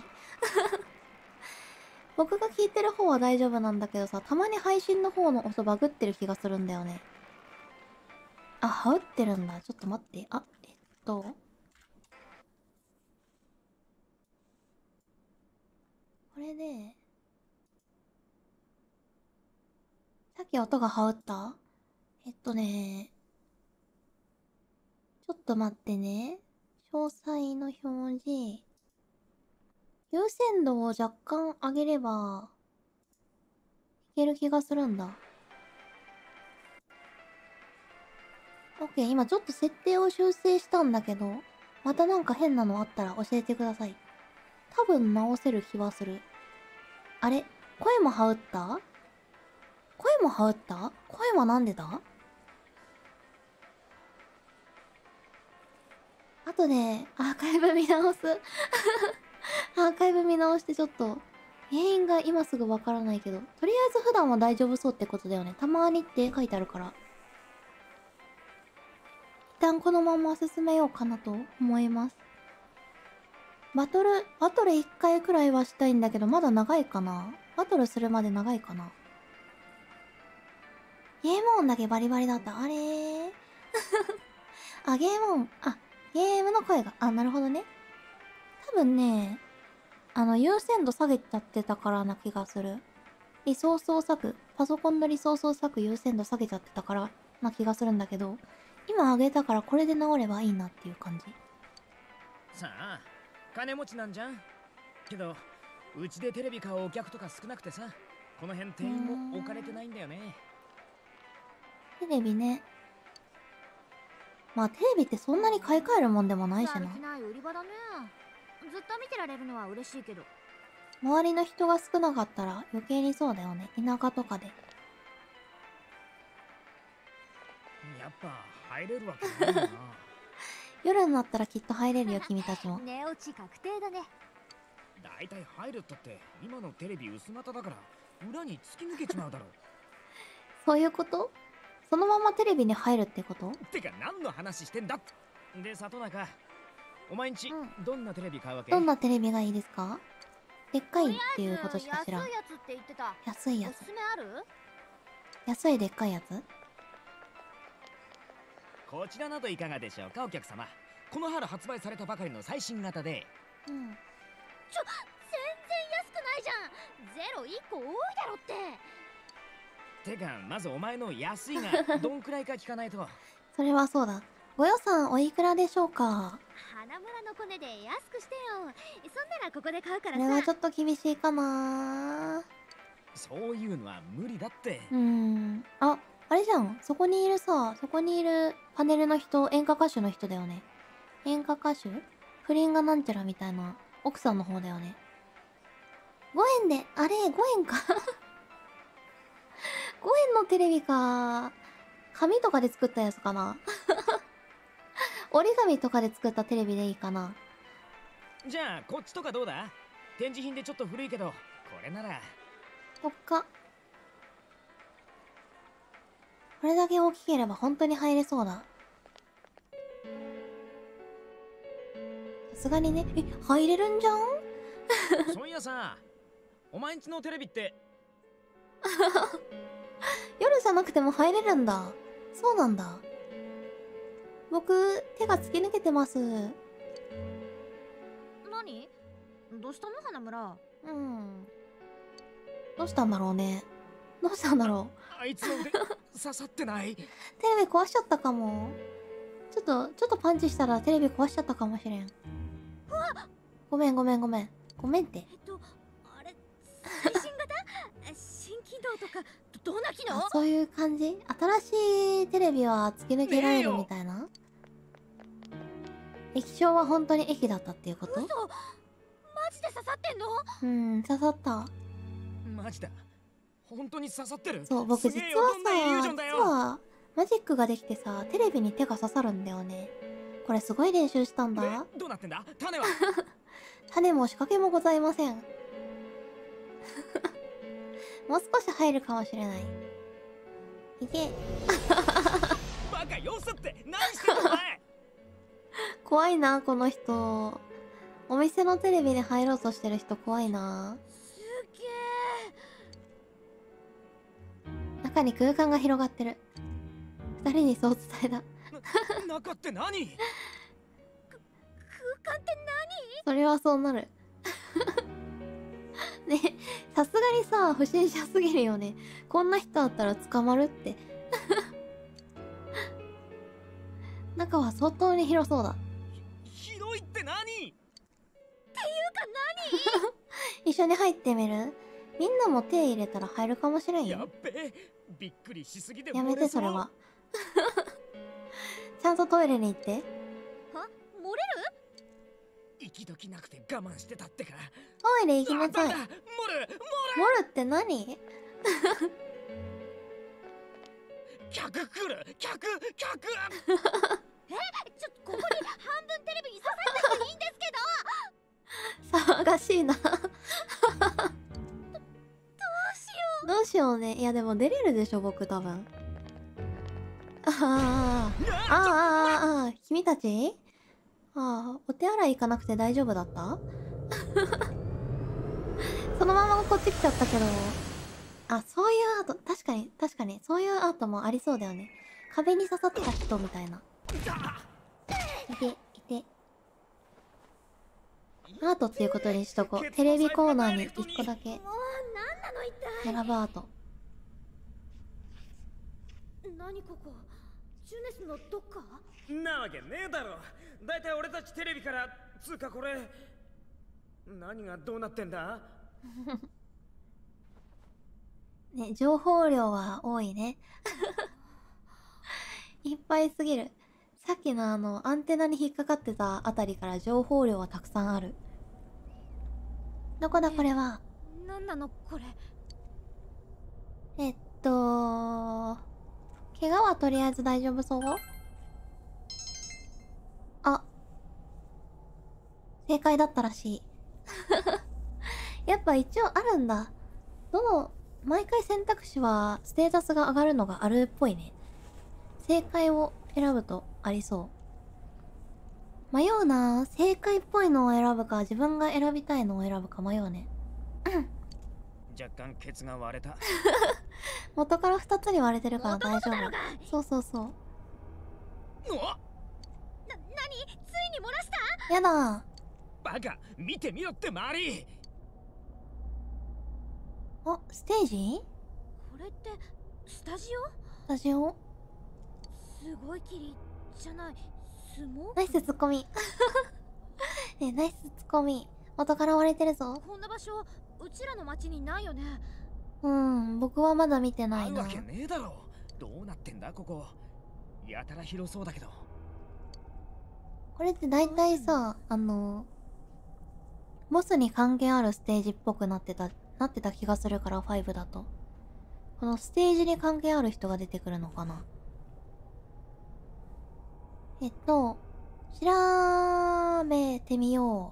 僕が聞いてる方は大丈夫なんだけどさ、たまに配信の方の音バグってる気がするんだよね。あ、ハウってるんだ。ちょっと待って。あ、これで、さっき音がハウった？ちょっと待ってね。詳細の表示。優先度を若干上げれば、いける気がするんだ。OK、今ちょっと設定を修正したんだけど、またなんか変なのあったら教えてください。多分直せる気はする。あれ？声もハウった？声もハウった？声はなんでだ？後でアーカイブ見直すアーカイブ見直してちょっと原因が今すぐわからないけど、とりあえず普段は大丈夫そうってことだよね。たまにって書いてあるから、一旦このまま進めようかなと思います。バトル1回くらいはしたいんだけど、まだ長いかな。バトルするまで長いかな。ゲーム音だけバリバリだった。あれーあ、ゲーム音、あ、ゲームの声が、あ、なるほどね。多分ね、優先度下げちゃってたからな気がする。パソコンのリソースを割く優先度下げちゃってたからな気がするんだけど、今上げたからこれで治ればいいなっていう感じ。 さあ、金持ちなんじゃん。けど、うちでテレビ買うお客とか少なくてさ、この辺店員も置かれてないんだよね。 テレビね。まあテレビってそんなに買い替えるもんでもないしな。 ない売り場だね。ずっと見てられるのは嬉しいけど、 周りの人が少なかったら余計にそうだよね。田舎とかで。 やっぱ入れるわけないよな夜になったらきっと入れるよ君たちも。 寝落ち確定だね。 だいたい入るったって今のテレビ薄型だから裏に突き抜けちまうだろうそういうこと？そのままテレビに入るってこと？ てか何の話してんだ。で、里中、お前んち、どんなテレビ買うわけ？ どんなテレビがいいですか？でっかいっていうことしか知らん。 安いやつって言ってた。 安いやつ。 おすすめある？ 安いでっかいやつ？ こちらなどいかがでしょうか、お客様。この春発売されたばかりの最新型で。 全然安くないじゃん。ゼロ1個多いだろって。 てか、まずお前の安いがどんくらいか聞かないと。 それはそうだ。ご予算おいくらでしょうか？ 花村のコネで安くしてよ。そんならここで買うからさ。 それはちょっと厳しいかな。 そういうのは無理だって。 あ、あれじゃん。そこにいるパネルの人、演歌歌手の人だよね。演歌歌手？不倫がなんちゃらみたいな奥さんの方だよね。5円で、あれ、5円か5円のテレビか。紙とかで作ったやつかな折り紙とかで作ったテレビでいいかな。 じゃあこっちとかどうだ？展示品でちょっと古いけどこれなら。 そっか。これだけ大きければ本当に入れそうだ。さすがにね。入れるんじゃんそういやさ、お前んちのテレビって夜じゃなくても入れるんだ。そうなんだ。僕、手が突き抜けてます。 何？どうしたの花村？ どうしたんだろうね。どうしたんだろう。あいつの腕刺さってない？ テレビ壊しちゃったかも。ちょっとパンチしたらテレビ壊しちゃったかもしれん。ごめんって。 あれ、最新型？新機能とかどんな機能？ そういう感じ？新しいテレビは突き抜けられるみたいな？液晶は本当に液だったっていうこと？ 嘘？マジってんの？ うん、刺さった。 マジだ。本当に刺さってる。 そう、僕実はさ、実はマジックができてさ、テレビに手が刺さるんだよね。これすごい練習したんだ。 どうなってんだ？種は種も仕掛けもございません。もう少し入るかもしれない。いけ。 バカよさって何してんのお前。 怖いな、この人。お店のテレビに入ろうとしてる人怖いな。 すげえ。 中に空間が広がってる。二人にそう伝えた。 中って何？ 空間って何？ それはそうなる。ね、さすがにさ、不審者すぎるよね。こんな人だったら捕まるって。中は相当に広そうだ。 広いって何？っていうか何？ 一緒に入ってみる？みんなも手入れたら入るかもしれんよ。 やっべ、びっくりしすぎでやめてそれは。ちゃんとトイレに行って。 は？漏れる？ 息どきなくて我慢してたってか。 トイレ行きなさい。 漏るって何？ 客来る、客ちょっとここに半分テレビに刺さってていいんですけど。 騒がしいな。どうしようね。いやでも出れるでしょ、僕多分。君たち？お手洗い行かなくて大丈夫だった？そのままこっち来ちゃったけど。そういうアート、確かに、そういうアートもありそうだよね。壁に刺さってた人みたいな。いて。アートっていうことにしとこう。テレビコーナーに1個だけ。選ぶアート。 何ここ？ジュネスのどっか？ なわけねえだろ。だいたい俺たちテレビからつうかこれ何がどうなってんだ？ ね、情報量は多いね。いっぱいすぎる。さっきのアンテナに引っかかってたあたりから情報量はたくさんある。どこだこれは。 何なのこれ？ 怪我はとりあえず大丈夫そう？正解だったらしい。やっぱ一応あるんだ。毎回選択肢はステータスが上がるのがあるっぽいね。正解を選ぶとありそう。迷うな。正解っぽいのを選ぶか、自分が選びたいのを選ぶか迷うね。 若干ケツが割れた。 元から2つに割れてるから大丈夫。そう。 何？ついに漏らした？ やだ。 バカ、見てみろって周り。 ステージ？ これってスタジオ？ すごい霧じゃない、スモーク？ ナイスツッコミ。ナイスツッコミ。元から割れてるぞ。 こんな場所うちらの町にないよね。 僕はまだ見てないな。 あるわけねえだろ。どうなってんだここ。やたら広そうだけど。 これって大体さ、ボスに関係あるステージっぽくなってた気がするから、5だと。このステージに関係ある人が出てくるのかな。調べてみよ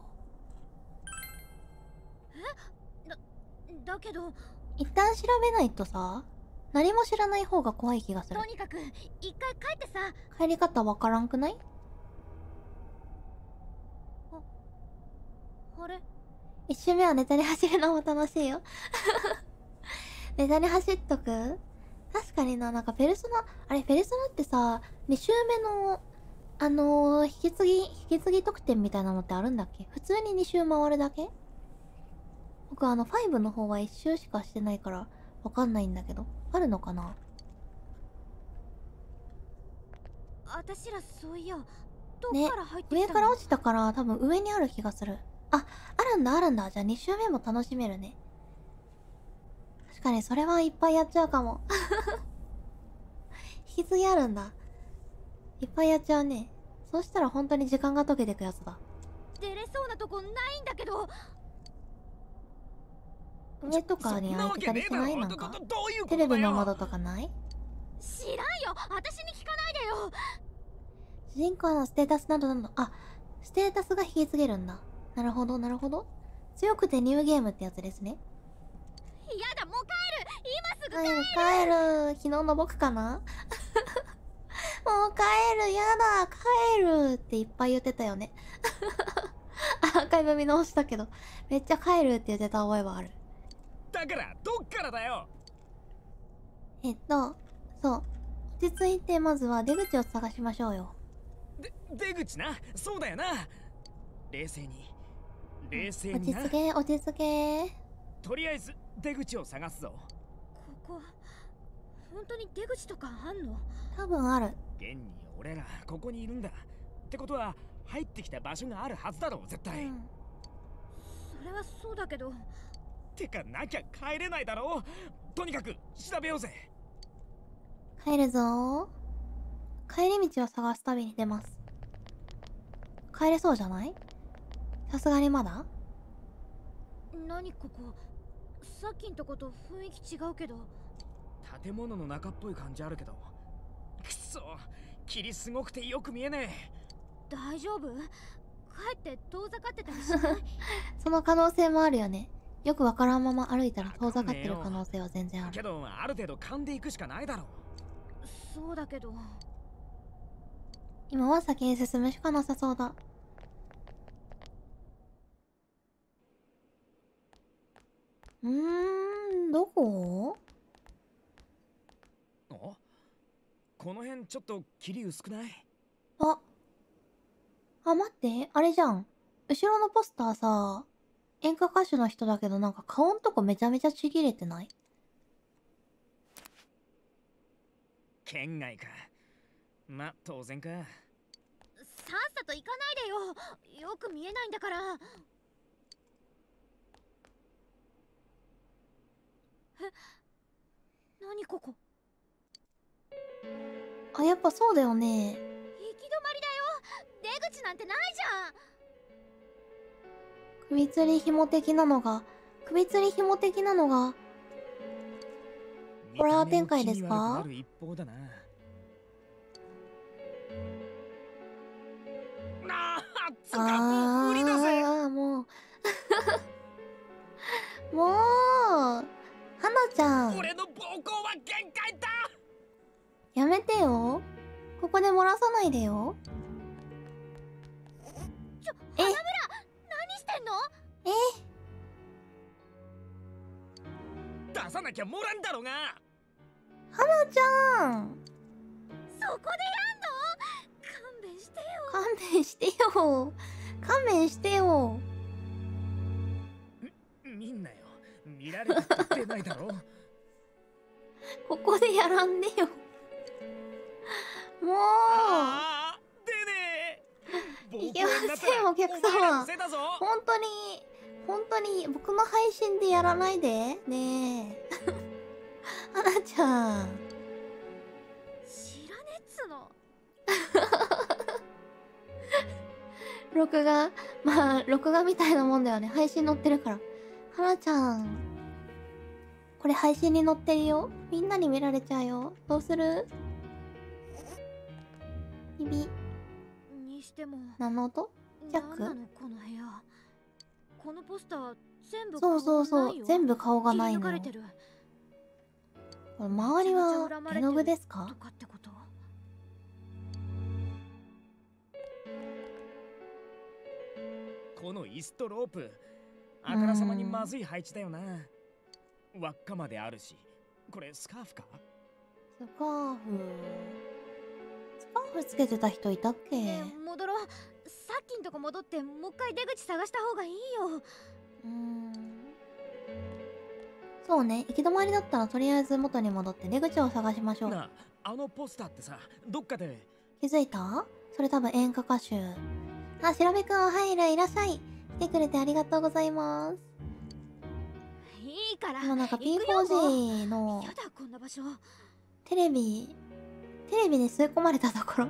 う。だけど一旦調べないとさ、何も知らない方が怖い気がする。 とにかく一回帰ってさ。 帰り方わからんくない？ あれ？ 一周目はネタに走るのも楽しいよ。ネタに走っとく？確かにな、なんかペルソナってさ、2周目の引き継ぎ得点みたいなのってあるんだっけ？普通に2周回るだけ？僕5の方は1周しかしてないからわかんないんだけど、あるのかな？ 私らそういや、どっから入ってきたの？ 上から落ちたから多分上にある気がする。あるんだ。じゃあ2周目も楽しめるね。確かにそれはいっぱいやっちゃうかも。引き継ぎあるんだ。いっぱいやっちゃうね。そうしたら本当に時間が解けてくやつだ。 出れそうなとこないんだけど。 上とかに開いてたりしない？なんかテレビの窓とかない？ 知らんよ、私に聞かないでよ。 主人公のステータスなどなど、あ、ステータスが引き継げるんだ。なるほどなるほど。強くてニューゲームってやつですね。 やだ、もう帰る、今すぐ帰る。 帰る。昨日の僕かなもう帰る、やだ、帰るっていっぱい言ってたよね。アーカイブ見直したけど、めっちゃ帰るって言ってた覚えはある。 だからどっからだよ。 そう、落ち着いてまずは出口を探しましょうよ。 出口な、そうだよな。冷静に落ち着け、落ち着け。 とりあえず出口を探すぞ。 ここ本当に出口とかあんの？ 多分ある。 現に俺らここにいるんだってことは入ってきた場所があるはずだろう、絶対。 それはそうだけど。 てかなきゃ帰れないだろう。とにかく調べようぜ。 帰るぞー。帰り道を探す旅に出ます。帰れそうじゃない？さすがにまだ？ 何ここ、さっきんとこと雰囲気違うけど。 建物の中っぽい感じあるけど、くそ、霧すごくてよく見えねえ。大丈夫？帰って遠ざかってたりしない？ その可能性もあるよね。よくわからんまま歩いたら遠ざかってる可能性は全然ある。 けどある程度噛んでいくしかないだろう。 そうだけど今は先に進むしかなさそうだ。どこ？ この辺ちょっと霧薄くない？ あ、待って、あれじゃん。後ろのポスターさ、演歌歌手の人だけどなんか顔んとこめちゃめちゃちぎれてない？ 県外か。ま、当然か。 さっさと行かないでよ。よく見えないんだから。何ここ？ あ、やっぱそうだよね。 行き止まりだよ。出口なんてないじゃん。 首吊り紐的なのがホラー展開ですか？もうもうはなちゃん、 俺の暴行は限界だ。 やめてよ。ここで漏らさないでよ。 花村、何してんの？ 出さなきゃもらんだろうが。 はなちゃん、 そこでやんの？勘弁してよ。 勘弁してよ。勘弁してよ。 見んなよ。見られたって言ってないだろ。 ここでやらんでよ。もう出ねえ。 いけません、お客様。本当に僕の配信でやらないでねえ。はなちゃん、 知らねえっつの。 録画みたいなもんだよね。配信載ってるから。はなちゃん、これ配信に載ってるよ。みんなに見られちゃうよ。どうする？ビビにしても何の音？ジャック？ 何なのこの部屋。このポスター全部そう全部顔がないの。 切り抜かれてる。 これ周りは絵の具ですか？ とかってこと？ この椅子とロープ、あからさまにまずい配置だよな。輪っかまであるし、これスカーフか？ スカーフつけてた人いたっけ？ 戻ろう。さっきんとこ戻ってもう一回出口探した方がいいよ。 そうね、行き止まりだったらとりあえず元に戻って出口を探しましょう。 なあ、あのポスターってさ、どっかで気づいた？それ多分演歌歌手。あ、しらべくんお入る、いらっしゃい。来てくれてありがとうございます。 いいから。 今なんか P4G のやだこんな場所。 テレビに吸い込まれたところ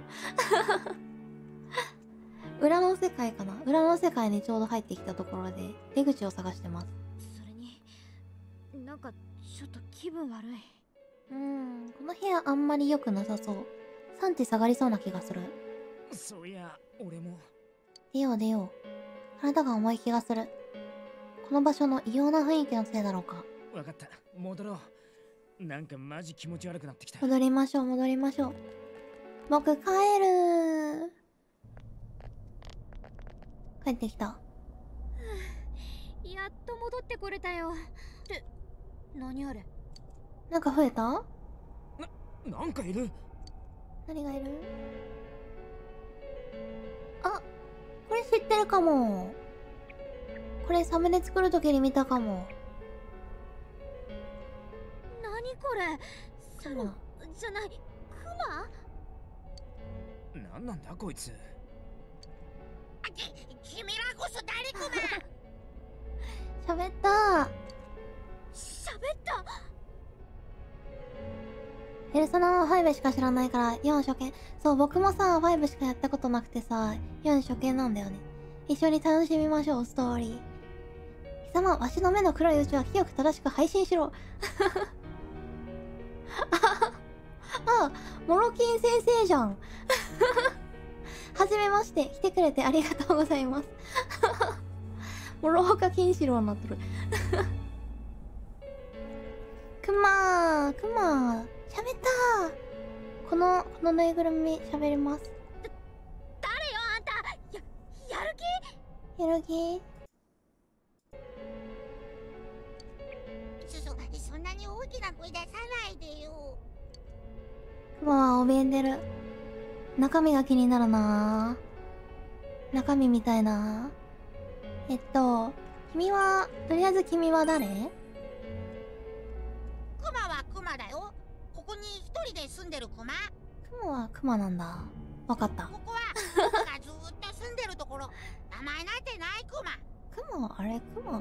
裏の世界かな。裏の世界にちょうど入ってきたところで出口を探してます。 それになんかちょっと気分悪い。 この部屋あんまり良くなさそう。産地下がりそうな気がする。 そういや俺も出よう出よう。体が重い気がする。この場所の異様な雰囲気のせいだろうか。 分かった、戻ろう。なんかマジ気持ち悪くなってきた。 戻りましょう戻りましょう。僕帰る。帰ってきた。 やっと戻ってこれたよ。って何あれ。 なんか増えた？ なんかいる。 何がいる？あ、これ知ってるかも。これサムネ作るときに見たかも。 何これ。サムじゃない、クマ？ なんなんだこいつ。 君らこそ誰クマ。喋った。 喋った。 ペルソナは5しか知らないから4初見。そう、僕もさ5しかやったことなくてさ4初見なんだよね。一緒に楽しみましょうストーリー。貴様、わしの目の黒いうちは清く正しく配信しろ。あ、モロキン先生じゃん。はじめまして、来てくれてありがとうございます。諸岡金四郎になってる。くまー、くまー、喋ったー。このぬいぐるみ喋ります。 誰よあんた。やる気？ やる気？ そんなに大きな声出さないでよ。 くまは怯えてる。中身が気になるなぁ。中身みたいな。君は、とりあえず君は誰？ クマはクマだよ。ここに一人で住んでるクマ。 クマはクマなんだ。わかった。 ここは僕がずーっと住んでるところ。名前なんてないクマ。 クマ、あれクマ？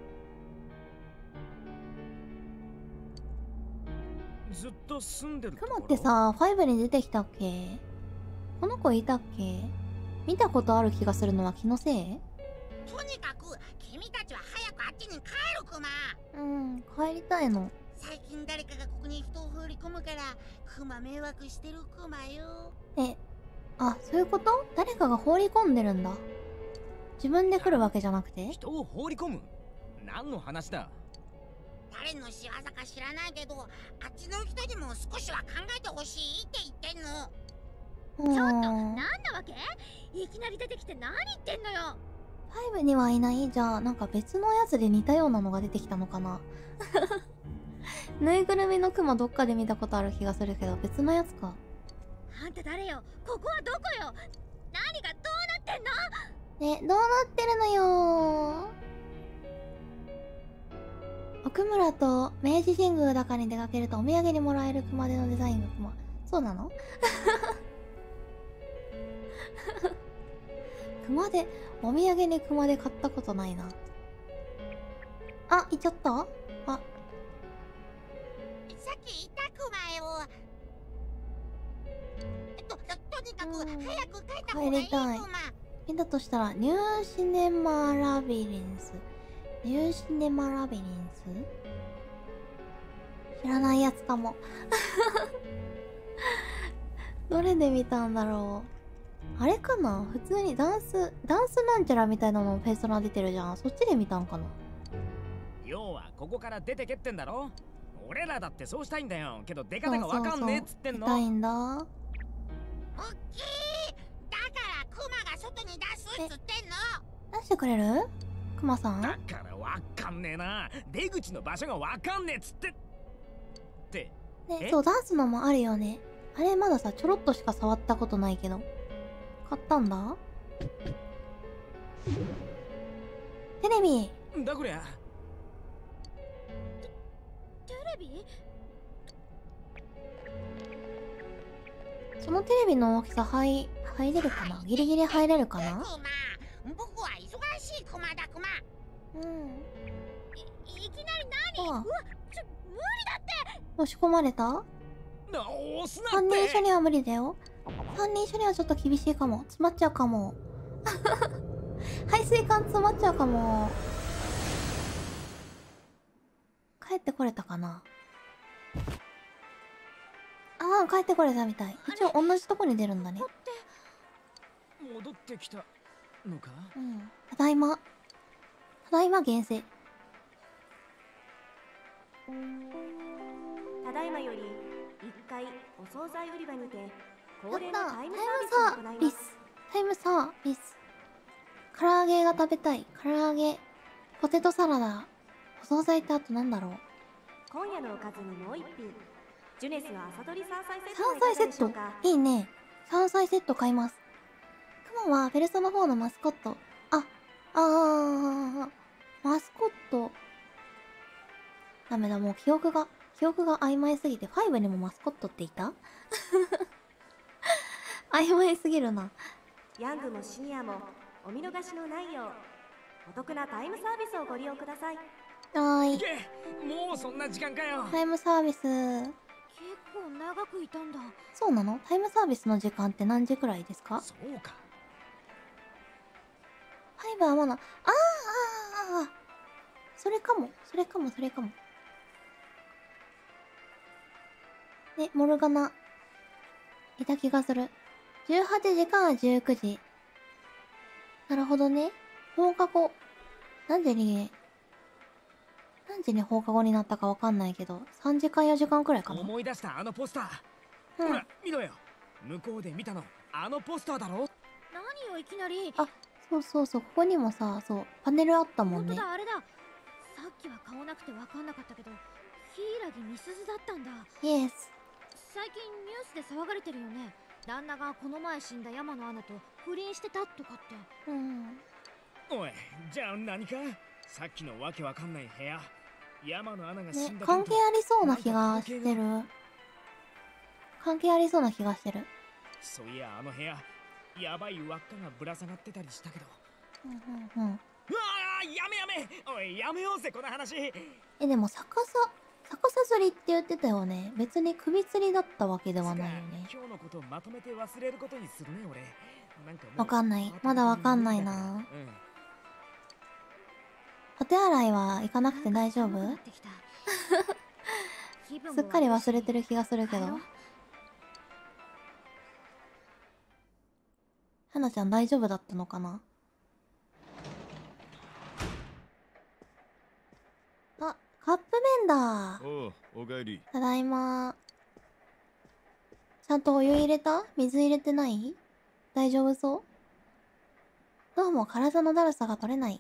ずっと住んでる。 クマってさ、5に出てきたっけ？この子いたっけ？見たことある気がするのは気のせい？ とにかく君たちは早くあっちに帰るクマ。 帰りたいの。 最近誰かがここに人を放り込むからクマ迷惑してるクマよ。 あ、そういうこと？誰かが放り込んでるんだ。自分で来るわけじゃなくて？ 人を放り込む？何の話だ？ 誰の仕業か知らないけど、あっちの人にも少しは考えてほしいって言ってんの。 ちょっと、なんなわけ？いきなり出てきて何言ってんのよ。 5にはいない？じゃあ、なんか別のやつで似たようなのが出てきたのかな。ぬいぐるみのクマどっかで見たことある気がするけど、別のやつか。 あんた誰よ？ここはどこよ？何がどうなってんの？ ね、どうなってるのよー。奥村と明治神宮高に出かけるとお土産にもらえる熊手のデザインが熊。そうなの？熊手、お土産に熊手買ったことないな。あ、行っちゃった？あ、 さっきいたクマよ。とにかく早く帰った方がいいクマ。 見たとしたらニューシネマラビリンス。ニューシネマラビリンス？知らないやつかも。どれで見たんだろう。あれかな？普通にダンスなんちゃらみたいなのペースが出てるじゃん。そっちで見たんかな。 要はここから出てけってんだろ。俺らだってそうしたいんだよ。けど出方がわかんねえっつってんの。 見たいんだ。 おっきい。だからクマが外に出すっつってんの。 出してくれる？クマさん？ だからわかんねえな。出口の場所がわかんねえっつって。ってね、そう、ダンスのもあるよね。あれまださ、ちょろっとしか触ったことないけど。買ったんだ？テレビ。 だこりゃ。 テレビ？ そのテレビの大きさ入れるかな？ギリギリ入れるかな？ 僕は忙しいクマだクマ。 いきなり何？うわ、無理だって。 押し込まれた？3人一緒には無理だよ。3人一緒にはちょっと厳しいかも。詰まっちゃうかも。排水管詰まっちゃうかも。帰っってこれたかな。ああ、帰ってこれたみたい。一応同じとこに出るんだね。 戻ってきたのか？ うん。ただいま。ただいま厳正。 ただいまより1階お惣菜売り場にて恒例のやった。 タイムタイムササービスを行います。 ービス。タイムサービス。唐揚げが食べたい。唐揚げ。ポテトサラダ。お惣菜ってあとなんだろう。 今夜のおかずにもう一品、ジュネスの朝取り山菜セットはい山菜セットかがでしょうか？ いいね。山菜セット買います。クモはペルソナ4のマスコット。マスコット。ダメだ、もう記憶が曖昧すぎて、5にもマスコットっていた曖昧すぎるな。 ヤングもシニアもお見逃しのないようお得なタイムサービスをご利用ください。 はーい。 もうそんな時間かよ。 タイムサービス。 結構長くいたんだ。 そうなの？タイムサービスの時間って何時くらいですか？ そうか。 5はまだ、それかも。ね、モルガナ。いた気がする。18時から19時。なるほどね。放課後。何時に放課後になったかわかんないけど、3時間4時間くらいかな。 思い出したあのポスター。 うん。 ほら見ろよ。向こうで見たのあのポスターだろ。 何よいきなり。 あ、そう、ここにもさ、そう、パネルあったもんね。 本当だ、あれだ。さっきは顔なくてわかんなかったけど、柊美鈴だったんだ。 イエス。 最近ニュースで騒がれてるよね。旦那がこの前死んだ山野アナと不倫してたとかって。 おい、じゃあ何か？さっきのわけわかんない部屋、山野アナが死ねん、だ関係ありそうな気がしてる。 そういや、あの部屋やばい輪っかがぶら下がってたりしたけど。 うん。 うわー、やめおい、やめようぜこの話。 でも逆さ釣りって言ってたよね。別に首吊りだったわけではないよね。 今日のことまとめて忘れることにするね俺。なんかもうわかんない。まだわかんないな。お手洗いは行かなくて大丈夫？すっかり忘れてる気がするけど。はなちゃん大丈夫だったのかな？あ、カップ麺だ。 おかえり。 ただいま。ちゃんとお湯入れた？水入れてない？大丈夫そう？どうも体のだるさが取れない。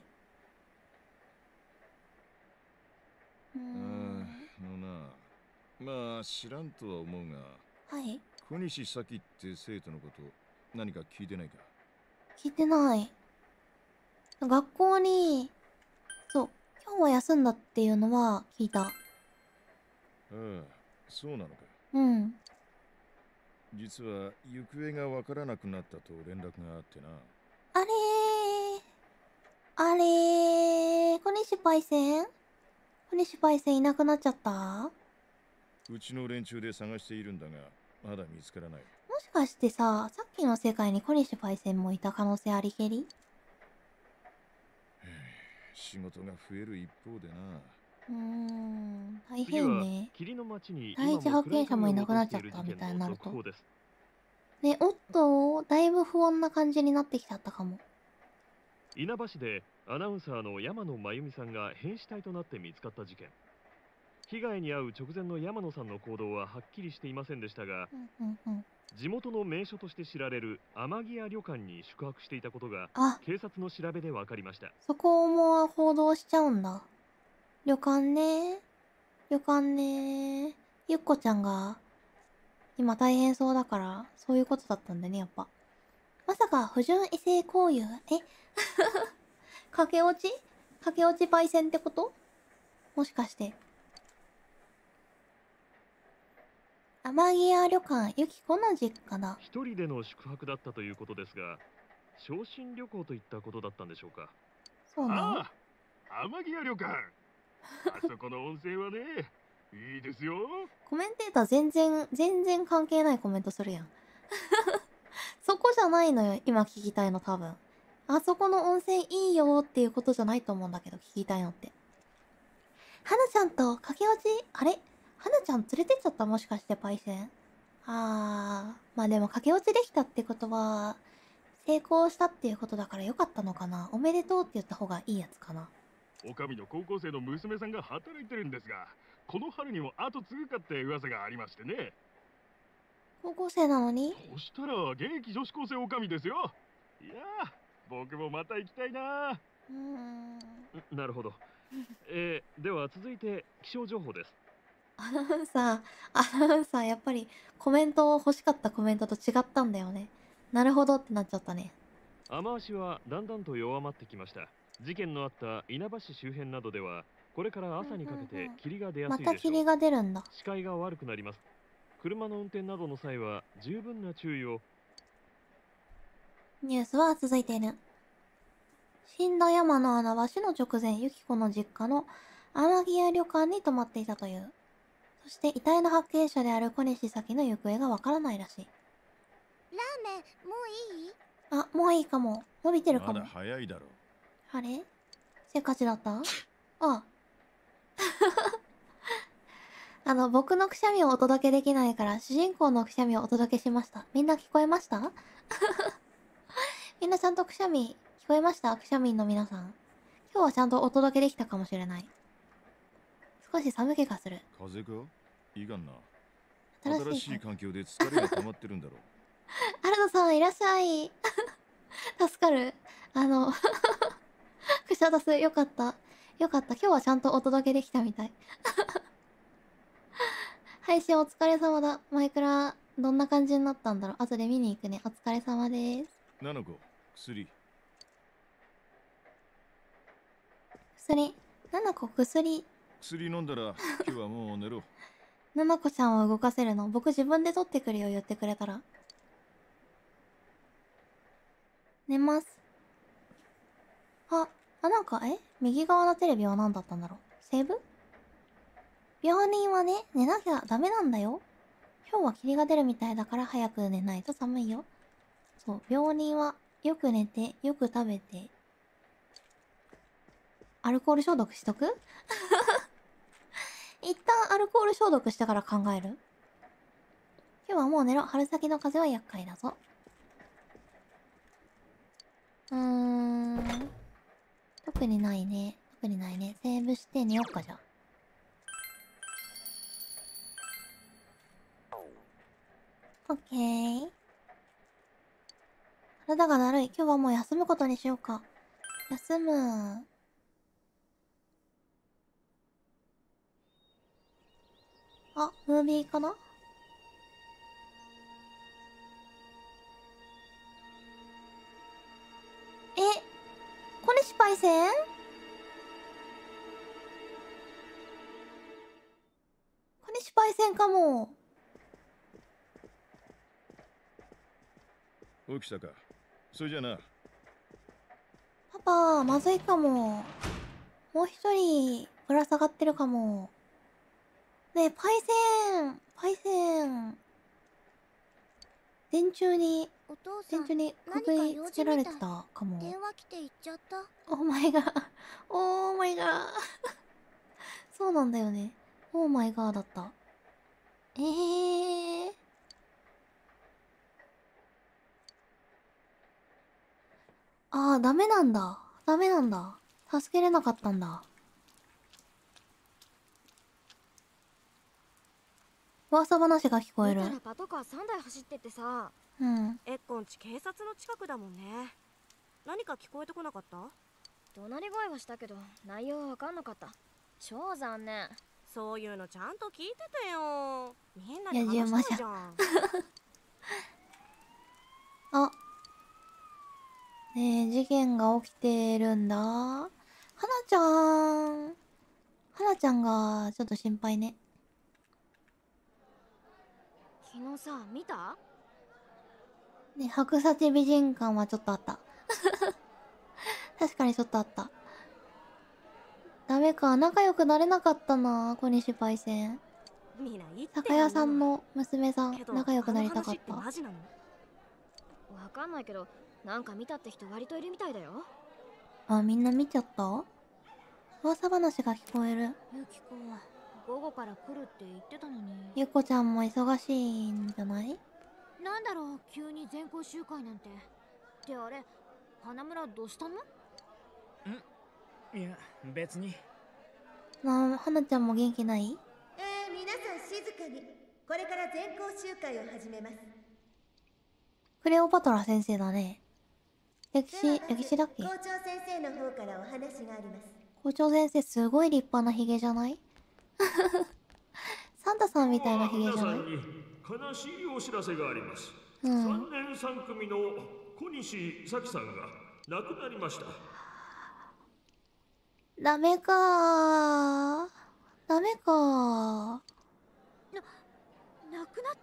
まあ知らんとは思うが。 はい。 小西咲って生徒のこと何か聞いてないか？ 聞いてない。学校に、そう、今日は休んだっていうのは聞いた。 そうなのか。 うん。 実は行方がわからなくなったと連絡があってな。 小西パイセンいなくなっちゃった？ うちの連中で探しているんだが、まだ見つからない。 もしかしてさっきの世界に小西パイセンもいた可能性ありけり？ 仕事が増える一方でな。 大変ね。第一発見者もいなくなっちゃったみたいになると。ね、おっと、だいぶ不穏な感じになってきちゃったかも。 稲葉市でアナウンサーの山野真由美さんが変死体となって見つかった事件。被害に遭う直前の山野さんの行動ははっきりしていませんでしたが、地元の名所として知られる天城屋旅館に宿泊していたことが警察の調べで分かりました。 そこも報道しちゃうんだ。旅館ね。ゆっこちゃんが今大変そうだからそういうことだったんだね、やっぱ。まさか不純異性交友？駆け落ちパイセンってこと？もしかして。天城屋旅館ゆきこの実家だ。 一人での宿泊だったということですが、昇進旅行といったことだったんでしょうか。 そうなの？ ああ、天城屋旅館。あそこの温泉はね、いいですよ。 コメンテーター全然関係ないコメントするやん。そこじゃないのよ、今聞きたいの多分。あそこの温泉いいよっていうことじゃないと思うんだけど、聞きたいのって。 花ちゃんと駆け落ち、あれ花ちゃん連れてっちゃった、もしかしてパイセン。まあでも駆け落ちできたってことは、成功したっていうことだからよかったのかな。おめでとうって言った方がいいやつかな。 おかみの高校生の娘さんが働いてるんですが、この春にも後継ぐかって噂がありましてね。 高校生なのに？ そしたら現役女子高生おかみですよ。いやー、僕もまた行きたいな。 なるほど。では続いて気象情報です。 アナウンサー、やっぱりコメント欲しかったコメントと違ったんだよね。なるほどってなっちゃったね。 雨足はだんだんと弱まってきました。事件のあった稲葉市周辺などではこれから朝にかけて霧が出やすいでしょう。 また霧が出るんだ。 視界が悪くなります。車の運転などの際は十分な注意を。 ニュースは続いている。死んだ山野アナは死の直前、ユキコの実家の天城屋旅館に泊まっていたという。そして遺体の発見者である小西咲の行方がわからないらしい。 ラーメンもういい？ あ、もういいかも。伸びてるかも。 まだ早いだろ。 あれ？せっかちだった？あ。僕のくしゃみをお届けできないから、主人公のくしゃみをお届けしました。みんな聞こえました？みんなちゃんとくしゃみ、聞こえました？くしゃみんの皆さん。今日はちゃんとお届けできたかもしれない。少し寒気がする。 風邪か？いいかんな。 新しい環境で疲れが溜まってるんだろう。 アルドさんいらっしゃい。助かる。くしゃだす、よかった。よかった。今日はちゃんとお届けできたみたい。配信お疲れ様だ。マイクラ、どんな感じになったんだろう。後で見に行くね。お疲れ様です。 ナナコ、薬。 ナナコ、薬飲んだら、今日はもう寝ろ。 ナナコちゃんを動かせるの？僕自分で取ってくるよ、言ってくれたら。寝ます。なんか、右側のテレビは何だったんだろう。セーブ？病人はね、寝なきゃダメなんだよ。今日は霧が出るみたいだから早く寝ないと寒いよ。そう、病人はよく寝て、よく食べて、アルコール消毒しとく？一旦アルコール消毒してから考える？今日はもう寝ろ。春先の風は厄介だぞ。特にないね。セーブして寝よっか、じゃあ。オッケー。体がだるい。今日はもう休むことにしようか。休む。ムービーかな？小西パイセン？小西パイセンかも。 起きたか。それじゃな。 パパ、まずいかも。もう一人、ぶら下がってるかも。ねえ、パイセン。電柱にくぐりつけられてたかも。 電話来て行っちゃった。 オーマイガー。オーマイガー。そうなんだよね。オーマイガーだった。ダメなんだ。助けれなかったんだ。噂話が聞こえる。 見たらパトカー3台走ってってさ。 エッコンち警察の近くだもんね。何か聞こえてこなかった？ 怒鳴り声はしたけど内容は分かんなかった。超残念。 そういうのちゃんと聞いててよ。みんなで話したいじゃん。 ねえ、事件が起きてるんだ。花ちゃんがちょっと心配ね。 昨日さ、見た？ ね、白幸美人感はちょっとあった。確かにちょっとあった。ダメか、仲良くなれなかったな、小西パイセン。酒屋さんの娘さん、仲良くなりたかった。 わかんないけど、なんか見たって人割といるみたいだよ。 みんな見ちゃった？ 噂話が聞こえる。 ユキコ、午後から来るって言ってたのに。 ゆこちゃんも忙しいんじゃない？ なんだろう、急に全校集会なんて。ってあれ、花村どうしたの？ いや、別に。 花ちゃんも元気ない？ 皆さん静かに。これから全校集会を始めます。 クレオパトラ先生だね。歴史だっけ？ 校長先生の方からお話があります。 校長先生すごい立派なヒゲじゃない？サンタさんみたいなヒゲじゃない？ 皆さんに悲しいお知らせがあります。 うん、 3年3組の小西咲さんが亡くなりました。 ダメかー。ダメかー。 亡くなった？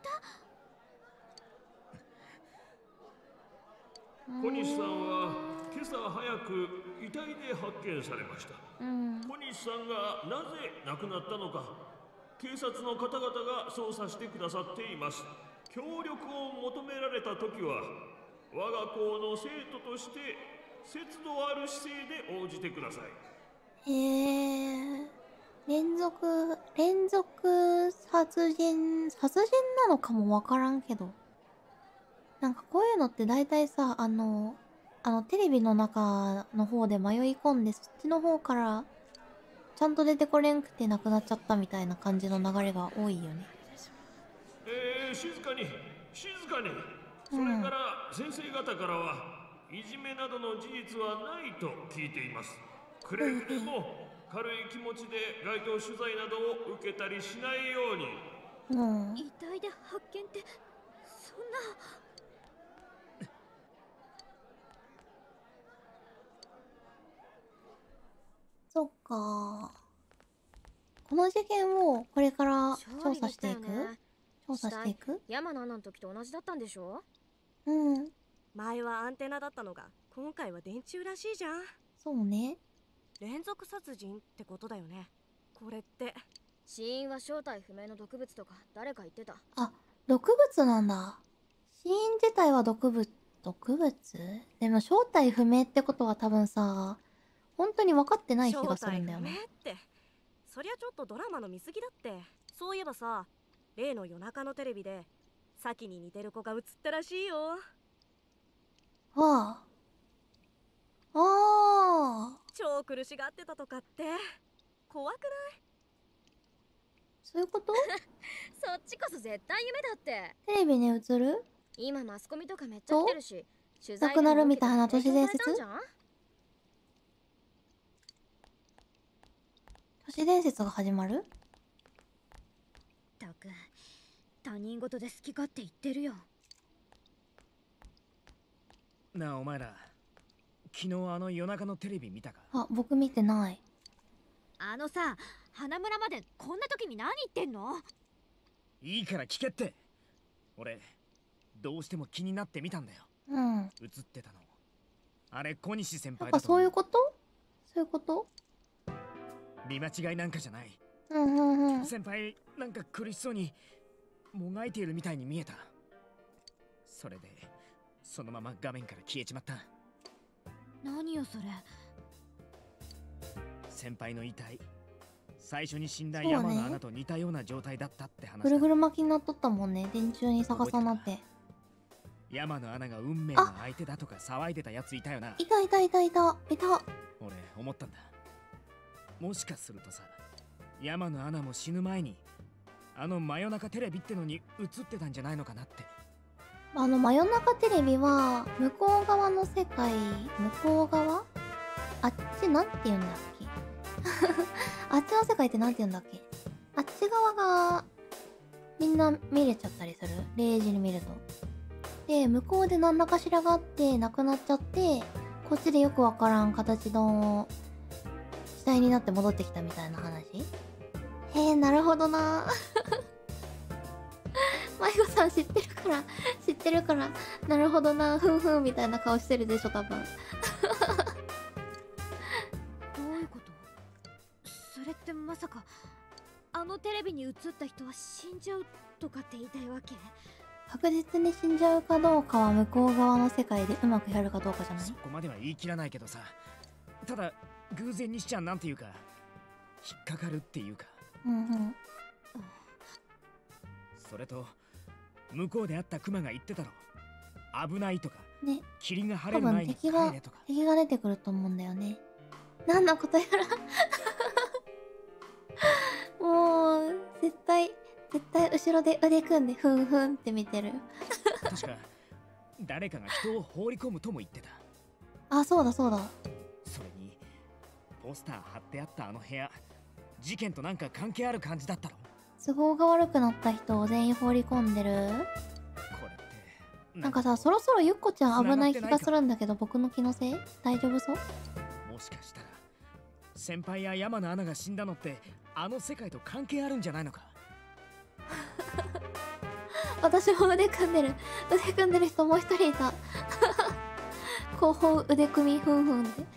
小西さんは今朝早く遺体で発見されました。小西さんがなぜ亡くなったのか、警察の方々が捜査してくださっています。協力を求められた時は我が校の生徒として節度ある姿勢で応じてください。 連続殺人なのかもわからんけど、なんかこういうのって大体さ、テレビの中の方で迷い込んで、そっちの方からちゃんと出てこれんくて亡くなっちゃったみたいな感じの流れが多いよね。 静かに静かに。それから先生方からはいじめなどの事実はないと聞いています。くれぐれも軽い気持ちで街頭取材などを受けたりしないように。 遺体で発見ってそんな。 そっか。この事件をこれから調査していく？調査していく？ 山のアナの時と同じだったんでしょ？ うん。 前はアンテナだったのが今回は電柱らしいじゃん。 そうね。 連続殺人ってことだよね。これって死因は正体不明の毒物とか誰か言ってた。 あ、毒物なんだ。死因自体は毒物？でも正体不明ってことは多分さ、本当に分かってない気がするんだよね。 正体不明って、そりゃちょっとドラマの見過ぎだって。そういえばさ、例の夜中のテレビでサキに似てる子が映ったらしいよ。 わあ。 超苦しがってたとかって怖くない？ そういうこと？ そっちこそ絶対夢だって。 テレビに映る？ 今マスコミとかめっちゃ来てるし、取材なくなるみたいな都市伝説？都市伝説が始まる？ たく、他人事で好き勝手言ってるよ。 なあお前ら、昨日あの夜中のテレビ見たか？ あ、僕見てない。 さ、花村までこんな時に何言ってんの？ いいから聞けって。俺どうしても気になってみたんだよ。映ってたのあれ小西先輩だと。 そういうこと？そういうこと？ 見間違いなんかじゃない。先輩なんか苦しそうにもがいているみたいに見えた。それでそのまま画面から消えちまった。 何よそれ。 先輩の遺体、最初に死んだ山の穴と似たような状態だったって話だ。 ぐるぐる巻きになっとったもんね、電柱に逆さなって。 山の穴が運命の相手だとか騒いでたやついたよな。 いた。 俺思ったんだ。もしかするとさ、山の穴も死ぬ前にあの真夜中テレビってのに映ってたんじゃないのかなって。 真夜中テレビは向こう側の世界、向こう側？あっちなんて言うんだっけ？あっちの世界ってなんて言うんだっけ？あっち側がみんな見れちゃったりする？0時に見ると。で、向こうで何らかしらがあってなくなっちゃって、こっちでよくわからん形の死体になって戻ってきたみたいな話？なるほどな。まいごさん知ってるから、なるほどな、ふんふんみたいな顔してるでしょ、多分。 どういうこと？それってまさか、あのテレビに映った人は死んじゃうとかって言いたいわけ？ 確実に死んじゃうかどうかは向こう側の世界でうまくやるかどうかじゃない？ そこまでは言い切らないけどさ、ただ偶然にしちゃなんていうか引っかかるっていうか。 うんうん。 それと向こうで会ったクマが言ってたろ、危ないとかね、 霧が晴多分れる前に帰れとか。 敵が出てくると思うんだよね。何のことやらもう絶対後ろで腕組んでふんふんって見てる確か誰かが人を放り込むとも言ってた。 あ、そうだそうだ。 それにポスター貼ってあったあの部屋、事件となんか関係ある感じだったろ。 都合が悪くなった人を全員放り込んでる。 これってなんかさ、そろそろゆっこちゃん危ない気がするんだけど、僕の気のせい？大丈夫そう？ もしかしたら先輩や山のアナが死んだのってあの世界と関係あるんじゃないのか。 私も腕組んでる人もう一人いた後方腕組みふんふんで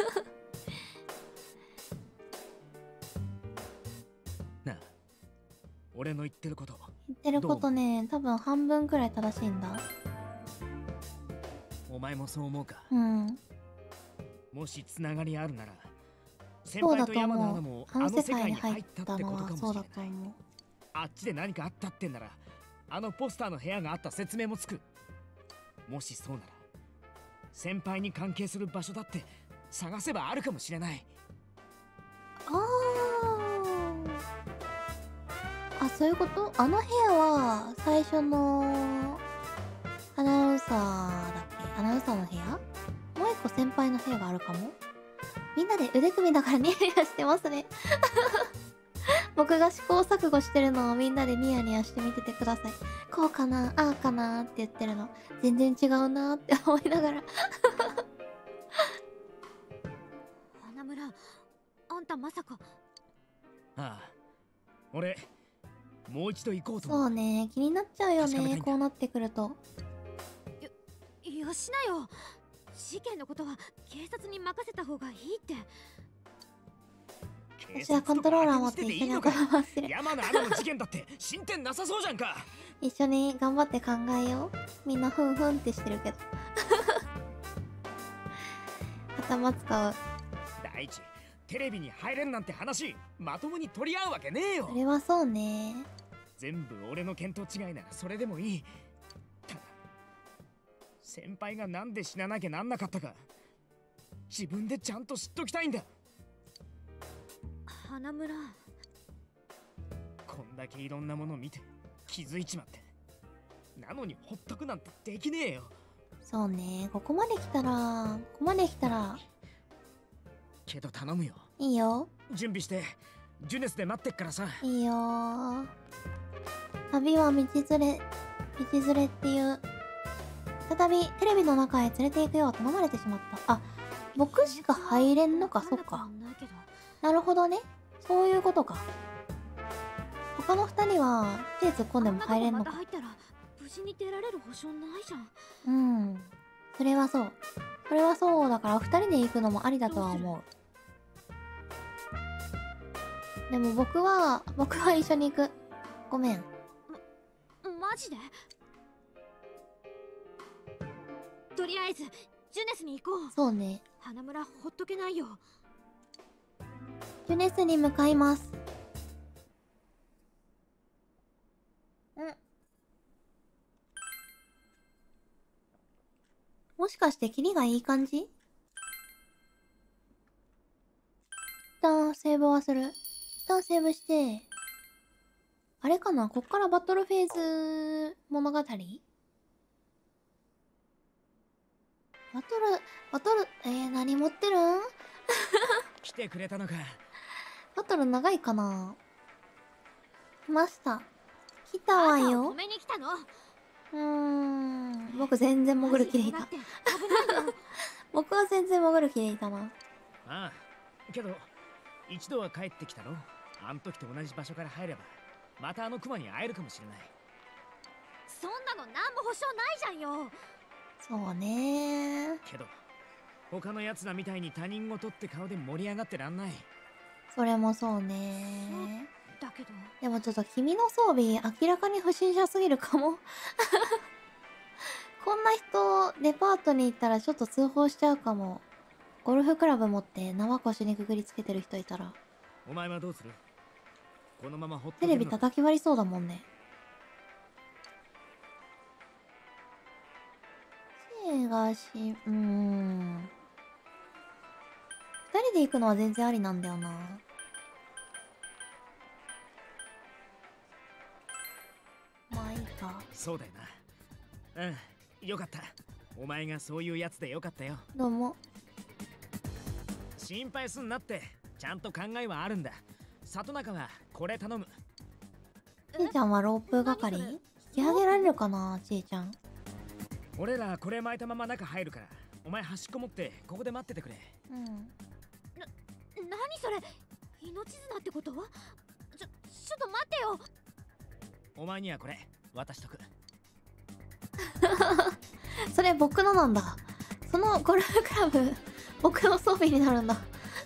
なあ、俺の言ってることね、多分半分くらい正しいんだ。 お前もそう思うか。 うん。 もしつながりあるなら先そうだと輩と山のアナ思う。 もあの世あの世界界に入っに入ったってのことかもしれないはそうだ。と思う。 あっちで何かあったってんならあのポスターの部屋があった説明もつく。もしそうなら先輩に関係する場所だって探せばあるかもしれない。 あ、そういうこと？あの部屋は最初のアナウンサーだっけ？アナウンサーの部屋？もう一個先輩の部屋があるかも。みんなで腕組みだからニヤニヤしてますね僕が試行錯誤してるのをみんなでニヤニヤして見ててください。こうかな、ああかなって言ってるの全然違うなって思いながら花村、あんたまさか。 ああ、俺もう一度行こうと思う。 そうね、気になっちゃうよね、 確かめたいんだこうなってくると。 よしなよ。事件のことは警察に任せた方がいいって。 私はコントローラー持って一緒に遊びまする。 山のアナの事件だって進展なさそうじゃんか。 一緒に頑張って考えよう。みんなふんふんってしてるけど頭使う。 第一、テレビに入れるなんて話まともに取り合うわけねえよ。 それはそうね。 全部俺の見当違いならそれでもいい。ただ先輩がなんで死ななきゃなんなかったか自分でちゃんと知っときたいんだ。 花村、 こんだけいろんなもの見て気づいちまってなのにほっとくなんてできねえよ。 そうね、ここまで来たらけど頼むよ。 いいよ。 準備してジュネスで待ってっからさ。 いいよー。旅は道連れっていう再びテレビの中へ連れて行くよう頼まれてしまった。あ、僕しか入れんのか。そっか、なるほどね、そういうことか。他の2人は手突っ込んでも入れんのか。 入ったら無事に出られる保証ないじゃん。 うん、それはそうだから2人で行くのもありだとは思う。でも僕は一緒に行く。ごめん。 マジで？とりあえずジュネスに行こう。 そうね、 花村ほっとけないよ。 ジュネスに向かいます。もしかしてキリがいい感じ？一旦セーブはする。一旦セーブして、あれかな、こっからバトルフェーズ物語？バトル、何持ってるん来てくれたのか。 バトル長いかな。来ました。来たわよ。 止めに来たの？ 僕全然潜る気でいた。僕は全然潜る気でいたな。 ああ、けど一度は帰ってきたろ。あん時と同じ場所から入ればまたあのクマに会えるかもしれない。 そんなの何も保証ないじゃんよ。 そうね。 けど他のやつらみたいに他人事って顔で盛り上がってらんない。 それもそうね。 だけどでもちょっと君の装備明らかに不審者すぎるかもこんな人デパートに行ったらちょっと通報しちゃうかも。ゴルフクラブ持って縄腰にくぐりつけてる人いたら。 お前はどうする？このままほっとテレビ叩き割りそうだもんね。しがし、二人で行くのは全然ありなんだよな。まあいいか。 そうだよな。うん、よかった。お前がそういうやつでよかったよ。 どうも。 心配すんなって、ちゃんと考えはあるんだ。里中はこれ頼む。 ちいちゃんはロープ係？引き上げられるかな、ちいちゃん。 俺らこれ巻いたまま中入るから、お前端っこ持ってここで待っててくれ。 何それ、命綱ってこと？ちょっと待ってよ。 お前にはこれ渡しとく。 それ僕のなんだ。そのゴルフクラブ僕の装備になるんだ。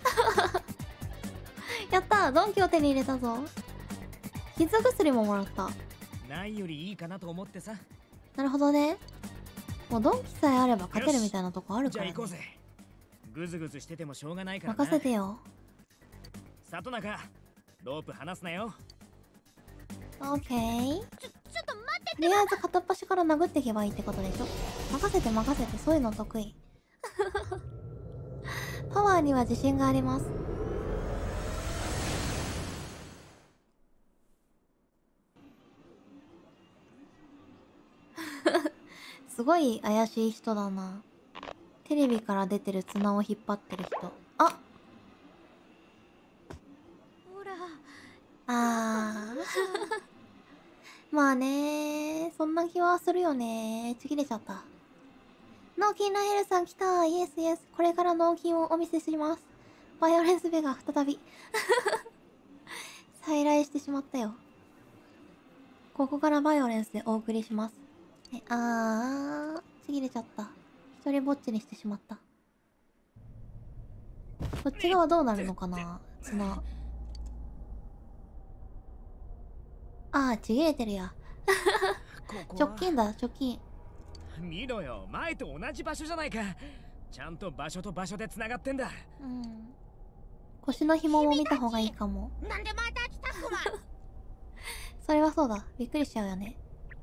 やったー、ドンキを手に入れたぞ。傷薬ももらった。 ないよりいいかなと思ってさ。 なるほどね。もうドンキさえあれば勝てるみたいなとこあるからね。 じゃあ行こうぜ。グズグズしててもしょうがないからな。 任せてよ。 里中、ロープ離すなよ。 オッケー。 ちょっと待って。 とりあえず片っ端から殴っていけばいいってことでしょ。任せて任せて、そういうの得意。パワーには自信があります。すごい怪しい人だな。テレビから出てる綱を引っ張ってる人。あっ、 ほら。 まあね、そんな気はするよね。ちぎれちゃった。納金ラヘルさん来た。イエスイエス。これから納金をお見せします。バイオレンスベガ再び。再来してしまったよ。ここからバイオレンスでお送りします。ちぎれちゃった。一人ぼっちにしてしまった。こっち側どうなるのかな、綱。ちぎれてるや。直近だ、直近。 見ろよ、前と同じ場所じゃないか。ちゃんと場所と場所でつながってんだ。 腰の紐も見た方がいいかも。 なんでまた来たクマ。 それはそうだ、びっくりしちゃうよね。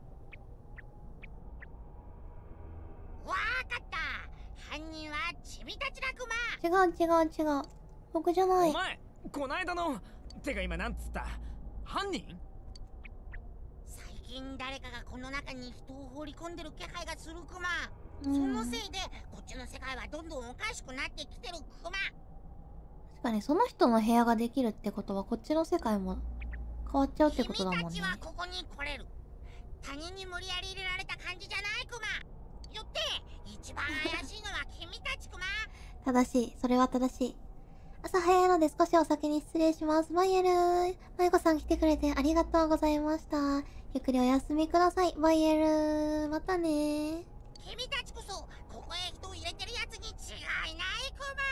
わかった。犯人は君たちだクマ。 違う。僕じゃない。 お前、こないだの。てか今なんつった？犯人？ 最近誰かがこの中に人を放り込んでる気配がするクマ。そのせいでこっちの世界はどんどんおかしくなってきてるクマ。 確かにその人の部屋ができるってことはこっちの世界も変わっちゃうってことだもんね。 君たちはここに来れる。他人に無理やり入れられた感じじゃないクマ。よって一番怪しいのは君たちクマ。 正しい、それは正しい。朝早いので少しお先に失礼します。バイエルー。マイコさん来てくれてありがとうございました。ゆっくりお休みください。バイエルー。またねー。 君たちこそここへ人を入れてるやつに違いない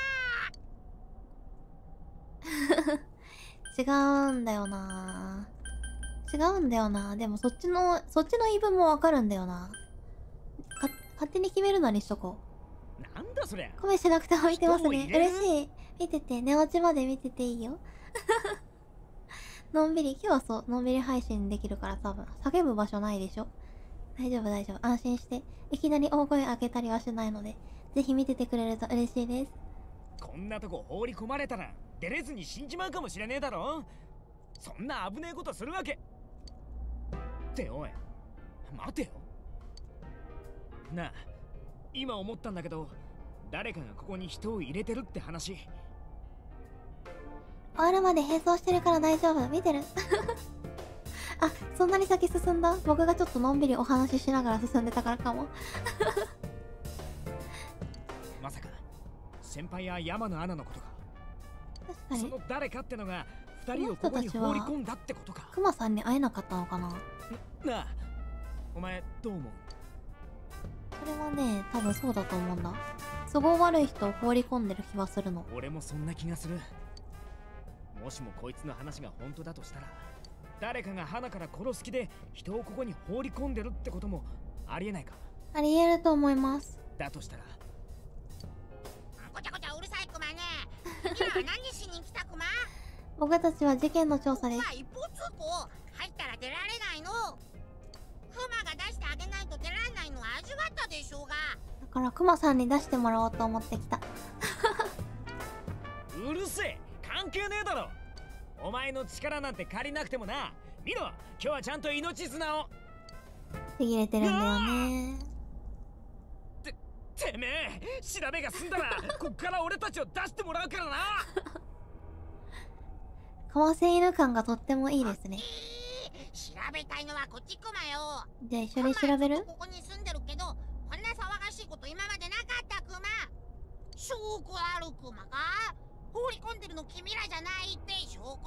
クマ。 違うんだよな。でもそっちの言い分もわかるんだよな。勝手に決めるのにしとこう。なんだそれ。 コメしなくても見てますね。嬉しい。見てて、寝落ちまで見てていいよ。のんびり、今日はそう、のんびり配信できるから多分、叫ぶ場所ないでしょ。大丈夫。安心して。いきなり大声開けたりはしないので、ぜひ見ててくれると嬉しいです。 こんなとこ放り込まれたら、出れずに死んじまうかもしれねえだろ。そんな危ねえことするわけ。っておい、待てよ。なあ、今思ったんだけど、誰かがここに人を入れてるって話。 終わるまで並走してるから大丈夫。見てる。そんなに先進んだ。僕がちょっとのんびりお話ししながら進んでたからかも。 まさか先輩や山野アナのことか。 確かにその誰かってのが2人をここに放り込んだってことか。 クマさんに会えなかったのかな。 なあ、お前どう思う？ それはね、多分そうだと思うんだ。都合悪い人を放り込んでる気はするの。 俺もそんな気がする。もしもこいつの話が本当だとしたら、誰かが花から殺す気で人をここに放り込んでるってこともありえないか。 ありえると思います。 だとしたら、 ごちゃごちゃうるさいクマね。君らは何しに来たクマ？ 僕たちは事件の調査です。 一方通行入ったら出られないの。クマが出してあげないと出られないのは味わったでしょうが。 だからクマさんに出してもらおうと思ってきた。 うるせえ、関係ねえだろ。お前の力なんて借りなくてもな。見ろ、今日はちゃんと命綱をちぎれてるんだよね。 てめえ、調べが済んだらこっから俺たちを出してもらうからな。 かわせ犬感がとってもいいですね。 調べたいのはこっちクマよ。 じゃあ一緒に調べる？ ここに住んでるけど、こんな騒がしいこと今までなかったクマ。証拠あるクマか？放り込んでるの君らじゃないって証拠。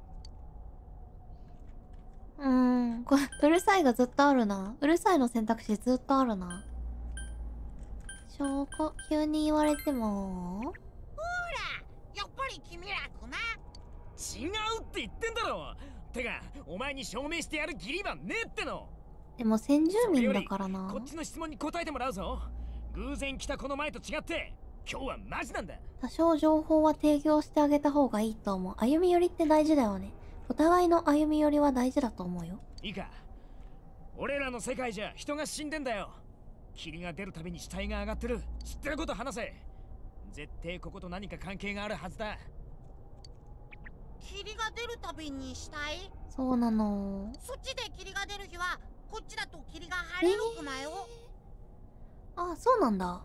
これうるさいがずっとあるな。うるさいの選択肢ずっとあるな。証拠急に言われても。 ほら、やっぱり君らクマ。 違うって言ってんだろ。てかお前に証明してやる義理はねえっての。 でも先住民だからな。 こっちの質問に答えてもらうぞ。偶然来たこの前と違って今日はマジなんだ。 多少情報は提供してあげた方がいいと思う。歩み寄りって大事だよね。お互いの歩み寄りは大事だと思うよ。 いいか、俺らの世界じゃ人が死んでんだよ。霧が出るたびに死体が上がってる。知ってること話せ。絶対ここと何か関係があるはずだ。 霧が出るたびに死体？ そうなの。 そっちで霧が出る日はこっちだと霧が晴れるクマよ。 あ、そうなんだ。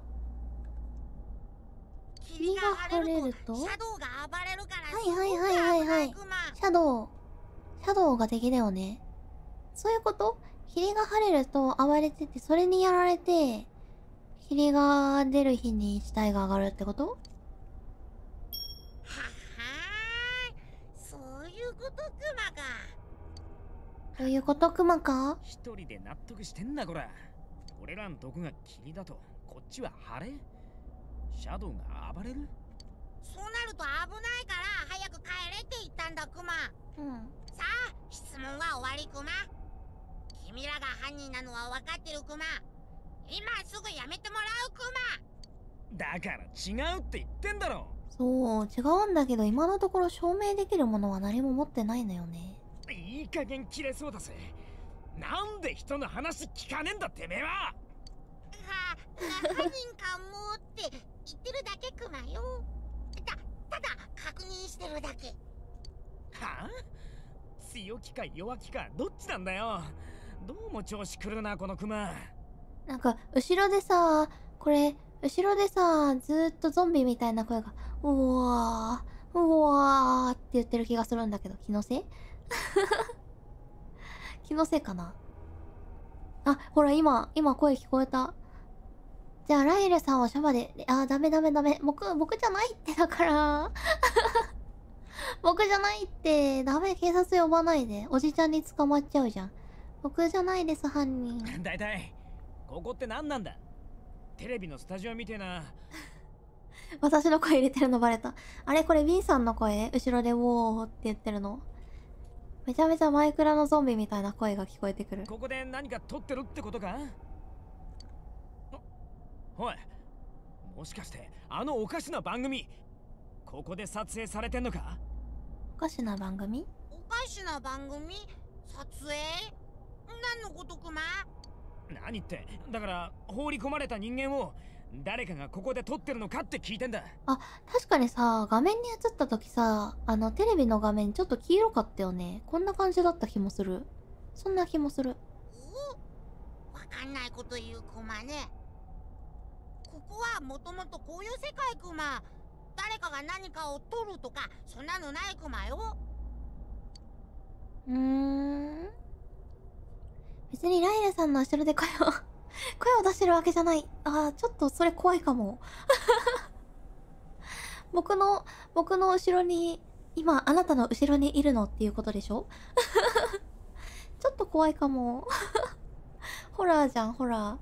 霧が晴れるとシャドウが暴れるから。 シャドウが敵だよね。そういうこと？霧が晴れると暴れてて、それにやられて霧が出る日に死体が上がるってこと？ ははーい、そういうことクマか。 そういうことクマか？ 一人で納得してんなこら。俺らのとこが霧だとこっちは晴れ。シャドウが暴れる。 そうなると危ないから早く帰れって言ったんだクマ。さあ質問は終わりクマ。君らが犯人なのは分かってるクマ。今すぐやめてもらうクマ。 だから違うって言ってんだろ。 そう違うんだけど、今のところ証明できるものは何も持ってないのよね。 いい加減切れそうだぜ。なんで人の話聞かねえんだてめえは。 犯人かもって言ってるだけクマよ。ただ確認してるだけ。 はあ？強気か弱気かどっちなんだよ。どうも調子狂うなこのクマ。 なんか後ろでさ、これ後ろでさ、ずーっとゾンビみたいな声がうわーうわーって言ってる気がするんだけど、気のせい？気のせいかな。あ、ほら今声聞こえた。じゃあライルさんはシャバで、ダメ。僕じゃないってだから。僕じゃないって、ダメ、警察呼ばないで。おじちゃんに捕まっちゃうじゃん。僕じゃないです、犯人。 だいたいここって何なんだ。テレビのスタジオみてえな。 私の声入れてるのバレた。あれこれ B さんの声？後ろでウォーって言ってるの。めちゃめちゃマイクラのゾンビみたいな声が聞こえてくる。 ここで何か撮ってるってことか？おい、もしかしてあのおかしな番組ここで撮影されてんのか？ おかしな番組？ おかしな番組？撮影？何のことクマ？ 何って、だから放り込まれた人間を誰かがここで撮ってるのかって聞いてんだ。 あ、確かにさ、画面に映った時さ、テレビの画面ちょっと黄色かったよね。こんな感じだった気もする。そんな気もする。 わかんないこと言うクマね。ここはもともとこういう世界クマ。誰かが何かを撮るとかそんなのないクマよ。 別にライルさんの後ろで声を出してるわけじゃない。ちょっとそれ怖いかも。僕の後ろに、今あなたの後ろにいるのっていうことでしょ？ちょっと怖いかも。ホラーじゃん、ホラー。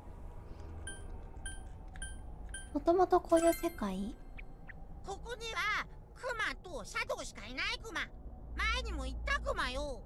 もともとこういう世界？ ここにはクマとシャドウしかいないクマ。前にも言ったクマよ。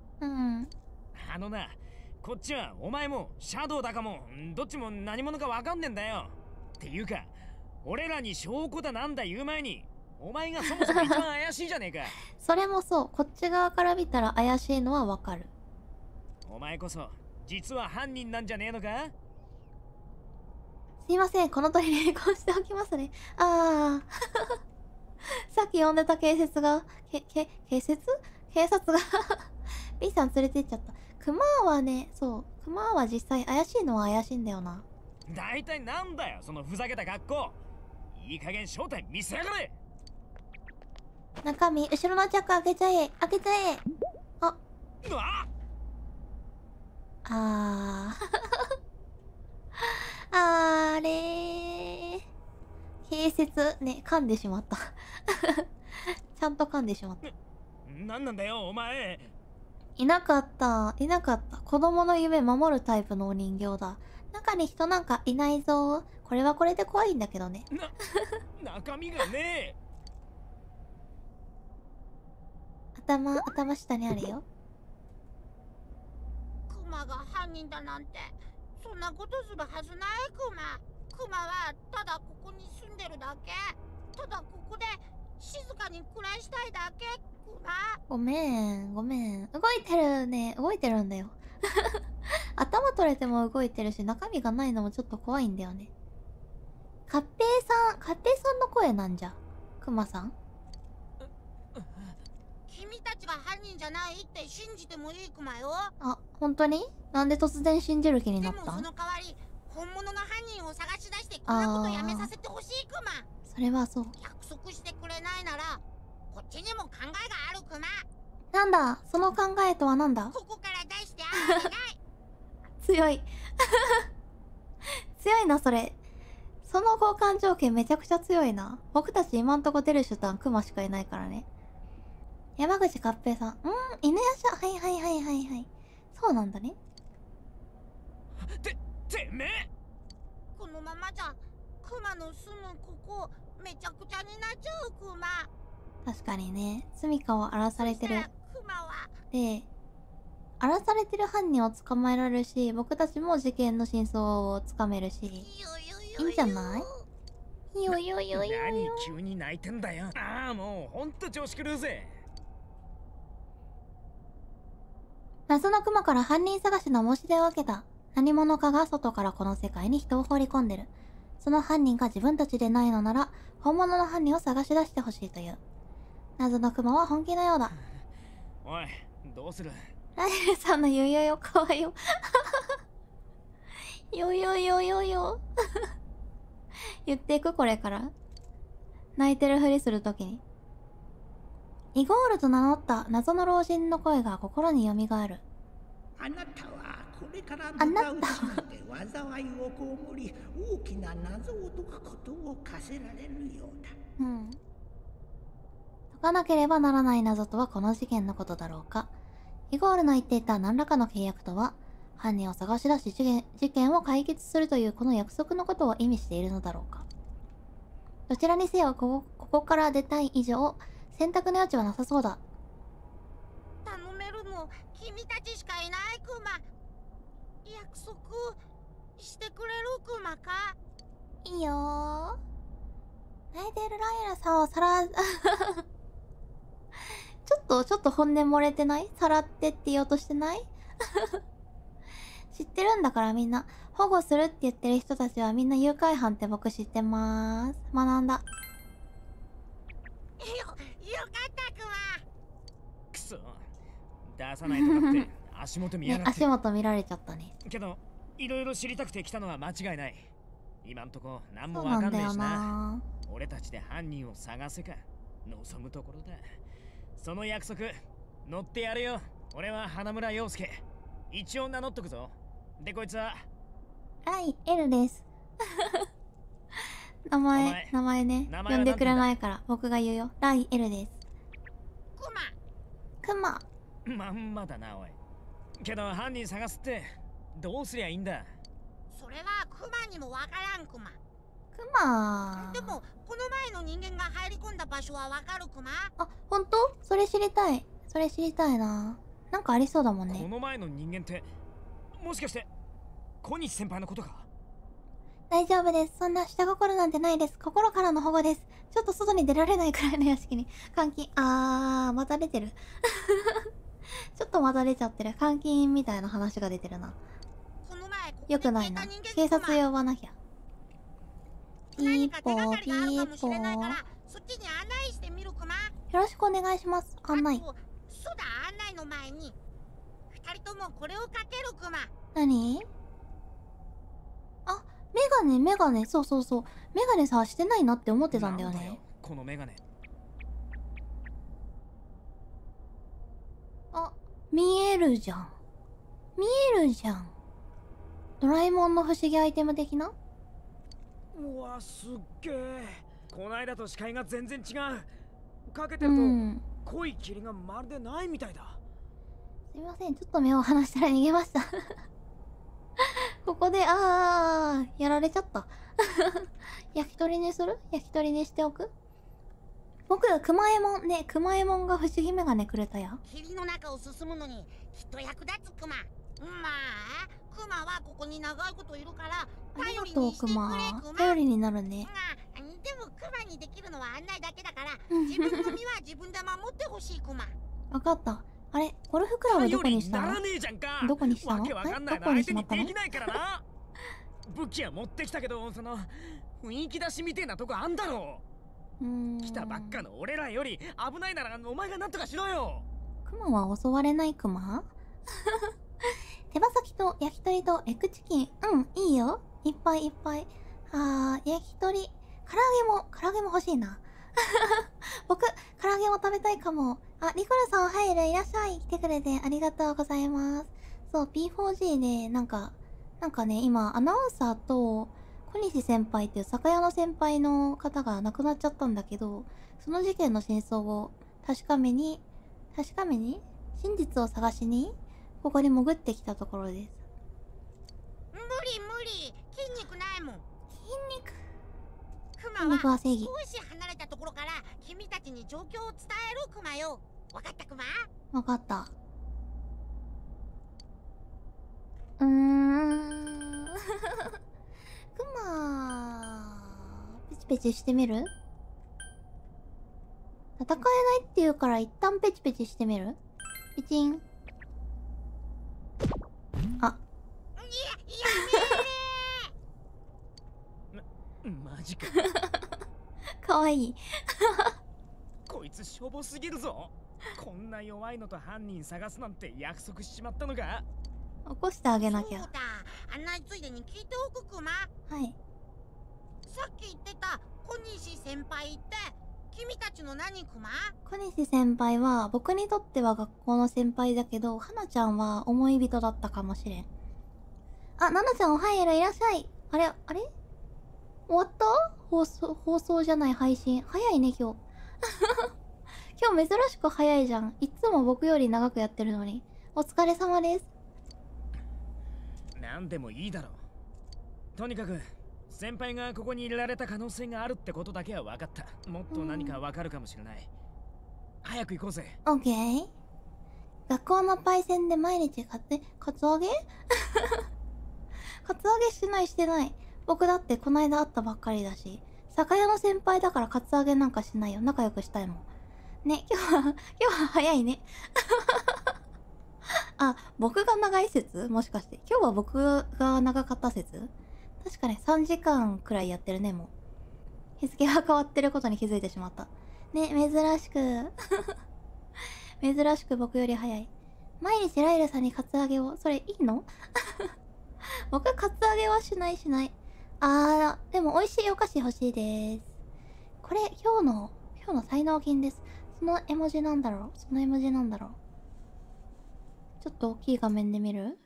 こっちはお前もシャドウだかもどっちも何者かわかんねえんだよ。っていうか俺らに証拠だなんだ言う前にお前がそもそも一番怪しいじゃねえか。 それもそう、こっち側から見たら怪しいのはわかる。 お前こそ実は犯人なんじゃねえのか。 すいません、この鳥連行しておきますね。ああさっき呼んでた警察が警察がB さん連れてっちゃった。クマはね、そうクマは実際怪しいのは怪しいんだよな。 大体なんだよそのふざけた格好。いい加減正体見せやがれ。 中身後ろのチャック開けちゃえ、開けちゃえ。あれー、警察ね、噛んでしまったちゃんと噛んでしまった。 なんなんだよお前。 いなかった子供の夢守るタイプのお人形だ。中に人なんかいないぞ。これはこれで怖いんだけどね中身がねえ。 頭下にあるよ。 クマが犯人だなんてそんなことするはずない。クマはただここに住んでるだけ。ただここで静かに暮らしたいだけ。クマごめん動いてるね。動いてるんだよ頭取れても動いてるし、中身がないのもちょっと怖いんだよね。カッペイさんの声なんじゃ。クマさん、 君たちが犯人じゃないって信じてもいいクマよ。 あ、本当に？なんで突然信じる気になったん？ でもその代わり本物の犯人を探し出してこんなことやめさせてほしいクマ。 それはそう。 約束してくれないならこっちにも考えがあるクマ。 なんだその考えとは。なんだここから出してあげない強い強いなそれ。その交換条件めちゃくちゃ強いな。僕たち今んとこ出る手段クマしかいないからね。山口勝平さん、犬夜叉、はいそうなんだね。 てめえ、 このままじゃクマの住むここめちゃくちゃになっちゃうクマ。 確かにね、住処を荒らされてる。 クマはで、荒らされてる犯人を捕まえられるし、僕たちも事件の真相をつかめるし、いいんじゃない？ 何急に泣いてんだよ。ああ、もうほんと調子狂うぜ。 謎のクマから犯人探しの申し出を受けた。何者かが外からこの世界に人を放り込んでる。その犯人が自分たちでないのなら、本物の犯人を探し出してほしいという。謎のクマは本気のようだ。 おい、どうする？ ライルさんのヨヨヨかわいよヨヨヨヨヨ言っていくこれから泣いてるふりするときに。イゴールと名乗った謎の老人の声が心によみがえる。 あなたはこれから向かう地で災いを被り大きな謎を解くことを課せられるようだ。 解かなければならない謎とはこの事件のことだろうか。イゴールの言っていた何らかの契約とは、犯人を探し出し事件を解決するというこの約束のことを意味しているのだろうか。どちらにせよここから出たい以上選択の余地はなさそうだ。 頼めるの君たちしかいないクマ。約束してくれるクマか？ いいよー。泣いてるライラさんをさらちょっと本音漏れてない？さらってって言おうとしてない知ってるんだからみんな。保護するって言ってる人たちはみんな誘拐犯って僕知ってまーす。学んだ。 よかったクマ。 くそ、出さないとだって足元見やがって、 足元見られちゃったね。 けどいろいろ知りたくて来たのは間違いない。今んとこ何もわかんねえしな。俺たちで犯人を探せか望むところだ。その約束乗ってやるよ。俺は花村陽介、一応名乗っとくぞ。でこいつはライエルです名前ね、呼んでくれないから僕が言うよ。ライエルです。クマまんまだなおい。けど犯人探すってどうすりゃいいんだ？ それはクマにもわからんクマ。でもこの前の人間が入り込んだ場所はわかるクマ？ あ、ほんと？それ知りたいな。なんかありそうだもんね。 この前の人間ってもしかして小西先輩のことか？ 大丈夫です。そんな下心なんてないです。心からの保護です。ちょっと外に出られないくらいの屋敷に。監禁。また出てる。ちょっとまた出ちゃってる。監禁みたいな話が出てるな。よくないな。警察呼ばなきゃ。ピーポー、ピーポー。よろしくお願いします。案内。 そうだ、案内の前に2人ともこれをかけるクマ。 何？あ、メガネ、そう。メガネさ、してないなって思ってたんだよね。 このメガネ。 あ、見えるじゃん。ドラえもんの不思議アイテム的な？ うわ、すっげえ。こないだと視界が全然違う。かけてると、濃い霧がまるでないみたいだ。 すみません、ちょっと目を離したら逃げました。ここで、やられちゃった。焼き鳥にする？焼き鳥にしておく？僕、クマエモンが不思議メガネくれたや。 霧の中を進むのにきっと役立つクマ。まあ、クマはここに長いこといるから頼りにしてくれ。クマ頼りになるね。 でもクマにできるのは案内だけだから自分の身は自分で守ってほしいクマ。 わかった。あれ、ゴルフクラブどこにしたの？どこにしたの？ わけわかんないな。相手にできないからな。武器は持ってきたけど、その雰囲気出しみてえなとこあんだろ。来たばっかの俺らより危ないならお前がなんとかしろよ。 クマは襲われないクマ？手羽先と焼き鳥とエッグチキン。いいよ。いっぱい。焼き鳥。唐揚げも欲しいな。僕、唐揚げも食べたいかも。リコルさん入る、いらっしゃい。来てくれてありがとうございます。そう、P4G で、なんかね、今、アナウンサーと、小西先輩っていう酒屋の先輩の方が亡くなっちゃったんだけど、その事件の真相を確かめに、真実を探しに、ここに潜ってきたところです。 無理。筋肉ないもん。 筋肉クマは少し離れたところから君たちに状況を伝えるクマよ。わかったクマ？ わかった。クマペチペチしてみる？戦えないって言うから一旦ペチペチしてみる？ペチン。 マジか。 かわいい。 こいつしょぼすぎるぞ。こんな弱いのと犯人探すなんて約束しちまったのか？ 起こしてあげなきゃ。 そうだ、案内ついでに聞いておくクマ。 はい。 さっき言ってた小西先輩って君たちの何クマ？ 小西先輩は僕にとっては学校の先輩だけど、花ちゃんは思い人だったかもしれん。ナナちゃんお入る、いらっしゃい。あれ終わった？放送じゃない配信。早いね今日。今日珍しく早いじゃん。いつも僕より長くやってるのに。お疲れ様です。 なんでもいいだろう。とにかく先輩がここに入れられた可能性があるってことだけは分かった。もっと何か分かるかもしれない。早く行こうぜ。 オッケー。学校のパイセンで毎日カツアゲカツアゲしてない。僕だってこないだ会ったばっかりだし、酒屋の先輩だからカツアゲなんかしないよ。仲良くしたいもん。ね、今日は早いね。僕が長い説？もしかして。今日は僕が長かった説？確かに3時間くらいやってるね、もう。日付が変わってることに気づいてしまった。ね、珍しく僕より早い。毎日ライルさんにカツアゲを。それいいの？僕カツアゲはしない。でも美味しいお菓子欲しいです。これ今日の才能金です。その絵文字なんだろう。ちょっと大きい画面で見る？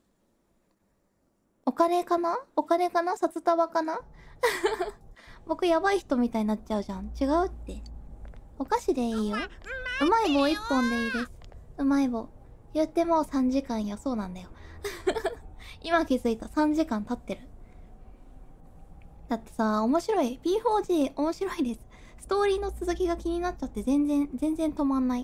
お金かな？札束かな？僕やばい人みたいになっちゃうじゃん。違うって。お菓子でいいよ。うまい棒1本でいいです。うまい棒。言ってもう3時間よ。そうなんだよ。今気づいた。3時間経ってる。だってさ、面白い。P4G 面白いです。ストーリーの続きが気になっちゃって全然止まんない。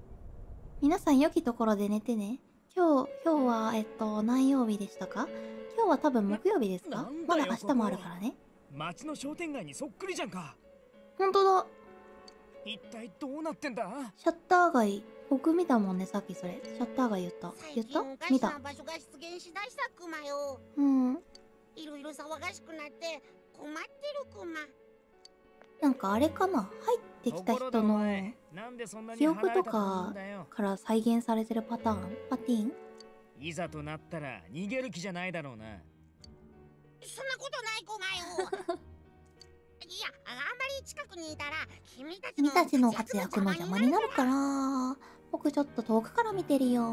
皆さん良きところで寝てね。今日は何曜日でしたか？ 今日は多分木曜日ですか？まだ明日もあるからね。 町の商店街にそっくりじゃんか。 ほんとだ。 一体どうなってんだ？ シャッター街、僕見たもんね、さっきそれ。シャッター街言った。言った？見た。 場所が出現しだしたクマよ。いろいろ騒がしくなって困ってるクマ。 なんかあれかな、入ってきた人の記憶とかから再現されてるパターン、パティーン？ いざとなったら逃げる気じゃないだろうな。 そんなことないクマよ。いや、あんまり近くにいたら君たちの活躍の邪魔になるから。 僕ちょっと遠くから見てるよ。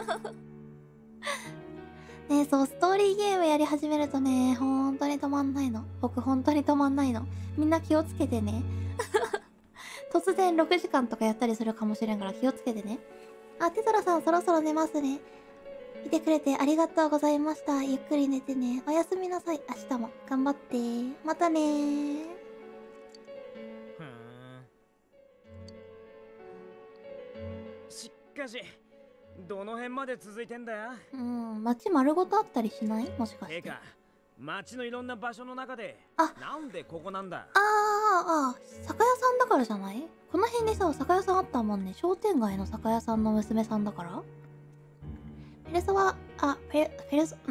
ねえ、そう、ストーリーゲームやり始めるとね、ほんとに止まんないの。僕ほんとに止まんないの。みんな気をつけてね。突然6時間とかやったりするかもしれんから気をつけてね。あ、テトラさんそろそろ寝ますね。見てくれてありがとうございました。ゆっくり寝てね。おやすみなさい。明日も頑張って。またねー。 しかし、どの辺まで続いてんだよ。 街丸ごとあったりしない？もしかして。 てか、街のいろんな場所の中で、なんでここなんだ？ 酒屋さんだからじゃない？この辺にさ、酒屋さんあったもんね。商店街の酒屋さんの娘さんだから。ペルソは、ペルソ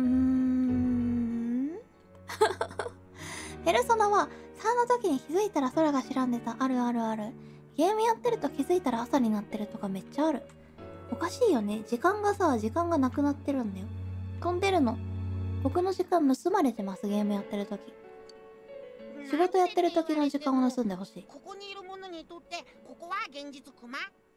ナは3の時に気づいたら空が白んでた。あるあるある。ゲームやってると気づいたら朝になってるとかめっちゃある。おかしいよね。時間がなくなってるんだよ。飛んでるの。僕の時間盗まれてます、ゲームやってる時。仕事やってる時の時間を盗んでほしい。 ここにいる者にとってここは現実クマ。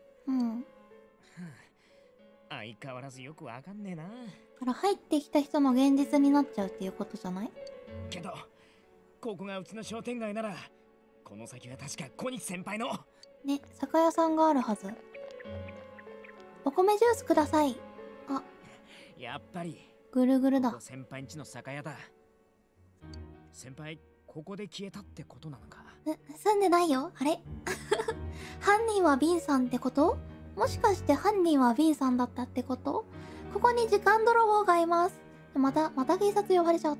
相変わらずよくわかんねえな。 から入ってきた人の現実になっちゃうっていうことじゃない？ けどここがうちの商店街なら、この先は確か小西先輩のね、酒屋さんがあるはず。お米ジュースください。 やっぱりぐるぐるだ。 先輩んちの酒屋だ。先輩ここで消えたってことなのか？ 住んでないよ。あれ犯人はビンさんってこと？もしかして犯人はビンさんだったってこと？ここに時間泥棒がいます。また警察呼ばれちゃうって。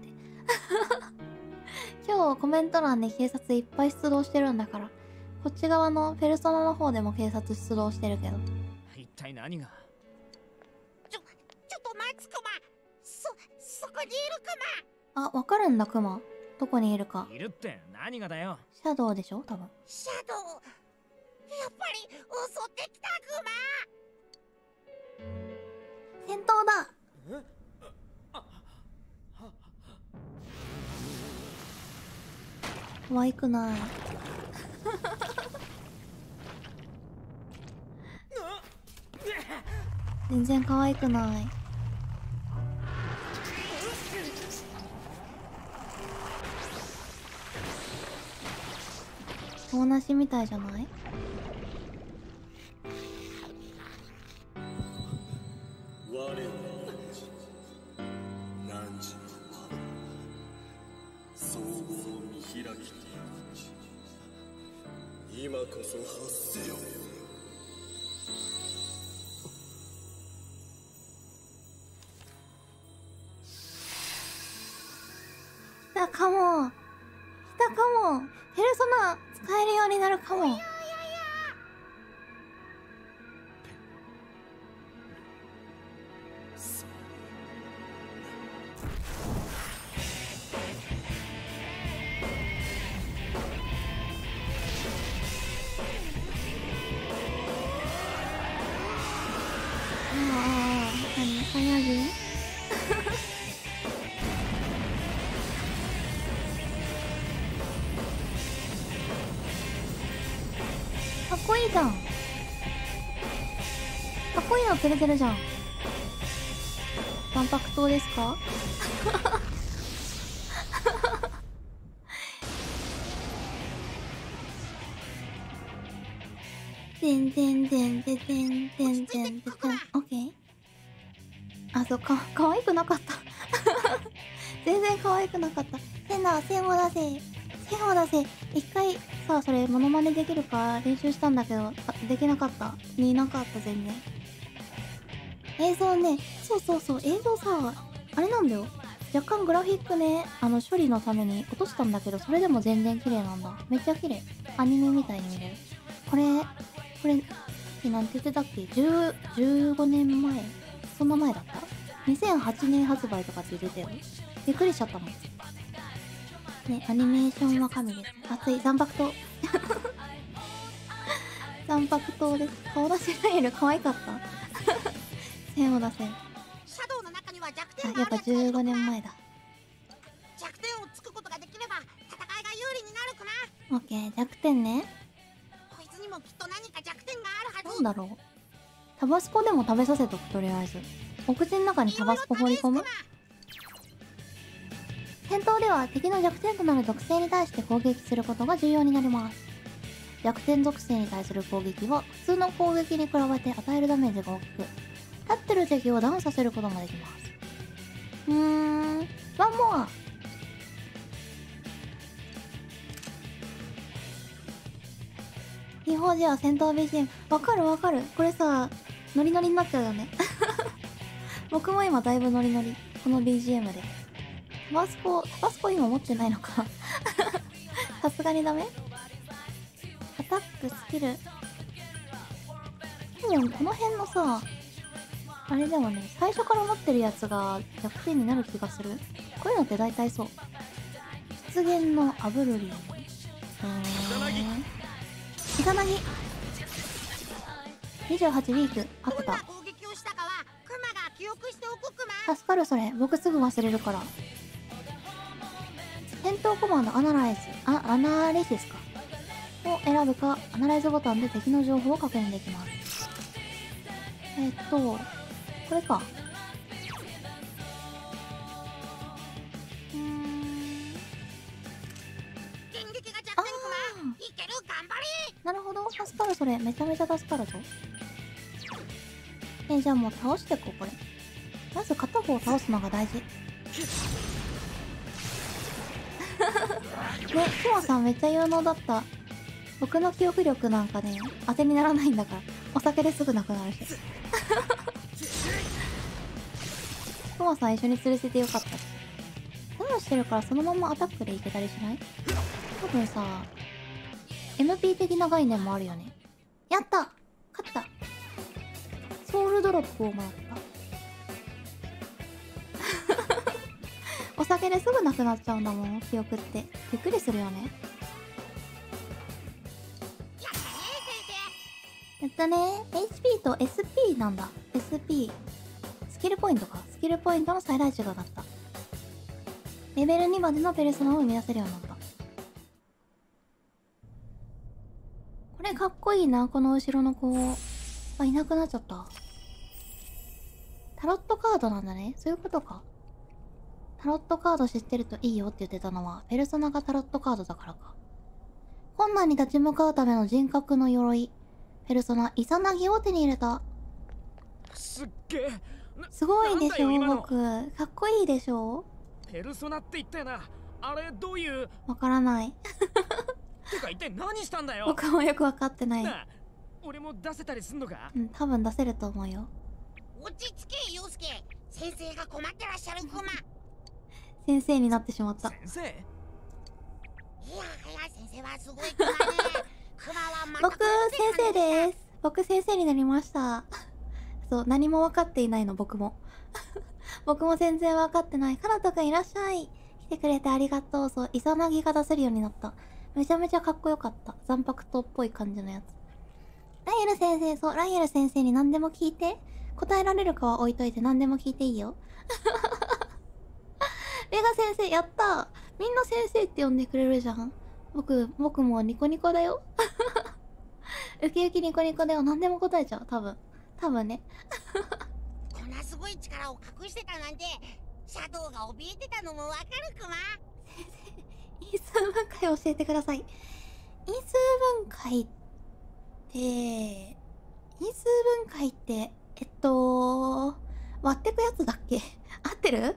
今日コメント欄で警察いっぱい出動してるんだから、こっち側のペルソナの方でも警察出動してるけど。 一体何が？ ちょっと待つクマ。そこにいるクマ。わかるんだクマ。どこにいるか。 いるって何がだよ。 シャドウでしょ多分。 シャドウ。やっぱり襲ってきたクマ。 戦闘だ。可愛くない。全然可愛くない。大なしみたいじゃない？ 我は何時の総合見開きて今こそ発せよ。 来たかも。ペルソナ使えるようになるかも。サイヤ人かっこいいじゃん。かっこいいのくれてるじゃん。万博島ですか？オッケー。そうかわいくなかった。全然可愛くなかった。線を出せ。一回さ、それモノマネできるか練習したんだけど、できなかった。見なかった全然。映像ね、そう映像さ、あれなんだよ。 若干グラフィックね、処理のために落としたんだけど、それでも全然綺麗なんだ。めっちゃ綺麗。アニメみたいに見れる。これ、なんて言ってたっけ？ 15年前？そんな前だった？ 2008 年発売とかって言ってたよ。びっくりしちゃったもん。ね、アニメーションは神です。熱い、残白刀。残白刀です。顔出しライル可愛かった。線を出せる。 シャドウの中には弱点あ、やっぱ15年前だ。 弱点をつくことができれば戦いが有利になるクマ。 オッケー、弱点ね。 こいつにもきっと何か弱点があるはなんず。 だろう。タバスコでも食べさせとく、とりあえず。お口の中にタバスコ放り込む？戦闘では敵の弱点となる属性に対して攻撃することが重要になります。弱点属性に対する攻撃は普通の攻撃に比べて与えるダメージが大きく、立ってる敵をダウンさせることができます。ワンモア。違法時は戦闘 BGM。わかるわかる。これさ、ノリノリになっちゃうよね。僕も今だいぶノリノリ。この BGM で。タバスコ今持ってないのか。さすがにダメ？アタック、スキル。多分この辺のさ、あれでもね、最初から持ってるやつが弱点になる気がする。こういうのって大体そう。出現のアブルリー。イザナギ。28ウィーク、合ってた。助かるそれ。僕すぐ忘れるから。戦闘コマンドアナライシスか。を選ぶか、アナライズボタンで敵の情報を確認できます。これか。なるほど、助かるそれ。めちゃめちゃ助かるぞ。じゃあもう倒していこう、これ。まず片方を倒すのが大事。ね、キモさんめっちゃ有能だった。僕の記憶力なんかね、当てにならないんだから。お酒ですぐなくなるし。キモさん一緒に連れててよかったし。ダウンしてるからそのままアタックでいけたりしない？多分さ、MP 的な概念もあるよね。やった！勝った！ソウルドロップをもらった。お酒ですぐなくなっちゃうんだもん、記憶って。びっくりするよね。やったね。HP と SP なんだ。SP。スキルポイントか。スキルポイントの最大値が上がった。レベル2までのペルソナを生み出せるようになった。これかっこいいな、この後ろの子。あ、いなくなっちゃった。タロットカードなんだね。そういうことか。タロットカード知ってるといいよって言ってたのは、ペルソナがタロットカードだからか。困難に立ち向かうための人格の鎧。ペルソナ、イザナギを手に入れた。 すっげえ。 すごいでしょ、僕。かっこいいでしょ。 ペルソナって言ったよな。あれ、どういう。 わからない。 てか、一体何したんだよ。 僕もよくわかってない。 俺も出せたりすんのか？ うん、多分出せると思うよ。 落ち着け、陽介。先生が困ってらっしゃるクマ。 先生になってしまった。 先生？いや先生はすごいクマね。クマはまた僕、先生です。僕、先生になりました。そう、何も分かっていないの、僕も。僕も全然分かってない。かなとくんいらっしゃい。来てくれてありがとう。そう、イザナギが出せるようになった。めちゃめちゃかっこよかった。残白刀っぽい感じのやつ。ライエル先生、そう、ライエル先生に何でも聞いて。答えられるかは置いといて何でも聞いていいよ。ベガ先生、やったー。みんな先生って呼んでくれるじゃん。僕もニコニコだよ。ウキウキニコニコだよ。何でも答えちゃう。多分ね。 こんなすごい力を隠してたなんて、シャドウが怯えてたのもわかるクマ。 先生、因数分解教えてください。因数分解って割ってくやつだっけ？合ってる？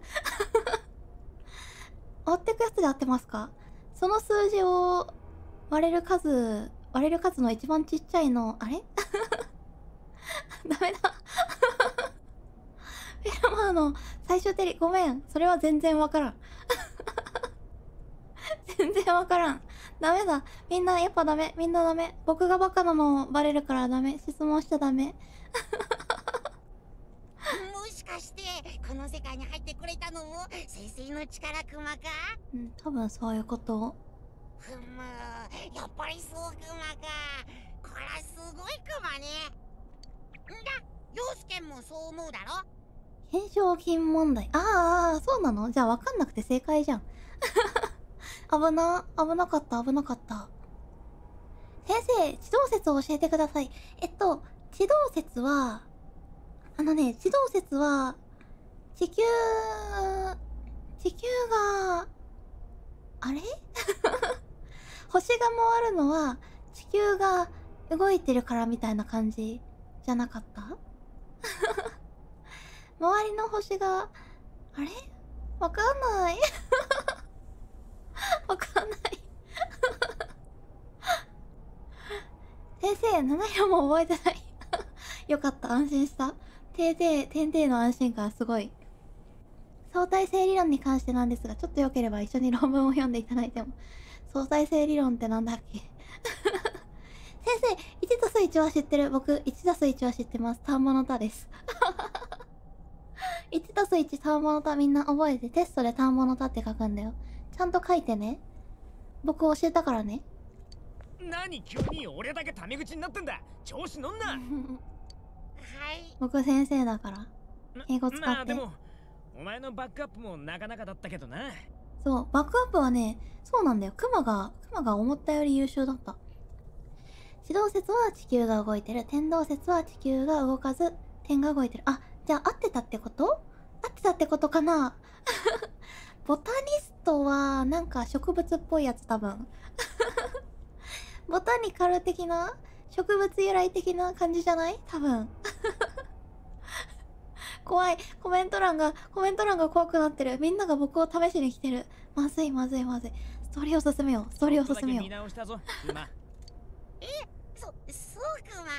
割ってくやつで合ってますか？その数字を割れる数の一番ちっちゃいの、あれ？ダメだ。 フィルマーの最終定理、ごめん。それは全然わからん。全然わからん。ダメだ。みんなやっぱダメ。みんなダメ。僕がバカなのバレるからダメ。質問しちゃダメ。 もしかしてこの世界に入ってくれたのも先生の力クマか？ うん、多分そういうこと。 ふむ、やっぱりそうクマか。こらすごいクマね。んだ、陽介もそう思うだろ？ 懸賞金問題。ああ、そうなの？じゃあ分かんなくて正解じゃん。危なかった、危なかった。先生、地動説を教えてください。地動説は、地動説は、地球が、あれ星が回るのは、地球が動いてるからみたいな感じじゃなかった？周りの星が、あれ？わかんない。わかんない。先生、7色も覚えてない。よかった、安心した。点々の安心感すごい。相対性理論に関してなんですが、ちょっとよければ一緒に論文を読んでいただいても。相対性理論ってなんだっけ？先生、1たす1は知ってる。僕、1たす1は知ってます。単語の他です。1たす1単語の他みんな覚えて、テストで単語の他って書くんだよ。ちゃんと書いてね。僕教えたからね。 何急に俺だけタメ口になってんだ。調子乗んな。はい。 僕先生だから。英語使って。 まあでも、お前のバックアップもなかなかだったけどな。 そう、バックアップはね、そうなんだよ。クマが思ったより優秀だった。地動説は地球が動いてる。天動説は地球が動かず、天が動いてる。あ、じゃあ合ってたってこと？合ってたってことかな？ボタニストはなんか植物っぽいやつ多分。ボタニカル的な植物由来的な感じじゃない？多分。怖い。コメント欄が怖くなってる。みんなが僕を試しに来てる。まずい。ストーリーを進めよう。 見直したぞ、クマ。 そうクマ？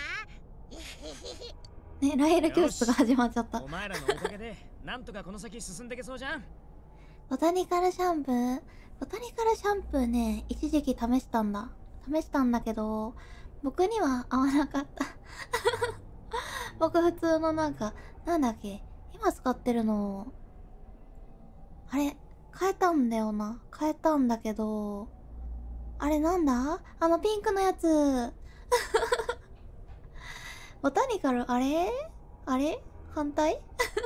ね、ライエル教室が始まっちゃった。 お前らのおかげで、なんとかこの先進んでけそうじゃん。 ボタニカルシャンプーね、一時期試したんだけど、僕には合わなかった。僕普通のなんだっけ、今使ってるの、あれ、変えたんだけど、あれなんだ？ピンクのやつ。ボタニカル、あれ反対？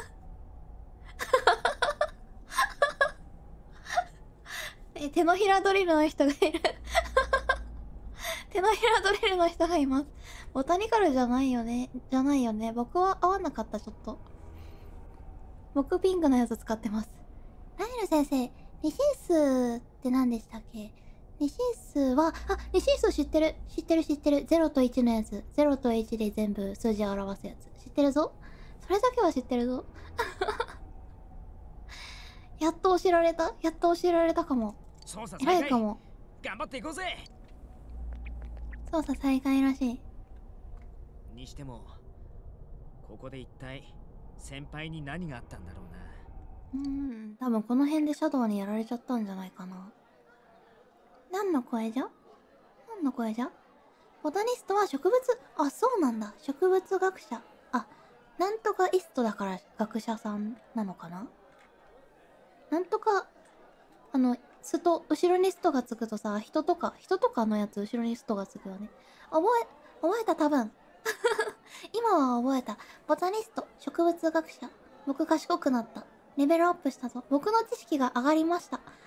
手のひらドリルの人がいる。手のひらドリルの人がいます。ボタニカルじゃないよね。僕は合わなかった、ちょっと。僕ピンクのやつ使ってます。ライル先生、ニシン数って何でしたっけ？ニシン数は、ニシン数知ってる。0と1のやつ。0と1で全部数字を表すやつ。知ってるぞ。それだけは知ってるぞ。やっと教えられたかも。偉いかも。 頑張っていこうぜ。 操作再開らしい。 にしても、ここで一体先輩に何があったんだろうな。 多分この辺でシャドウにやられちゃったんじゃないかな。何の声じゃ？ボタニストは植物、そうなんだ。植物学者。なんとかイストだから学者さんなのかな？なんとか、後ろにストがつくとさ、人とかのやつ後ろにストがつくよね。覚えた多分。今は覚えた。ボタニスト、植物学者。僕賢くなった。レベルアップしたぞ。僕の知識が上がりました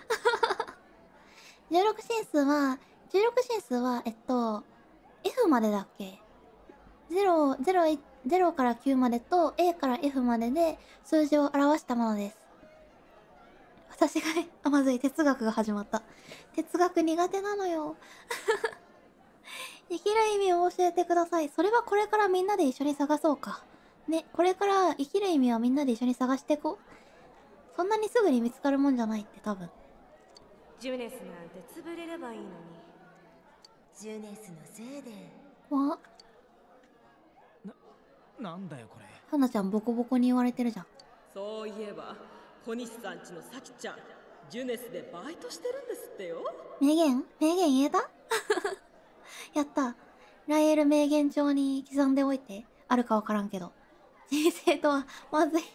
。16進数は、F までだっけ？ 0から9までと A から F までで数字を表したものです。私がまずい、哲学が始まった。哲学苦手なのよ。生きる意味を教えてください。それはこれからみんなで一緒に探そうか。ね、これから生きる意味はみんなで一緒に探していこう。そんなにすぐに見つかるもんじゃないって多分。 ジュネスなんて潰れればいいのに。 ジュネスのせいで。 なんだよこれ。 花ちゃんボコボコに言われてるじゃん。 そういえば小西さんちのさきちゃんジュネスでバイトしてるんですってよ。 名言言えたやった。ライエル名言帳に刻んでおいて。あるかわからんけど。人生とはまずい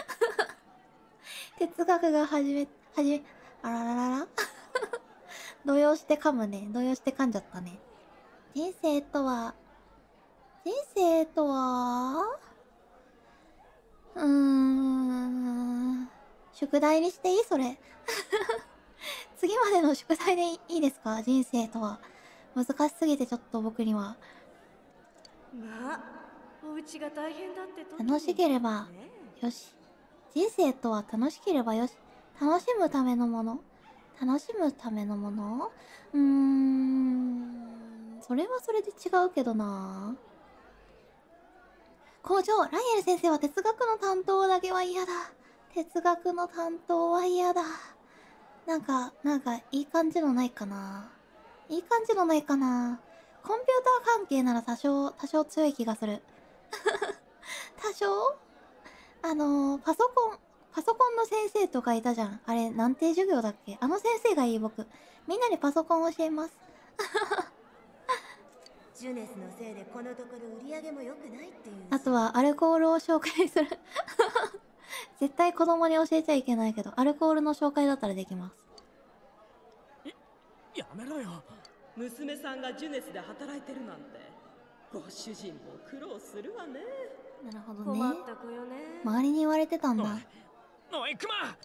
哲学があらららら動揺して噛むね。動揺して噛んじゃったね。人生とは宿題にしていいそれ次までの宿題でいいですか？人生とは難しすぎてちょっと僕には。 まあお家が大変だって楽しければよし。人生とは楽しければよし。楽しむためのもの。それはそれで違うけどな。校長、ライエル先生は哲学の担当だけは嫌だ。哲学の担当は嫌だ。なんかいい感じのないかな。コンピューター関係なら多少強い気がする。多少パソコンの先生とかいたじゃん。あれ、なんて授業だっけ？あの先生がいい僕。みんなにパソコン教えます。 ジュネスのせいでこのところ売り上げも良くないっていう。 あとはアルコールを紹介する。絶対子供に教えちゃいけないけど、アルコールの紹介だったらできます。 やめろよ。 娘さんがジュネスで働いてるなんてご主人も苦労するわね。 なるほどね。 困った子よね。 周りに言われてたんだ。 おいクマ、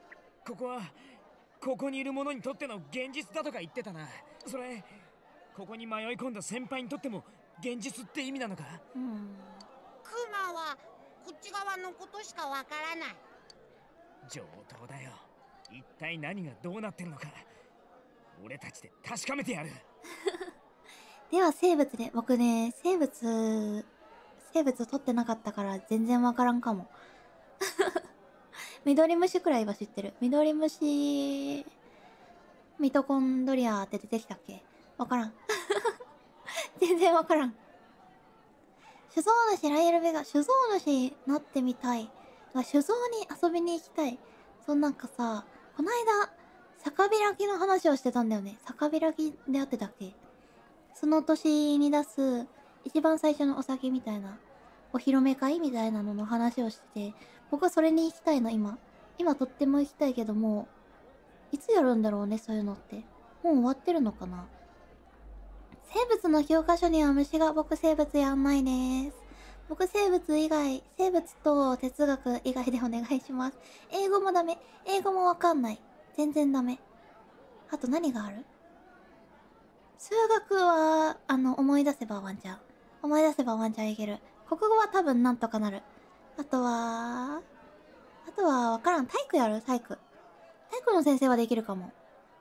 ここにいる者にとっての現実だとか言ってたな。それここに迷い込んだ先輩にとっても現実って意味なのか？ クマはこっち側のことしかわからない。 上等だよ。一体何がどうなってるのか俺たちで確かめてやる。 では生物で。僕ね、生物取ってなかったから全然わからんかも。ミドリムシくらいは知ってる。ミドリムシミトコンドリアって出てきたっけ？わからん。全然わからん。酒造主ライエルベガ、酒造主なってみたい。酒造に遊びに行きたい。なんかさ、こないだ酒開きの話をしてたんだよね。酒開きであってたっけ？その年に出す一番最初のお酒みたいなお披露目会みたいなのの話をしてて、僕はそれに行きたいの。今とっても行きたいけども、いつやるんだろうね、そういうのって。もう終わってるのかな。生物の教科書には虫が。僕生物やんないです。僕生物と哲学以外でお願いします。英語もダメ。英語もわかんない。全然ダメ。あと何がある？数学は思い出せばワンチャンいける。国語は多分なんとかなる。あとはわからん。体育やる？体育の先生はできるかも。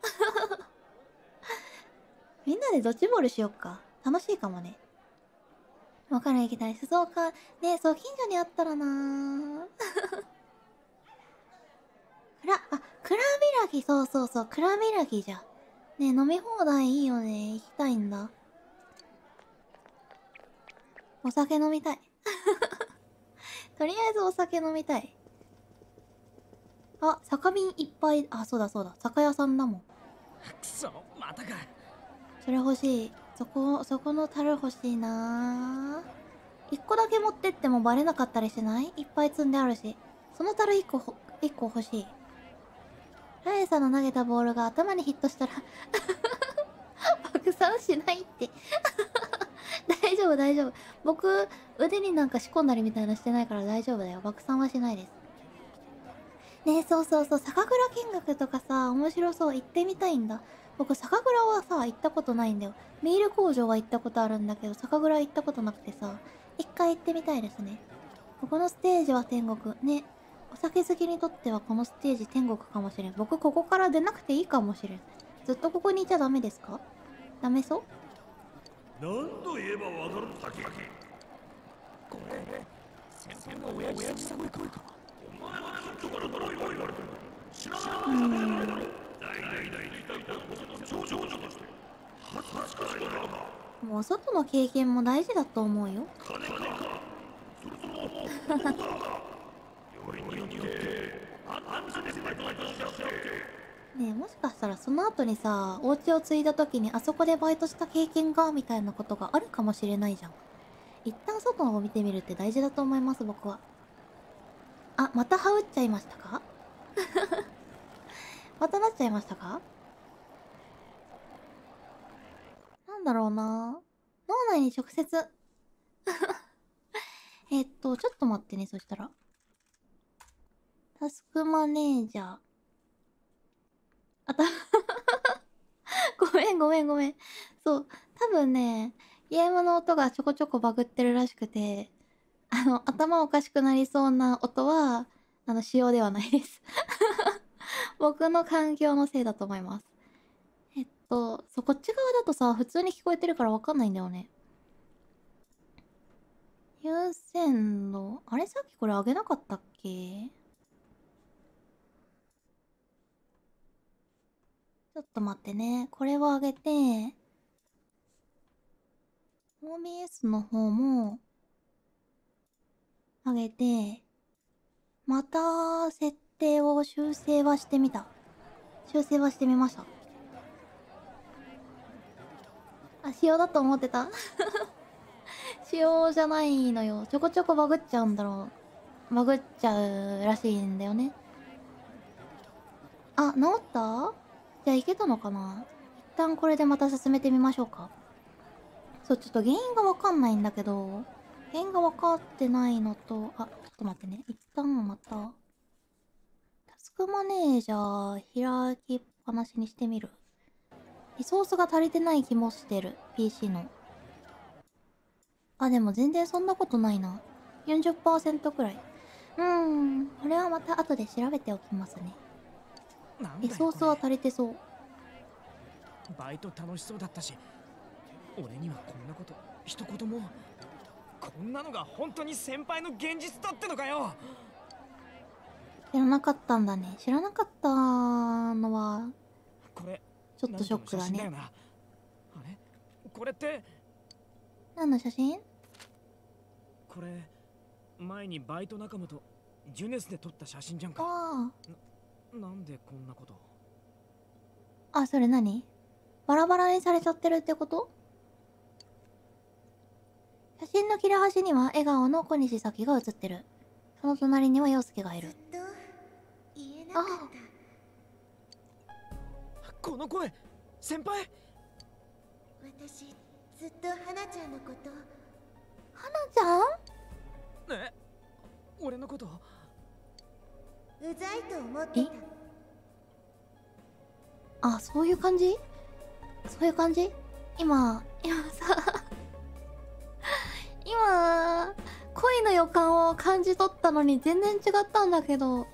みんなでドッジボールしよっか。楽しいかもね。わからん、行きたい。酒造か。ね、そう、近所にあったらなぁ。蔵開き、そう、蔵開きじゃ。ね、飲み放題いいよね。行きたいんだ。お酒飲みたい。とりあえずお酒飲みたい。あ、酒瓶いっぱい。あ、そうだ。酒屋さんだもん。 くそ、またか。 それ欲しい。そこの樽欲しいなぁ。1個だけ持ってってもバレなかったりしない？いっぱい積んであるし。その樽1個欲しい。ライさんの投げたボールが頭にヒットしたら爆散しないって。大丈夫。僕、腕になんか仕込んだりみたいなしてないから大丈夫だよ。爆散はしないです。ねえ、そう。酒蔵見学とかさ、面白そう。行ってみたいんだ。僕、酒蔵はさ、行ったことないんだよ。ビール工場は行ったことあるんだけど、酒蔵行ったことなくてさ、一回行ってみたいですね。このステージは天国。ね。お酒好きにとってはこのステージ天国かもしれん。僕、ここから出なくていいかもしれん。ずっとここにいちゃダメですか？ダメそう？ 何度言えばわかる先これ先生の親父さんの声か。お前はずっとからだろ言われてる。知らないだろ。大々聞いたことの上々として恥ずかしくないのか。 もう外の経験も大事だと思うよ。 金かそれとも男か。よこれによって安全でバイトしちゃってねえ、もしかしたらその後にさ、お家を継いだ時にあそこでバイトした経験がみたいなことがあるかもしれないじゃん。一旦外の方を見てみるって大事だと思います、僕は。あ、またハウっちゃいましたか？またなっちゃいましたか？なんだろうな。脳内に直接。ちょっと待ってね、そしたら。タスクマネージャー。ごめん。そう、多分ね、ゲームの音がちょこちょこバグってるらしくて、頭おかしくなりそうな音は、仕様ではないです。僕の環境のせいだと思います。そう、こっち側だとさ、普通に聞こえてるからわかんないんだよね。優先度、あれさっきこれ上げなかったっけ？ちょっと待ってね。これを上げて、OBS の方も、上げて、また、設定を修正はしてみた。修正はしてみました。あ、仕様だと思ってた。仕様じゃないのよ。ちょこちょこバグっちゃうんだろう。バグっちゃうらしいんだよね。あ、治った？じゃあいけたのかな？一旦これでまた進めてみましょうか。そう、ちょっと原因がわかんないんだけど、原因がわかってないのと、あ、ちょっと待ってね。一旦また、タスクマネージャー開きっぱなしにしてみる。リソースが足りてない気もしてる。PC の。あ、でも全然そんなことないな。40% くらい。これはまた後で調べておきますね。リソースは足りてそう。 バイト楽しそうだったし、俺にはこんなこと一言も。こんなのが本当に先輩の現実だってのかよ。 知らなかったんだね。知らなかったのはこれちょっとショックだね。 あれこれって何の写真？ これ前にバイト仲間とジュネスで撮った写真じゃんか。なんでこんなこと。 あ、それ何？バラバラにされちゃってるってこと？写真の切れ端には笑顔の小西咲が写ってる。その隣には陽介がいる。 この声、先輩。 私ずっと花ちゃんのこと。 花ちゃん？ え、俺のこと。 うざいと思ってた。あ、そういう感じ？そういう感じ？今さ今恋の予感を感じ取ったのに全然違ったんだけど、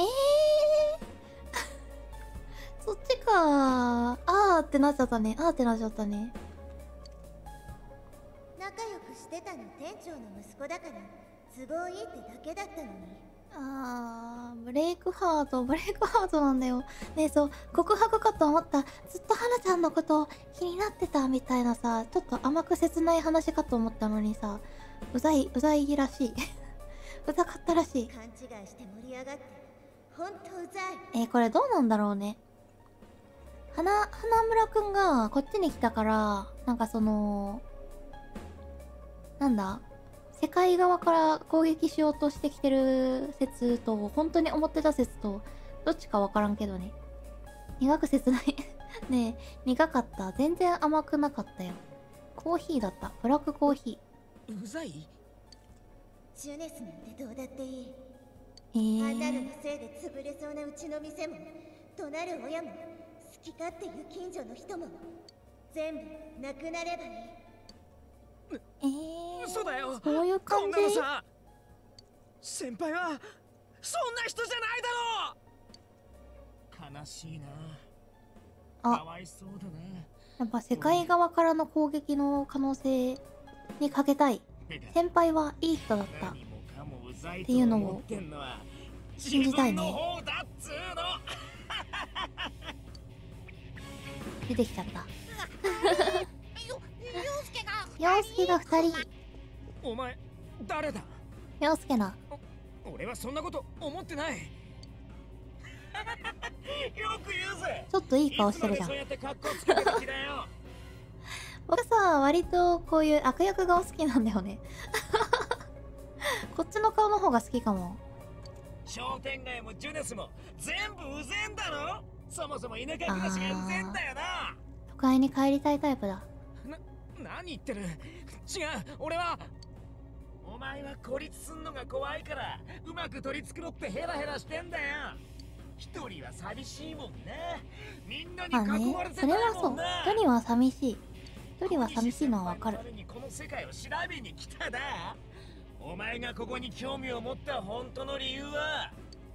そっちかー。あーってなっちゃったね。 仲良くしてたの店長の息子だから都合いいってだけだったのに。 ブレイクハートなんだよね。そう、告白かと思った。ずっと花ちゃんのこと気になってたみたいなさ、ちょっと甘く切ない話かと思ったのにさ、うざいらしいうざかったらしい。 勘違いして盛り上がってほんとうざい。 これどうなんだろうね。花村くんがこっちに来たから、なんかなんだ、世界側から攻撃しようとしてきてる説と本当に思ってた説とどっちかわからんけどね。苦く切ないねえ、苦かった。全然甘くなかったよ。コーヒーだった。ブラックコーヒー。うざい？ ジュネスなんてどうだっていい。あんなののせいで潰れそうなうちの店も怒鳴る親も好き勝手言う近所の人も全部なくなればいい。 そうだよ。 そういう感じ？ こんなのさ、先輩はそんな人じゃないだろう。悲しいな。かわいそうだな。 やっぱ世界側からの攻撃の可能性にかけたい。先輩はいい人だったっていうのを信じたいね。出てきちゃった陽介が2人。 お前誰だ？ 陽介な。 俺はそんなこと思ってない。よく言うぜ。 ちょっといい顔してるじゃん。僕さ、割とこういう悪役顔好きなんだよね。こっちの顔の方が好きかも。 商店街もジュネスも全部うぜんだろ。そもそも田舎暮らしがうぜんだよな。 都会に帰りたいタイプだ。 何言ってる。違う、俺は。お前は孤立すんのが怖いからうまく取り繕ってヘラヘラしてんだよ。一人は寂しいもんね。みんなに囲まれてたいもんな。 一人は寂しい。一人は寂しいのはわかる。 この世界を調べに来ただ。お前がここに興味を持った本当の理由は。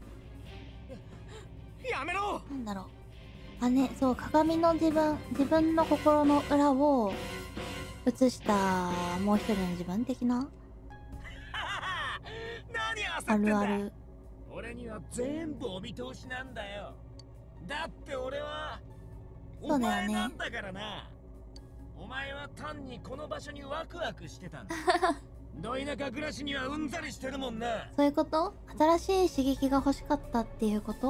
やめろ。 なんだろう。ね、そう、鏡の自分の心の裏を映したもう一人の自分的な。 何焦ってんだ。 あるある。 俺には全部お見通しなんだよ。だって俺はお前なんだからな。お前は単にこの場所にワクワクしてたんだ。ど田舎暮らしにはうんざりしてるもんな。 そういうこと？新しい刺激が欲しかったっていうこと？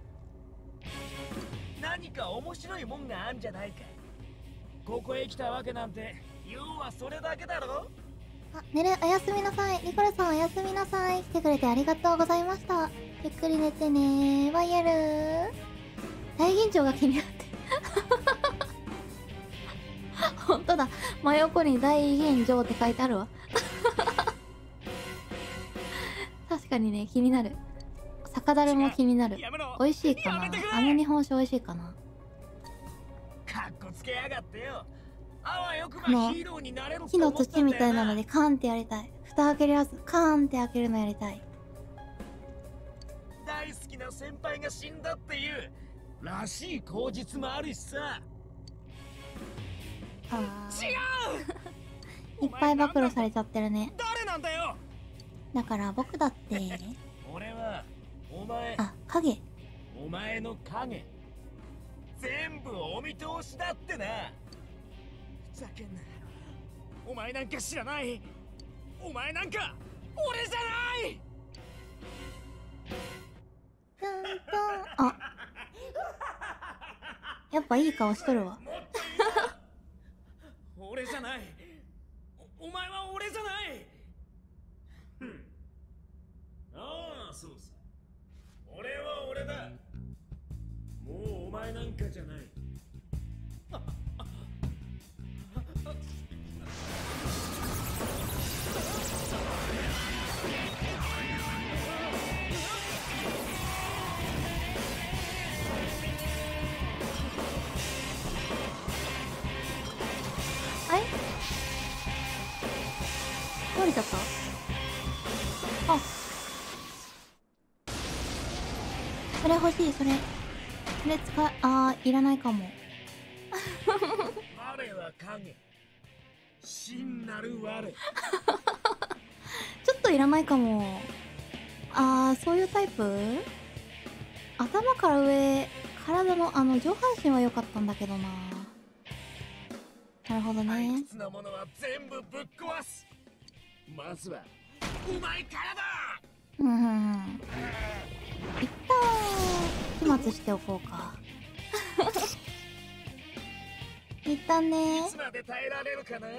何か面白いもんがあんじゃないか。ここへ来たわけなんて要はそれだけだろ。 寝る、おやすみなさい。ニコラさんおやすみなさい。来てくれてありがとうございました。ゆっくり寝てねー。バイヤルー。大吟醸が気になってほんとだ、真横に大吟醸って書いてあるわ確かにね、気になる。酒樽も気になる。美味しいかな。あの日本酒美味しいかな。 かっこつけやがってよ。 この木の土みたいなのでカーンってやりたい。蓋開けるやつカーンって開けるのやりたい。 大好きな先輩が死んだっていうらしい口実もあるしさ。違ういっぱい暴露されちゃってるね。 誰なんだよ。 だから僕だって俺はお前、 影。 お前の影全部お見通しだってな。ふざけんな。お前なんか知らない。お前なんか俺じゃない。 やっぱいい顔しとるわ俺じゃない。お前は俺じゃない。ああ、そうさ。俺は俺だ。もうお前なんかじゃない。 倒れちゃった。それ欲しい。それいらないかも我は影、真なる我ちょっといらないかも。そういうタイプ。頭から上、体の上半身は良かったんだけどな。なるほどね。 退屈なものは全部ぶっ壊す。まずはお前からだ。 一旦始末しておこうか一旦ね。 いつまで耐えられるかな。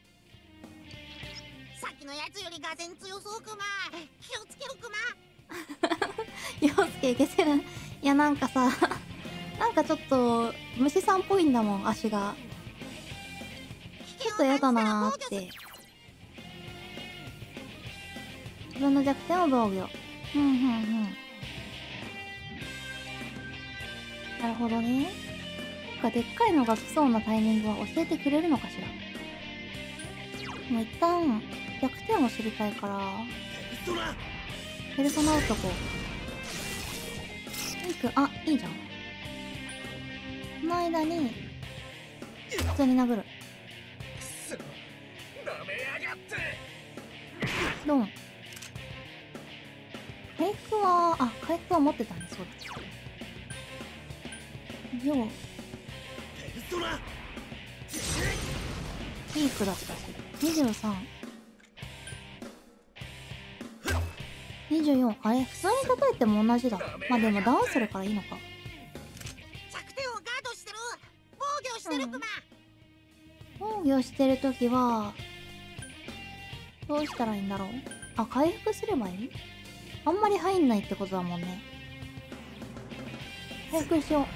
さっきのやつよりがぜん強そうクマ。気をつけろク陽マ。 介いけてる。いやなんかさなんかちょっと虫さんっぽいんだもん、足が。ちょっとやだなーって。自分の弱点を防御。なるほどね。なんかでっかいのが来そうなタイミングは教えてくれるのかしら。もう一旦弱点を知りたいからペルソナ男いいじゃん。その間に普通に殴る。ドン。回復は持ってたんで、そうだ。ようピークだったし23 24。あれ普通に叩いても同じだ。まあでもダウンするからいいのか。 弱点をガードしてる。防御してるクマ。 防御してるときはどうしたらいいんだろう。あ、回復すればいい？あんまり入んないってことだもんね。回復しよう。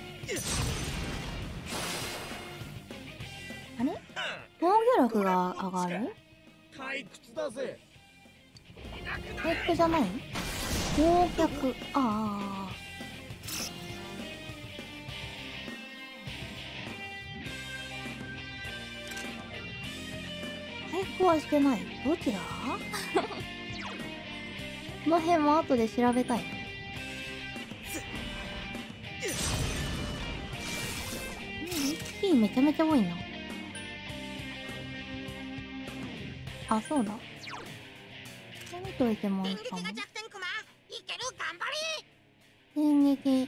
あれ？防御力が上がる？ 退屈だぜ。 回復じゃない？忘却。ああ。回復はしてない。どっちだ？この辺も後で調べたい。HP めちゃめちゃ多いな。あ、そうだ。見といてもいいかも。電撃、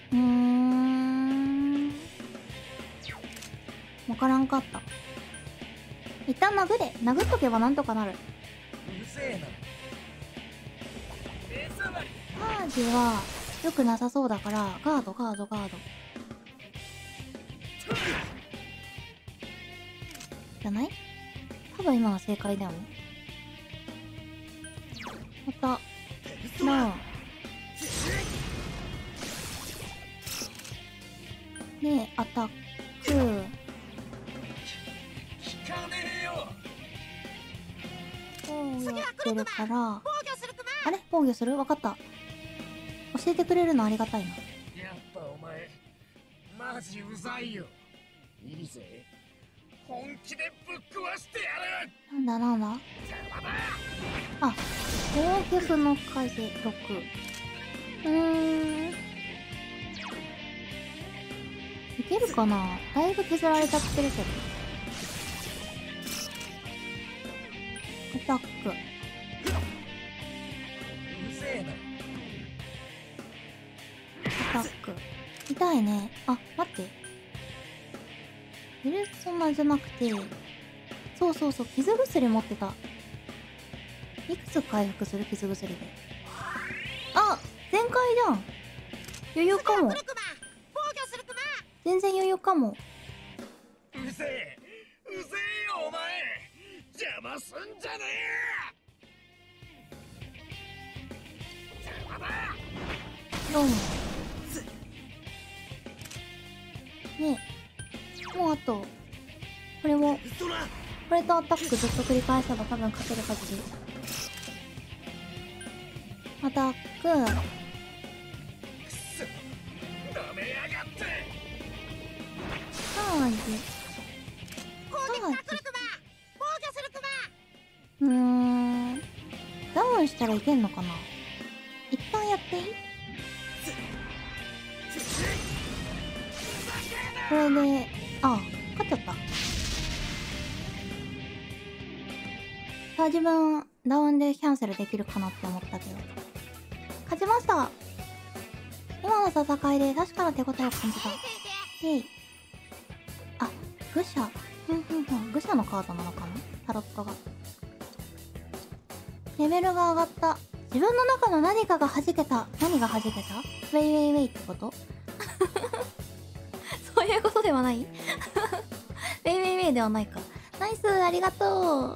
わからんかった。一旦殴れ。殴っとけばなんとかなる。 うるせえな。 マージは良くなさそうだからガードガードガードじゃない？多分今の正解だよね。またなあねえアタック防御してるから。あれ？防御する？わかった。教えてくれるのありがたいな。 やっぱお前マジうざいよ。いいぜ。本気でぶっ壊してやる。 なんだなんだ。あ、防御の数6。いけるかな。だいぶ削られちゃってるけど。アタック。 うぜえな。 アタック。痛いね。あ、待って。ペルソナじゃなくて、そうそうそう、傷薬持ってた。いくつ回復する？傷薬で。あ、全開じゃん。余裕かも。全然余裕かも。 うぜえよお前。邪魔すんじゃねえ。邪魔だ。 どうも。ねえ、もうあとこれもこれとアタックずっと繰り返せば多分勝てるはずです。アタック。 くそ、舐めやがって。 チャージ。ダウンしたらいけんのかな。一旦やっていい？これで、あ、勝っちゃった。さあ自分ダウンでキャンセルできるかなって思ったけど勝ちました。今の戦いで確かな手応えを感じた。へい。あ、愚者。愚者のカードなのかな、タロットが。レベルが上がった。自分の中の何かが弾けた。何が弾けた？ウェイウェイウェイってこと？そういうことではない？ウェイウェイウェイではないか。ナイス、ありがとう。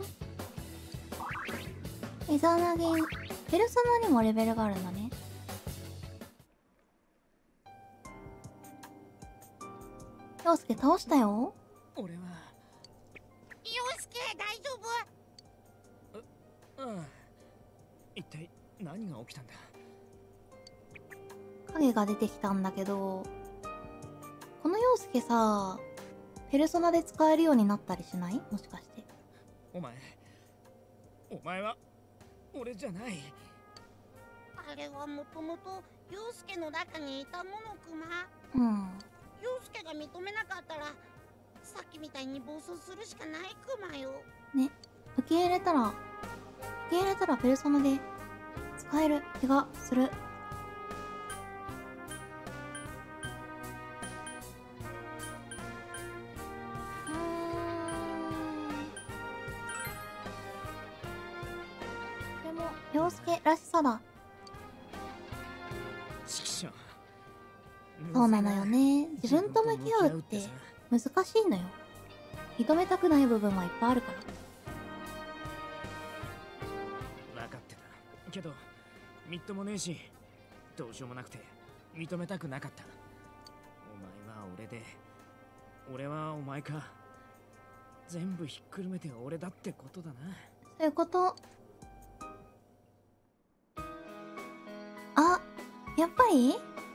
イザナギ、ペルソナにもレベルがあるんだね。陽介倒したよ。 俺は陽介大丈夫？ うん。一体何が起きたんだ？ 影が出てきたんだけど、この陽介さ、ペルソナで使えるようになったりしない？もしかして。 お前は俺じゃない。 あれはもともと陽介の中にいたものクマ。陽介が認めなかったらさっきみたいに暴走するしかないクマよ。 ね、受け入れたらペルソナで使える気がする。これも陽介らしさだ。 そうなのよね。自分と向き合うって難しいのよ。認めたくない部分はいっぱいあるから。 分かってたけどみっともねえし、どうしようもなくて認めたくなかった。お前は俺で俺はお前か。全部ひっくるめて俺だってことだな。 そういうこと。あ、やっぱり？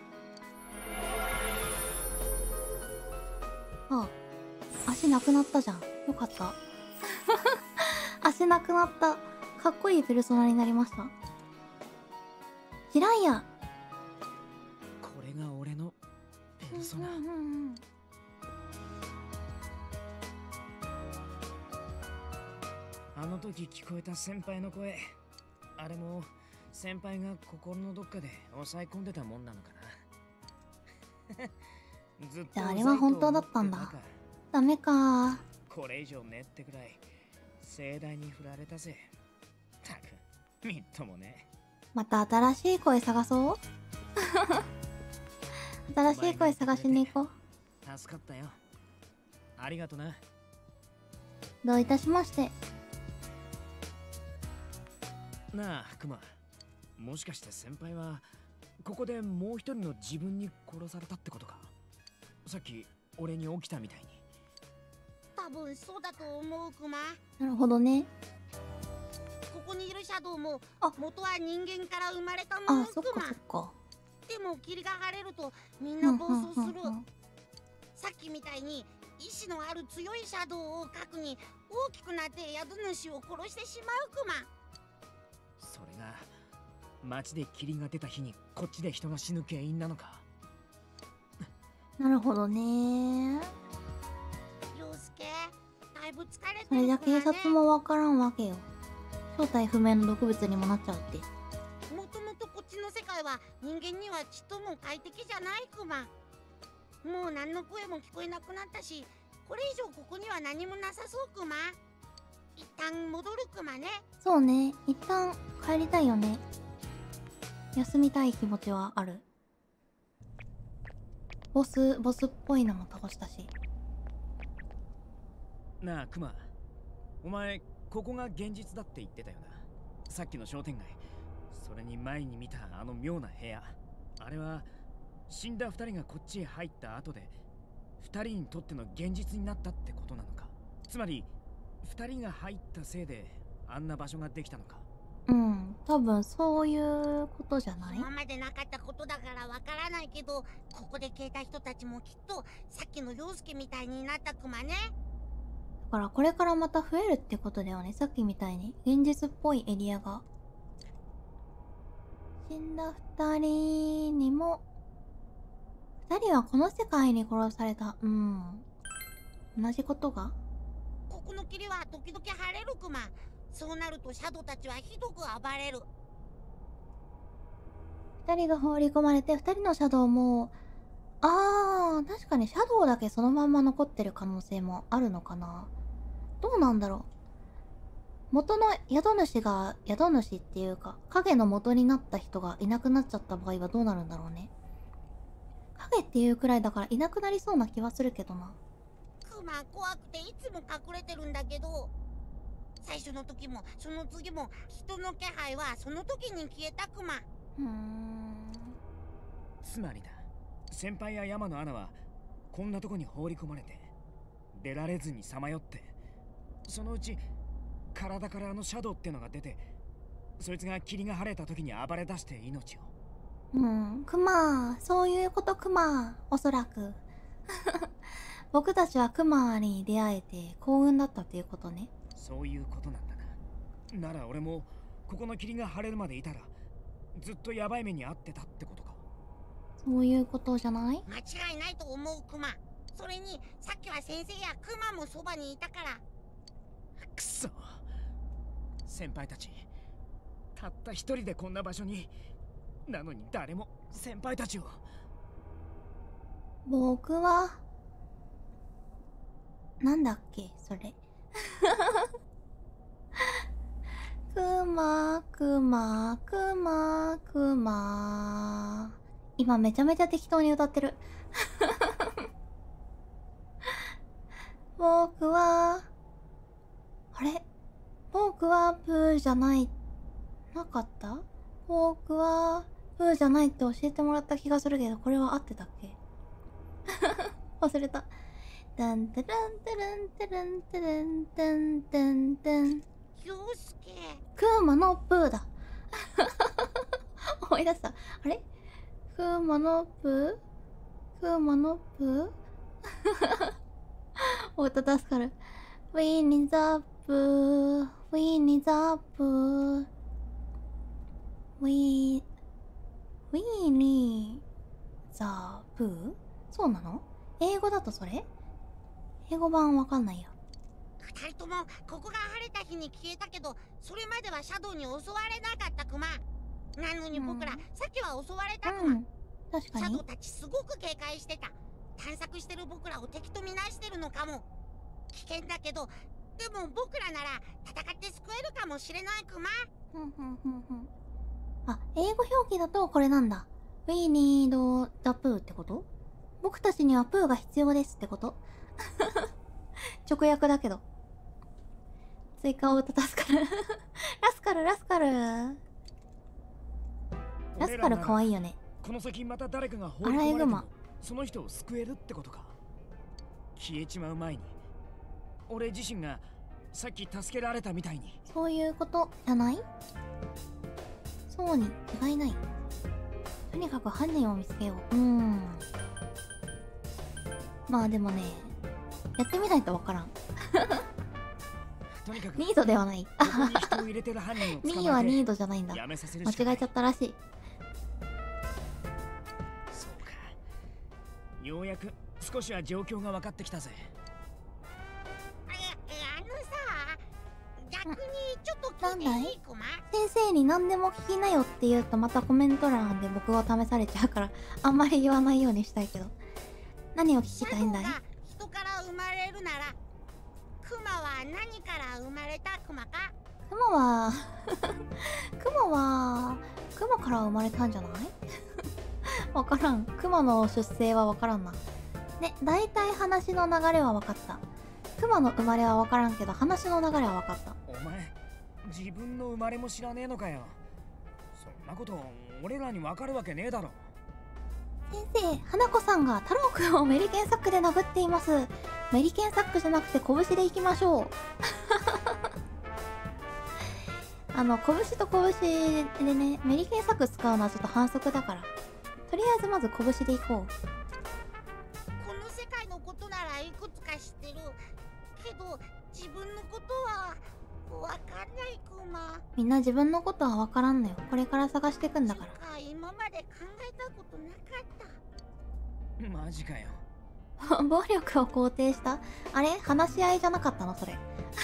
あ、足なくなったじゃん。よかった。足なくなった。かっこいいペルソナになりました。ジライア。 これが俺のペルソナ。あの時聞こえた先輩の声、あれも先輩が心のどっかで抑え込んでたもんなのかな。ずっとじゃああれは本当だったんだ。ダメか。 これ以上ねってくらい盛大に振られたぜ。たくみっともね。 また新しい声探そう。新しい声探しに行こう。助かったよ。ありがとな。 どういたしまして。 なあクマ、もしかして先輩はここでもう一人の自分に殺されたってことか。さっき俺に起きたみたいに。 多分そうだと思うクマ。 なるほどね。 ここにいるシャドウも元は人間から生まれたもの。 あ、そっかそっか。 でも霧が晴れるとみんな暴走する。さっきみたいに意志のある強いシャドウを核に大きくなって宿主を殺してしまうクマ。 それが街で霧が出た日にこっちで人が死ぬ原因なのか。 なるほどね。 陽介、だいぶ疲れてるクマね。 それじゃ警察もわからんわけよ。正体不明の毒物にもなっちゃうって。 もともとこっちの世界は人間にはちっとも快適じゃないクマ。もう何の声も聞こえなくなったし、これ以上ここには何もなさそうクマ。一旦戻るクマね。 そうね、一旦帰りたいよね。休みたい気持ちはある。ボスっぽいのも倒したし。 なあクマ、お前ここが現実だって言ってたよな。さっきの商店街、それに前に見たあの妙な部屋、あれは死んだ二人がこっちへ入った後で二人にとっての現実になったってことなのか。つまり二人が入ったせいであんな場所ができたのか。 うん、多分そういうことじゃない？ 今までなかったことだからわからないけど、ここで消えた人たちもきっとさっきの陽介みたいになったクマね。 だからこれからまた増えるってことだよね。さっきみたいに現実っぽいエリアが。死んだ二人にも、二人はこの世界に殺された。うん、同じことが。 ここの霧は時々晴れるクマ。そうなるとシャドウたちはひどく暴れる。 二人が放り込まれて、二人のシャドウも、確かにシャドウだけそのまんま残ってる可能性もあるのかな。どうなんだろう。元の宿主が、宿主っていうか影の元になった人がいなくなっちゃった場合はどうなるんだろうね。影っていうくらいだからいなくなりそうな気はするけどな。 クマ怖くていつも隠れてるんだけど、最初の時もその次も人の気配はその時に消えたクマ。 つまりだ、先輩や山のアナはこんなとこに放り込まれて出られずにさまよって、そのうち体からあのシャドウってのが出て、そいつが霧が晴れた時に暴れ出して命を。 クマ、そういうことクマ、おそらく。僕たちはクマに出会えて幸運だったっていうことね。 そういうことなんだな。なら俺もここの霧が晴れるまでいたらずっとヤバい目に遭ってたってことか。 そういうことじゃない？ 間違いないと思うクマ。それにさっきは先生やクマもそばにいたから。 くそ、先輩たちたった一人でこんな場所に、なのに誰も先輩たちを。 僕はなんだっけそれ。くまくまくまくま、 今めちゃめちゃ適当に歌ってる。僕は、あれ僕はプーじゃない。なかった？僕はプーじゃないって教えてもらった気がするけど、これは合ってたっけ？忘れた。ダンタランタランタランタランタンタンタン。 陽介。 クーマのプーだ。思い出した。あれ？クーマのプー？クーマのプー？お歌助かる。ウィーニーザープー。ウィーニーザープー。ウィーニーザープー？そうなの？英語だとそれ？英語版わかんないや。 二人ともここが晴れた日に消えたけど、それまではシャドウに襲われなかったクマ。なのに僕ら、さっきは襲われたクマ。 確かに。 シャドウたちすごく警戒してた。探索してる僕らを敵とみなしてるのかも。危険だけど、でも僕らなら戦って救えるかもしれないクマ。 あ、英語表記だとこれなんだ。We need the poo ってこと？僕たちにはプーが必要ですってこと？直訳だけど。追加を歌助かる。ラスカル、ラスカル。ラスカルかわいいよね。 この先また誰かが放り込まれてもその人を救えるってことか。消えちまう前に俺自身がさっき助けられたみたいに。 そういうことじゃない？そうに違いない。とにかく犯人を見つけよう。まあでもね、やってみないとわからん。 とにかくニードではない。 ここに人を入れてる犯人を捕まえてミーはニードじゃないんだ。 やめさせる間しかない。 違えちゃったらしい。 そうか。ようやく少しは状況が分かってきたぜ。 逆にちょっと聞いていいクマ？ 先生に何でも聞きなよって言うとまたコメント欄で僕を試されちゃうからあんまり言わないようにしたいけど。何を聞きたいんだい？ 人から生まれるなら、クマは何から生まれたクマか？ クマから生まれたんじゃない？わからん。クマの出生はわからんな。ね、大体話の流れはわかった。クマの生まれはわからんけど話の流れはわかった。 お前自分の生まれも知らねえのかよ。そんなこと俺らにわかるわけねえだろ。 先生、花子さんが太郎くんをメリケンサックで殴っています。メリケンサックじゃなくて拳でいきましょう。拳と拳でね、メリケンサック使うのはちょっと反則だから。とりあえずまず拳でいこう。 この世界のことならいくつか知ってるけど、自分のことはわかんないクマ。 みんな自分のことはわからんのよ。これから探していくんだから。 今まで考えたことなかった。 マジかよ。 暴力を肯定した？あれ？話し合いじゃなかったのそれ。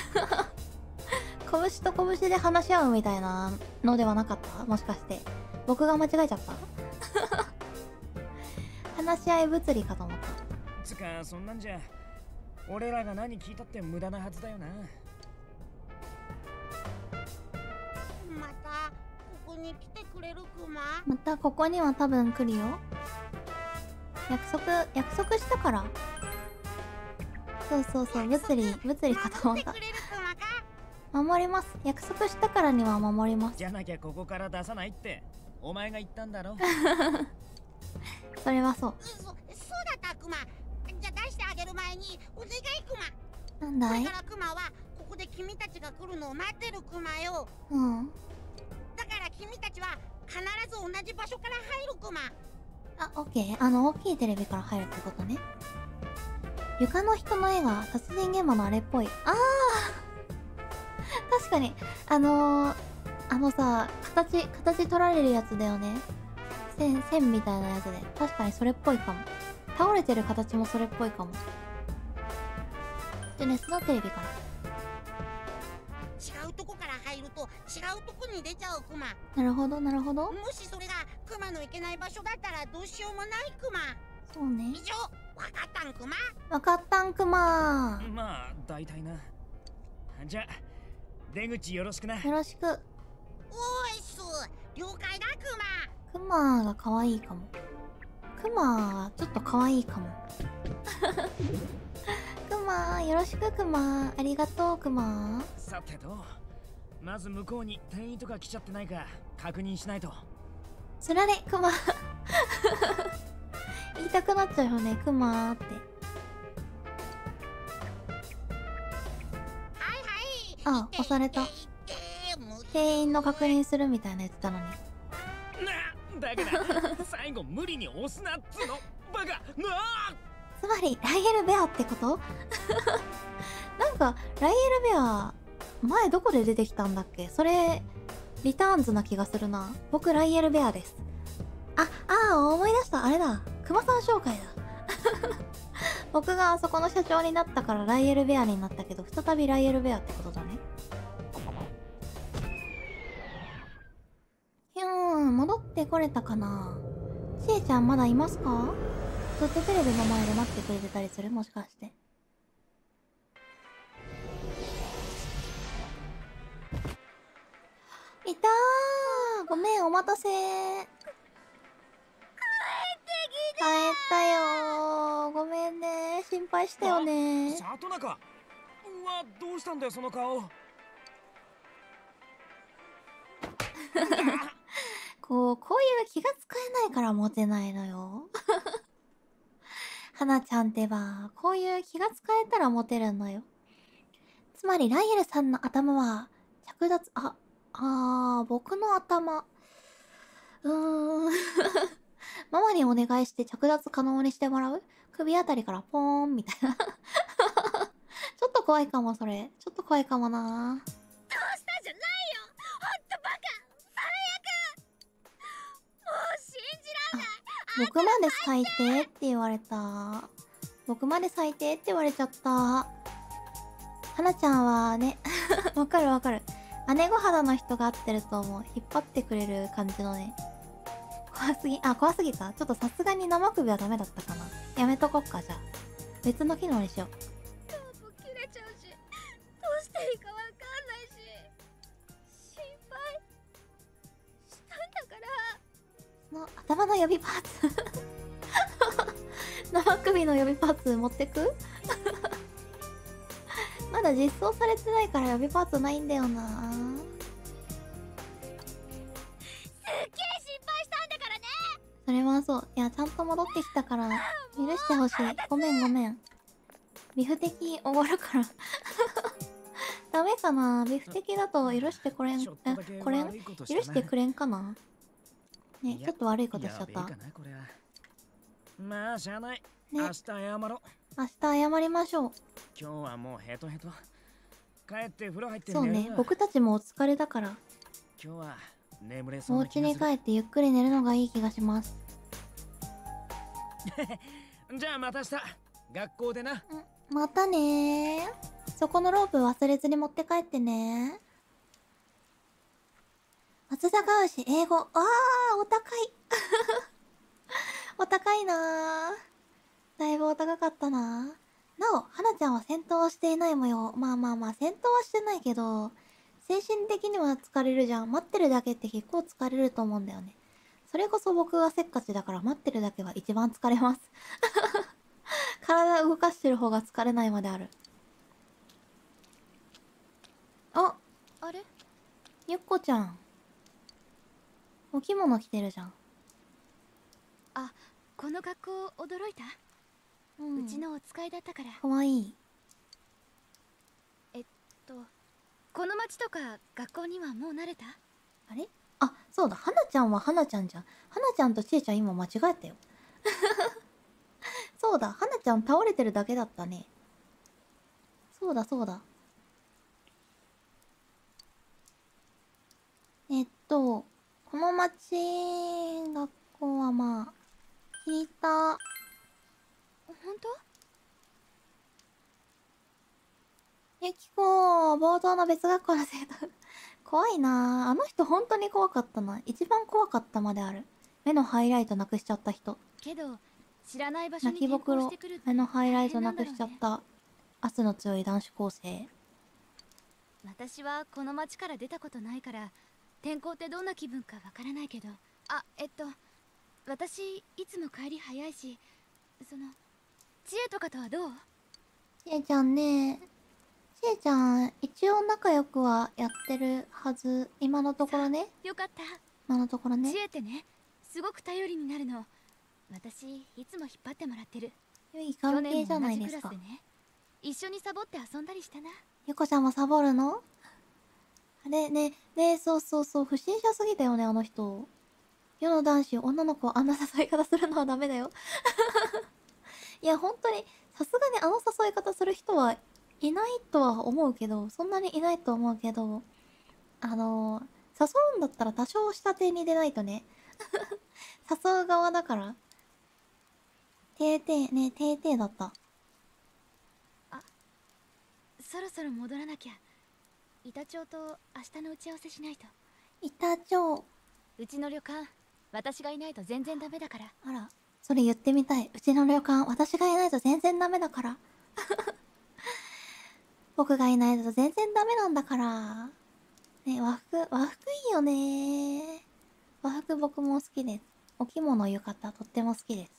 拳と拳で話し合うみたいなのではなかった？もしかして僕が間違えちゃった？話し合い物理かと思った。 つかそんなんじゃ俺らが何聞いたって無駄なはずだよな。 またここに来てくれるクマ？ またここには多分来るよ。約束したから。そう物理かと思った。守ります。約束したからには守ります。 じゃなきゃここから出さないってお前が言ったんだろ。 それはそう。 そうだったクマ。じゃあ出してあげる前にお願いクマ。 なんだい？ これからクマはここで君たちが来るのを待ってるクマよ。だから君たちは必ず同じ場所から入るクマ。 あ、オッケー。大きいテレビから入るってことね。床の人の絵が殺人現場のあれっぽい。確かにさ、形取られるやつだよね。線みたいなやつで。確かにそれっぽいかも。倒れてる形もそれっぽいかも。でね、そのテレビから違うとこから入ると違うとこに出ちゃうクマ。 なるほどなるほど。 もしそれがクマの行けない場所だったらどうしようもないクマ。 そうね。 以上、わかったんクマ。 わかったんクマ。 まあ大体な。じゃあ出口よろしくな。 よろしく。 おーいっす。了解だクマ。 クマが可愛いかも。 クマちょっと可愛いかも。クマよろしく。クマありがとう。クマさてと、まず向こうに店員とか来ちゃってないか確認しないと。 つられクマ言いたくなっちゃうよね、クマって。あ、押された。店員の確認するみたいな言ってたのに。 だから最後無理に押すなっつのバカなあ。 つまりライエルベアってことなんかライエルベア前どこで出てきたんだっけ。それリターンズな気がするな。僕ライエルベアです。思い出した。あれだ、クマさん紹介だ僕があそこの社長になったからライエルベアになったけど、再びライエルベアってことだね。戻ってこれたかな。ちえちゃんまだいますか。ずっとテレビの前で待ってくれてたりする、もしかして。いたー、ごめんお待たせ。帰ったよー。ごめんね、心配したよね。 里中、うわ、どうしたんだよその顔。 こういう気が使えないからモテないのよ花ちゃんってばこういう気が使えたらモテるのよ。つまりライエルさんの頭は着脱、僕の頭ママにお願いして着脱可能にしてもらう。首あたりからポーンみたいなちょっと怖いかも。それちょっと怖いかもな。 どうしたじゃないよ、ほんとバカ最悪。もう信じらんない。 僕まで最低って言われた。僕まで最低って言われちゃった。はなちゃんはねわかるわかる。姉御肌の人が合ってると思う。引っ張ってくれる感じのね。怖すぎ、怖すぎた。ちょっとさすがに生首はダメだったかな。やめとこっか。じゃあ別の機能にしよう。 ロープ切れちゃうし、どうしていいかわかんないし、心配したんだから。 その頭の予備パーツ生首の予備パーツ持ってくまだ実装されてないから予備パーツないんだよな。 すっげえ心配したんだからね。 それはそう。いや、ちゃんと戻ってきたから許してほしい。ごめんごめん。ビフ的おごるからダメかな。ビフ的だと許してくれん、許してくれんかな。ね、ちょっと悪いことしちゃった。 まあしゃあない、ね、明日謝ろう。 明日謝りましょう。 今日はもうヘトヘト。帰って風呂入ってそうね、僕たちもお疲れだから今日は眠れそうおな気がする。 家に帰ってゆっくり寝るのがいい気がしますじゃあまた明日学校でな。 またねー。そこのロープ忘れずに持って帰ってね。松坂牛英語、お高いお高いなー。だいぶお高かったな。なお、花ちゃんは戦闘をしていない模様。まあ戦闘はしてないけど精神的には疲れるじゃん。待ってるだけって結構疲れると思うんだよね。それこそ僕はせっかちだから待ってるだけは一番疲れます体動かしてる方が疲れないまである。あれゆっこちゃんお着物着てるじゃん。 この学校驚いた？うちのお使いだったから。 かわいい。 この町とか学校にはもう慣れた？ あれ？そうだ、花ちゃんは花ちゃんじゃん。花ちゃんとちえちゃん今間違えたよそうだ、花ちゃん倒れてるだけだったね。そうだそうだ。この町学校はまあ気に入った。 本当？ ゆきこ、冒頭の別学校の生徒怖いな。あの人本当に怖かったな。一番怖かったまである。目のハイライトなくしちゃった人。 けど知らない場所に泣きぼくろ、目のハイライトなくしちゃった圧の強い男子高生。 私はこの町から出たことないから転校ってどんな気分かわからないけど、 私いつも帰り早いし、その知恵とかとはどう？ ちえちゃんね、ちえちゃん一応仲良くはやってるはず。今のところね。 よかった。 今のところね。 知恵ってね、すごく頼りになるの。私いつも引っ張ってもらってる。 いい関係じゃないですか。 去年も同じクラスでね、一緒にサボって遊んだりしたな。 ゆこちゃんもサボるの？あれね、そうそうそう、不審者すぎだよね、あの人。世の男子、女の子、あんな誘い方するのはダメだよ。いや、本当に、さすがにあの誘い方する人はいないとは思うけど、そんなにいないと思うけど、誘うんだったら多少下手に出ないとね。誘う側だから。てーだった。 そろそろ戻らなきゃ。板長と明日の打ち合わせしないと。 板長。 うちの旅館、私がいないと全然ダメだから。 あら、それ言ってみたい。うちの旅館、私がいないと全然ダメだから。僕がいないと全然ダメなんだから。ね、和服いいよね。和服僕も好きです。お着物浴衣とっても好きです。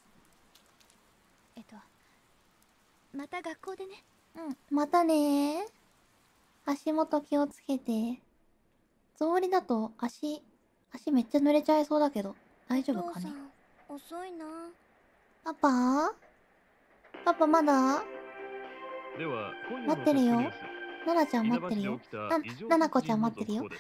また学校でね。 またね。足元気をつけて。草履だと足めっちゃ濡れちゃいそうだけど、大丈夫かね。 遅いな。 パパまだ？ では今夜の待ってるよ。ナナちゃん待ってるよ。ナナコちゃん待ってるよ。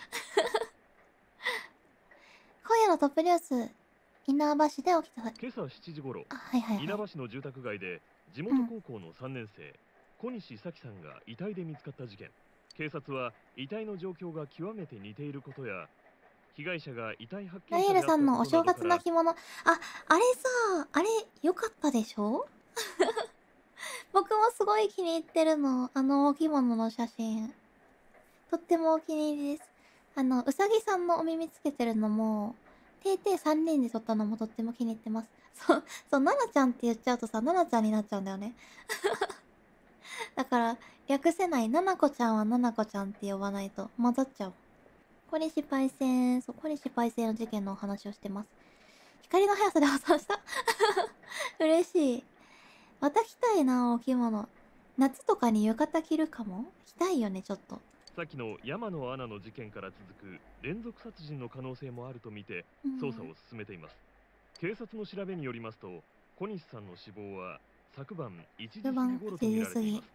今夜のトップニュース、稲葉市で起きた。 今朝7時頃、 稲葉市の住宅街で地元高校の3年生、小西咲さんが遺体で見つかった事件。警察は遺体の状況が極めて似ていることや、被害者が遺体発見ライエルさんのお正月の着物、あれさ、あれ良かったでしょ？僕もすごい気に入ってるの、あのお着物の写真。とってもお気に入りです。うさぎさんのお耳つけてるのも、てー3人で撮ったのもとっても気に入ってます。そう、ナナちゃんって言っちゃうとさ、ナナちゃんになっちゃうんだよね。だから、略せない、ナナコちゃんはナナコちゃんって呼ばないと混ざっちゃう。小西パイセンの事件のお話をしてます。光の速さで破産した。嬉しい。また着たいな、お着物。夏とかに浴衣着るかも？着たいよね、ちょっと。 さっきの山野アナの事件から続く連続殺人の可能性もあるとみて捜査を進めています。警察の調べによりますと、小西さんの死亡は昨晩1時過ぎ頃とみられています。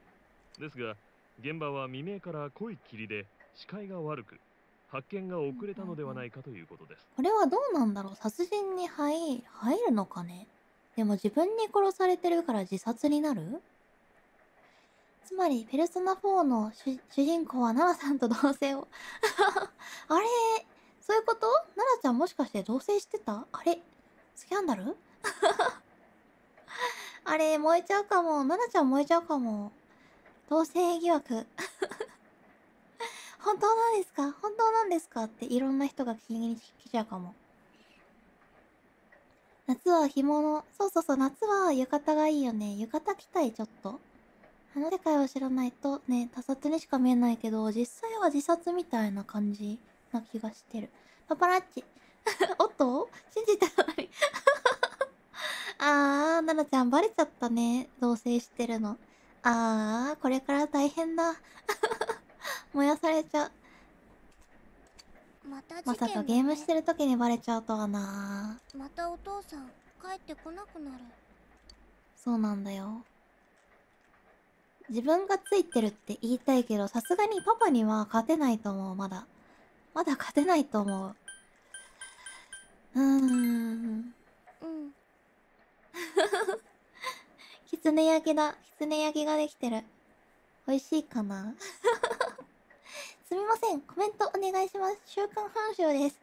ですが、現場は未明から濃い霧で視界が悪く、発見が遅れたのではないかということです。 これはどうなんだろう。殺人に入るのかね。でも自分に殺されてるから自殺になる？つまり、ペルソナ4の主人公はナナさんと同棲を。あれ、そういうこと？ナナちゃんもしかして同棲してた？あれ、スキャンダル？あれ、燃えちゃうかも。ナナちゃん燃えちゃうかも。同棲疑惑。本当なんですかっていろんな人が聞きに来ちゃうかも。夏は着物。そう、夏は浴衣がいいよね。浴衣着たい、ちょっと。あの世界を知らないとね、他殺にしか見えないけど、実際は自殺みたいな感じな気がしてる。パパラッチ。おっと？信じてたのに。ナナちゃんバレちゃったね。同棲してるの。これから大変だ。燃やされちゃう。まさかゲームしてる時にバレちゃうとはな。 またお父さん帰ってこなくなる。 そうなんだよ。自分がついてるって言いたいけど、さすがにパパには勝てないと思う。まだ勝てないと思う。きつね焼きだ。きつね焼きができてる。美味しいかな。すみません、コメントお願いします。週刊繁盛です。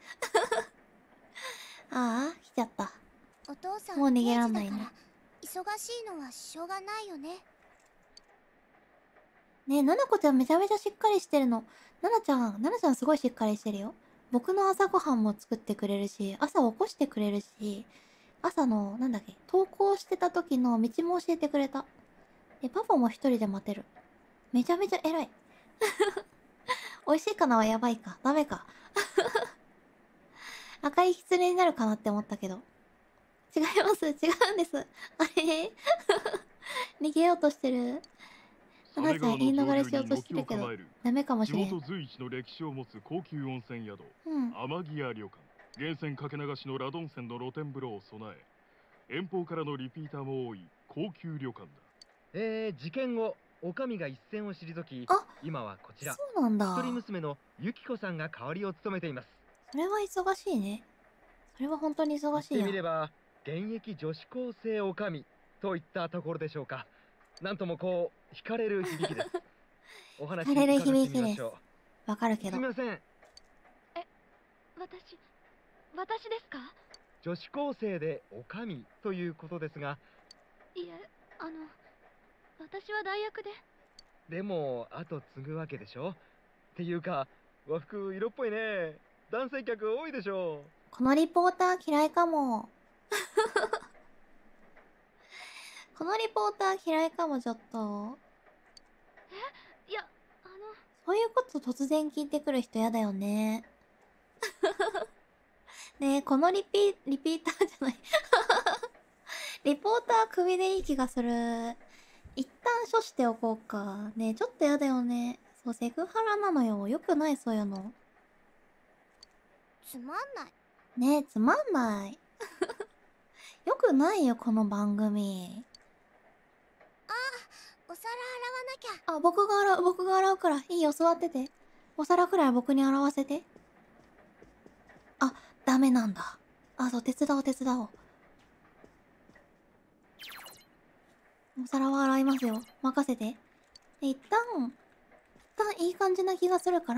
来ちゃった。 お父さんもう逃げらんないね。 忙しいのはしょうがないよね。 ねえ、ナナコちゃんめちゃめちゃしっかりしてるの。ナナちゃんすごいしっかりしてるよ。僕の朝ごはんも作ってくれるし、朝起こしてくれるし、朝の、登校してた時の道も教えてくれた。で、パパも一人で待てる。めちゃめちゃ偉い。美味しいかなはやばいか。ダメか。赤い狐になるかなって思ったけど。 違います。違うんです。あれ逃げようとしてる。花ちゃん言い逃れしようとしてるけど、ダメかもしれん。 地元随一の歴史を持つ高級温泉宿、天城屋旅館。源泉かけ流しのラドン泉の露天風呂を備え、遠方からのリピーターも多い高級旅館だ。 事件後、お上が一線を退き、今はこちら。 そうなんだ。 一人娘のゆきこさんが代わりを務めています。 それは忙しいね。それは本当に忙しいや。 言ってみれば、現役女子高生お上といったところでしょうか。なんともこう惹かれる響きです。お話惹かれる響きです。わかるけど。 すみません。 私ですか？ 女子高生でお上ということですが。 いえ、私は大学で。 でも後継ぐわけでしょ。っていうか和服色っぽいね。男性客多いでしょ。 このリポーター嫌いかも。このリポーター嫌いかも、ちょっと。 いや、 そういうこと突然聞いてくる人やだよね。ねえ、このリピーターじゃない。リポーター首でいい気がする。一旦処しておこうか。ねえ、ちょっとやだよね。そう、セクハラなのよ。よくない、そういうの。 つまんない。 ねえ、つまんない。よくないよ、この番組。 お皿洗わなきゃ。 僕が洗うから。いいよ、座ってて。お皿くらい僕に洗わせて。ダメなんだ。そう、手伝おう。お皿は洗いますよ。任せて。一旦いい感じな気がするから。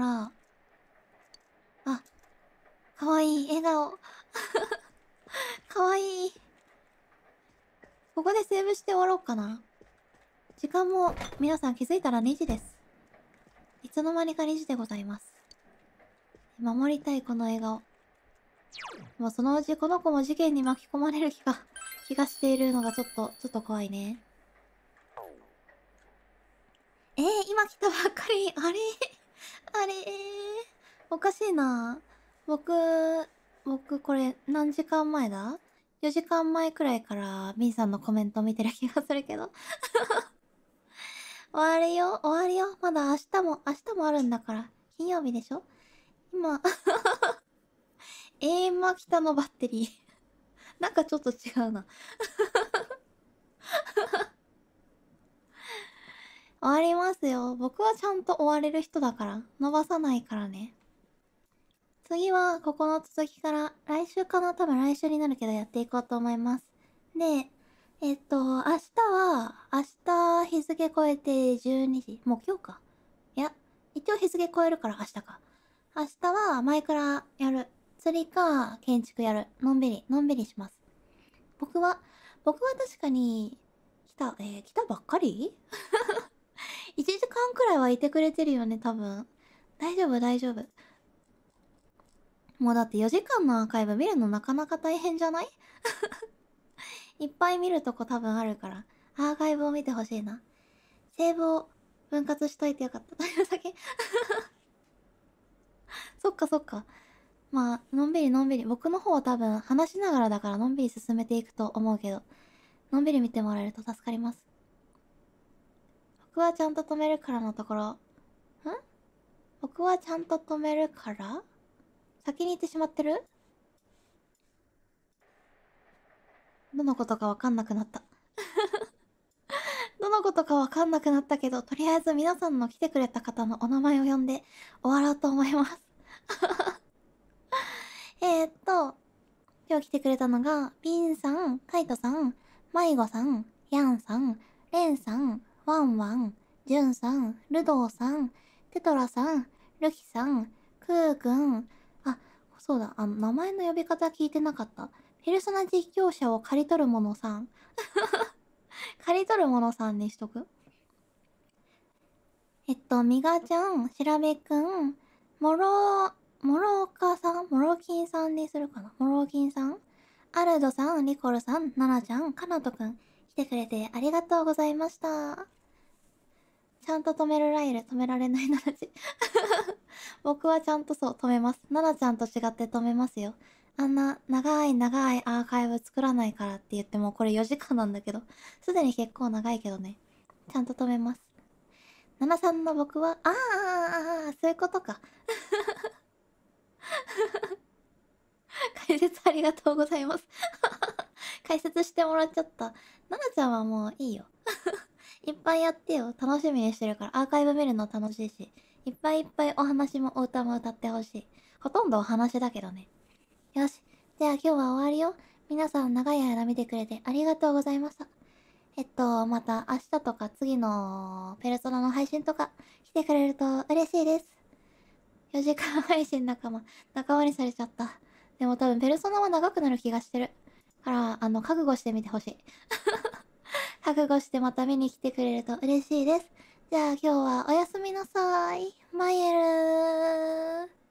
かわいい、笑顔。かわいい。ここでセーブして終わろうかな。時間も、皆さん気づいたら2時です。いつの間にか2時でございます。守りたい、この笑顔。もうそのうちこの子も事件に巻き込まれる気がしているのがちょっと怖いね。今来たばっかり。あれおかしいな。僕これ何時間前だ ?4 時間前くらいからミンさんのコメント見てる気がするけど。終わるよ。まだ明日もあるんだから。金曜日でしょ今。マキタのバッテリー。なんかちょっと違うな。終わりますよ。僕はちゃんと終われる人だから。伸ばさないからね。次は、ここの続きから、来週かな？多分来週になるけどやっていこうと思います。で、明日日付超えて12時。もう今日か。いや、一応日付超えるから明日か。明日はマイクラやる。釣りか建築やる。のんびりします。僕は確かに来たばっかり1時間くらいはいてくれてるよね、多分。大丈夫。もうだって4時間のアーカイブ見るのなかなか大変じゃないいっぱい見るとこ多分あるから、アーカイブを見てほしいな。セーブを分割しといてよかった。そっか。まあ、のんびり。僕の方は多分話しながらだからのんびり進めていくと思うけど、のんびり見てもらえると助かります。僕はちゃんと止めるからのところ。僕はちゃんと止めるから先に行ってしまってる？どのことかわかんなくなった。どのことかわかんなくなったけど、とりあえず皆さんの来てくれた方のお名前を呼んで終わろうと思います。今日来てくれたのが、ピンさん、カイトさん、マイゴさん、ヤンさん、レンさん、ワンワン、ジュンさん、ルドーさん、テトラさん、ルキさん、クーくん、そうだ、名前の呼び方聞いてなかった。ペルソナ実況者を刈り取るものさん。刈り取るものさんにしとく？ミガちゃん、しらべくん、モロキンさんにするかな？モロキンさん、アルドさん、リコルさん、ナナちゃん、カナトくん、来てくれてありがとうございました。 ちゃんと止めるライル、止められないナナチ。僕はちゃんとそう、止めます。ナナちゃんと違って止めますよ。あんな長い長いアーカイブ作らないからって言ってもこれ4時間なんだけど、すでに結構長いけどね。ちゃんと止めます。ナナさんの僕は、そういうことか。解説ありがとうございます。解説してもらっちゃった。ナナちゃんはもういいよ。いっぱいやってよ。楽しみにしてるから。アーカイブ見るの楽しいし。いっぱいいっぱいお話もお歌も歌ってほしい。ほとんどお話だけどね。よし。じゃあ今日は終わりよ。皆さん長い間見てくれてありがとうございました。また明日とか次のペルソナの配信とか来てくれると嬉しいです。4時間配信仲間にされちゃった。でも多分ペルソナは長くなる気がしてる。から、覚悟してみてほしい。覚悟してまた見に来てくれると嬉しいです。じゃあ今日はおやすみなさい。マイエルー。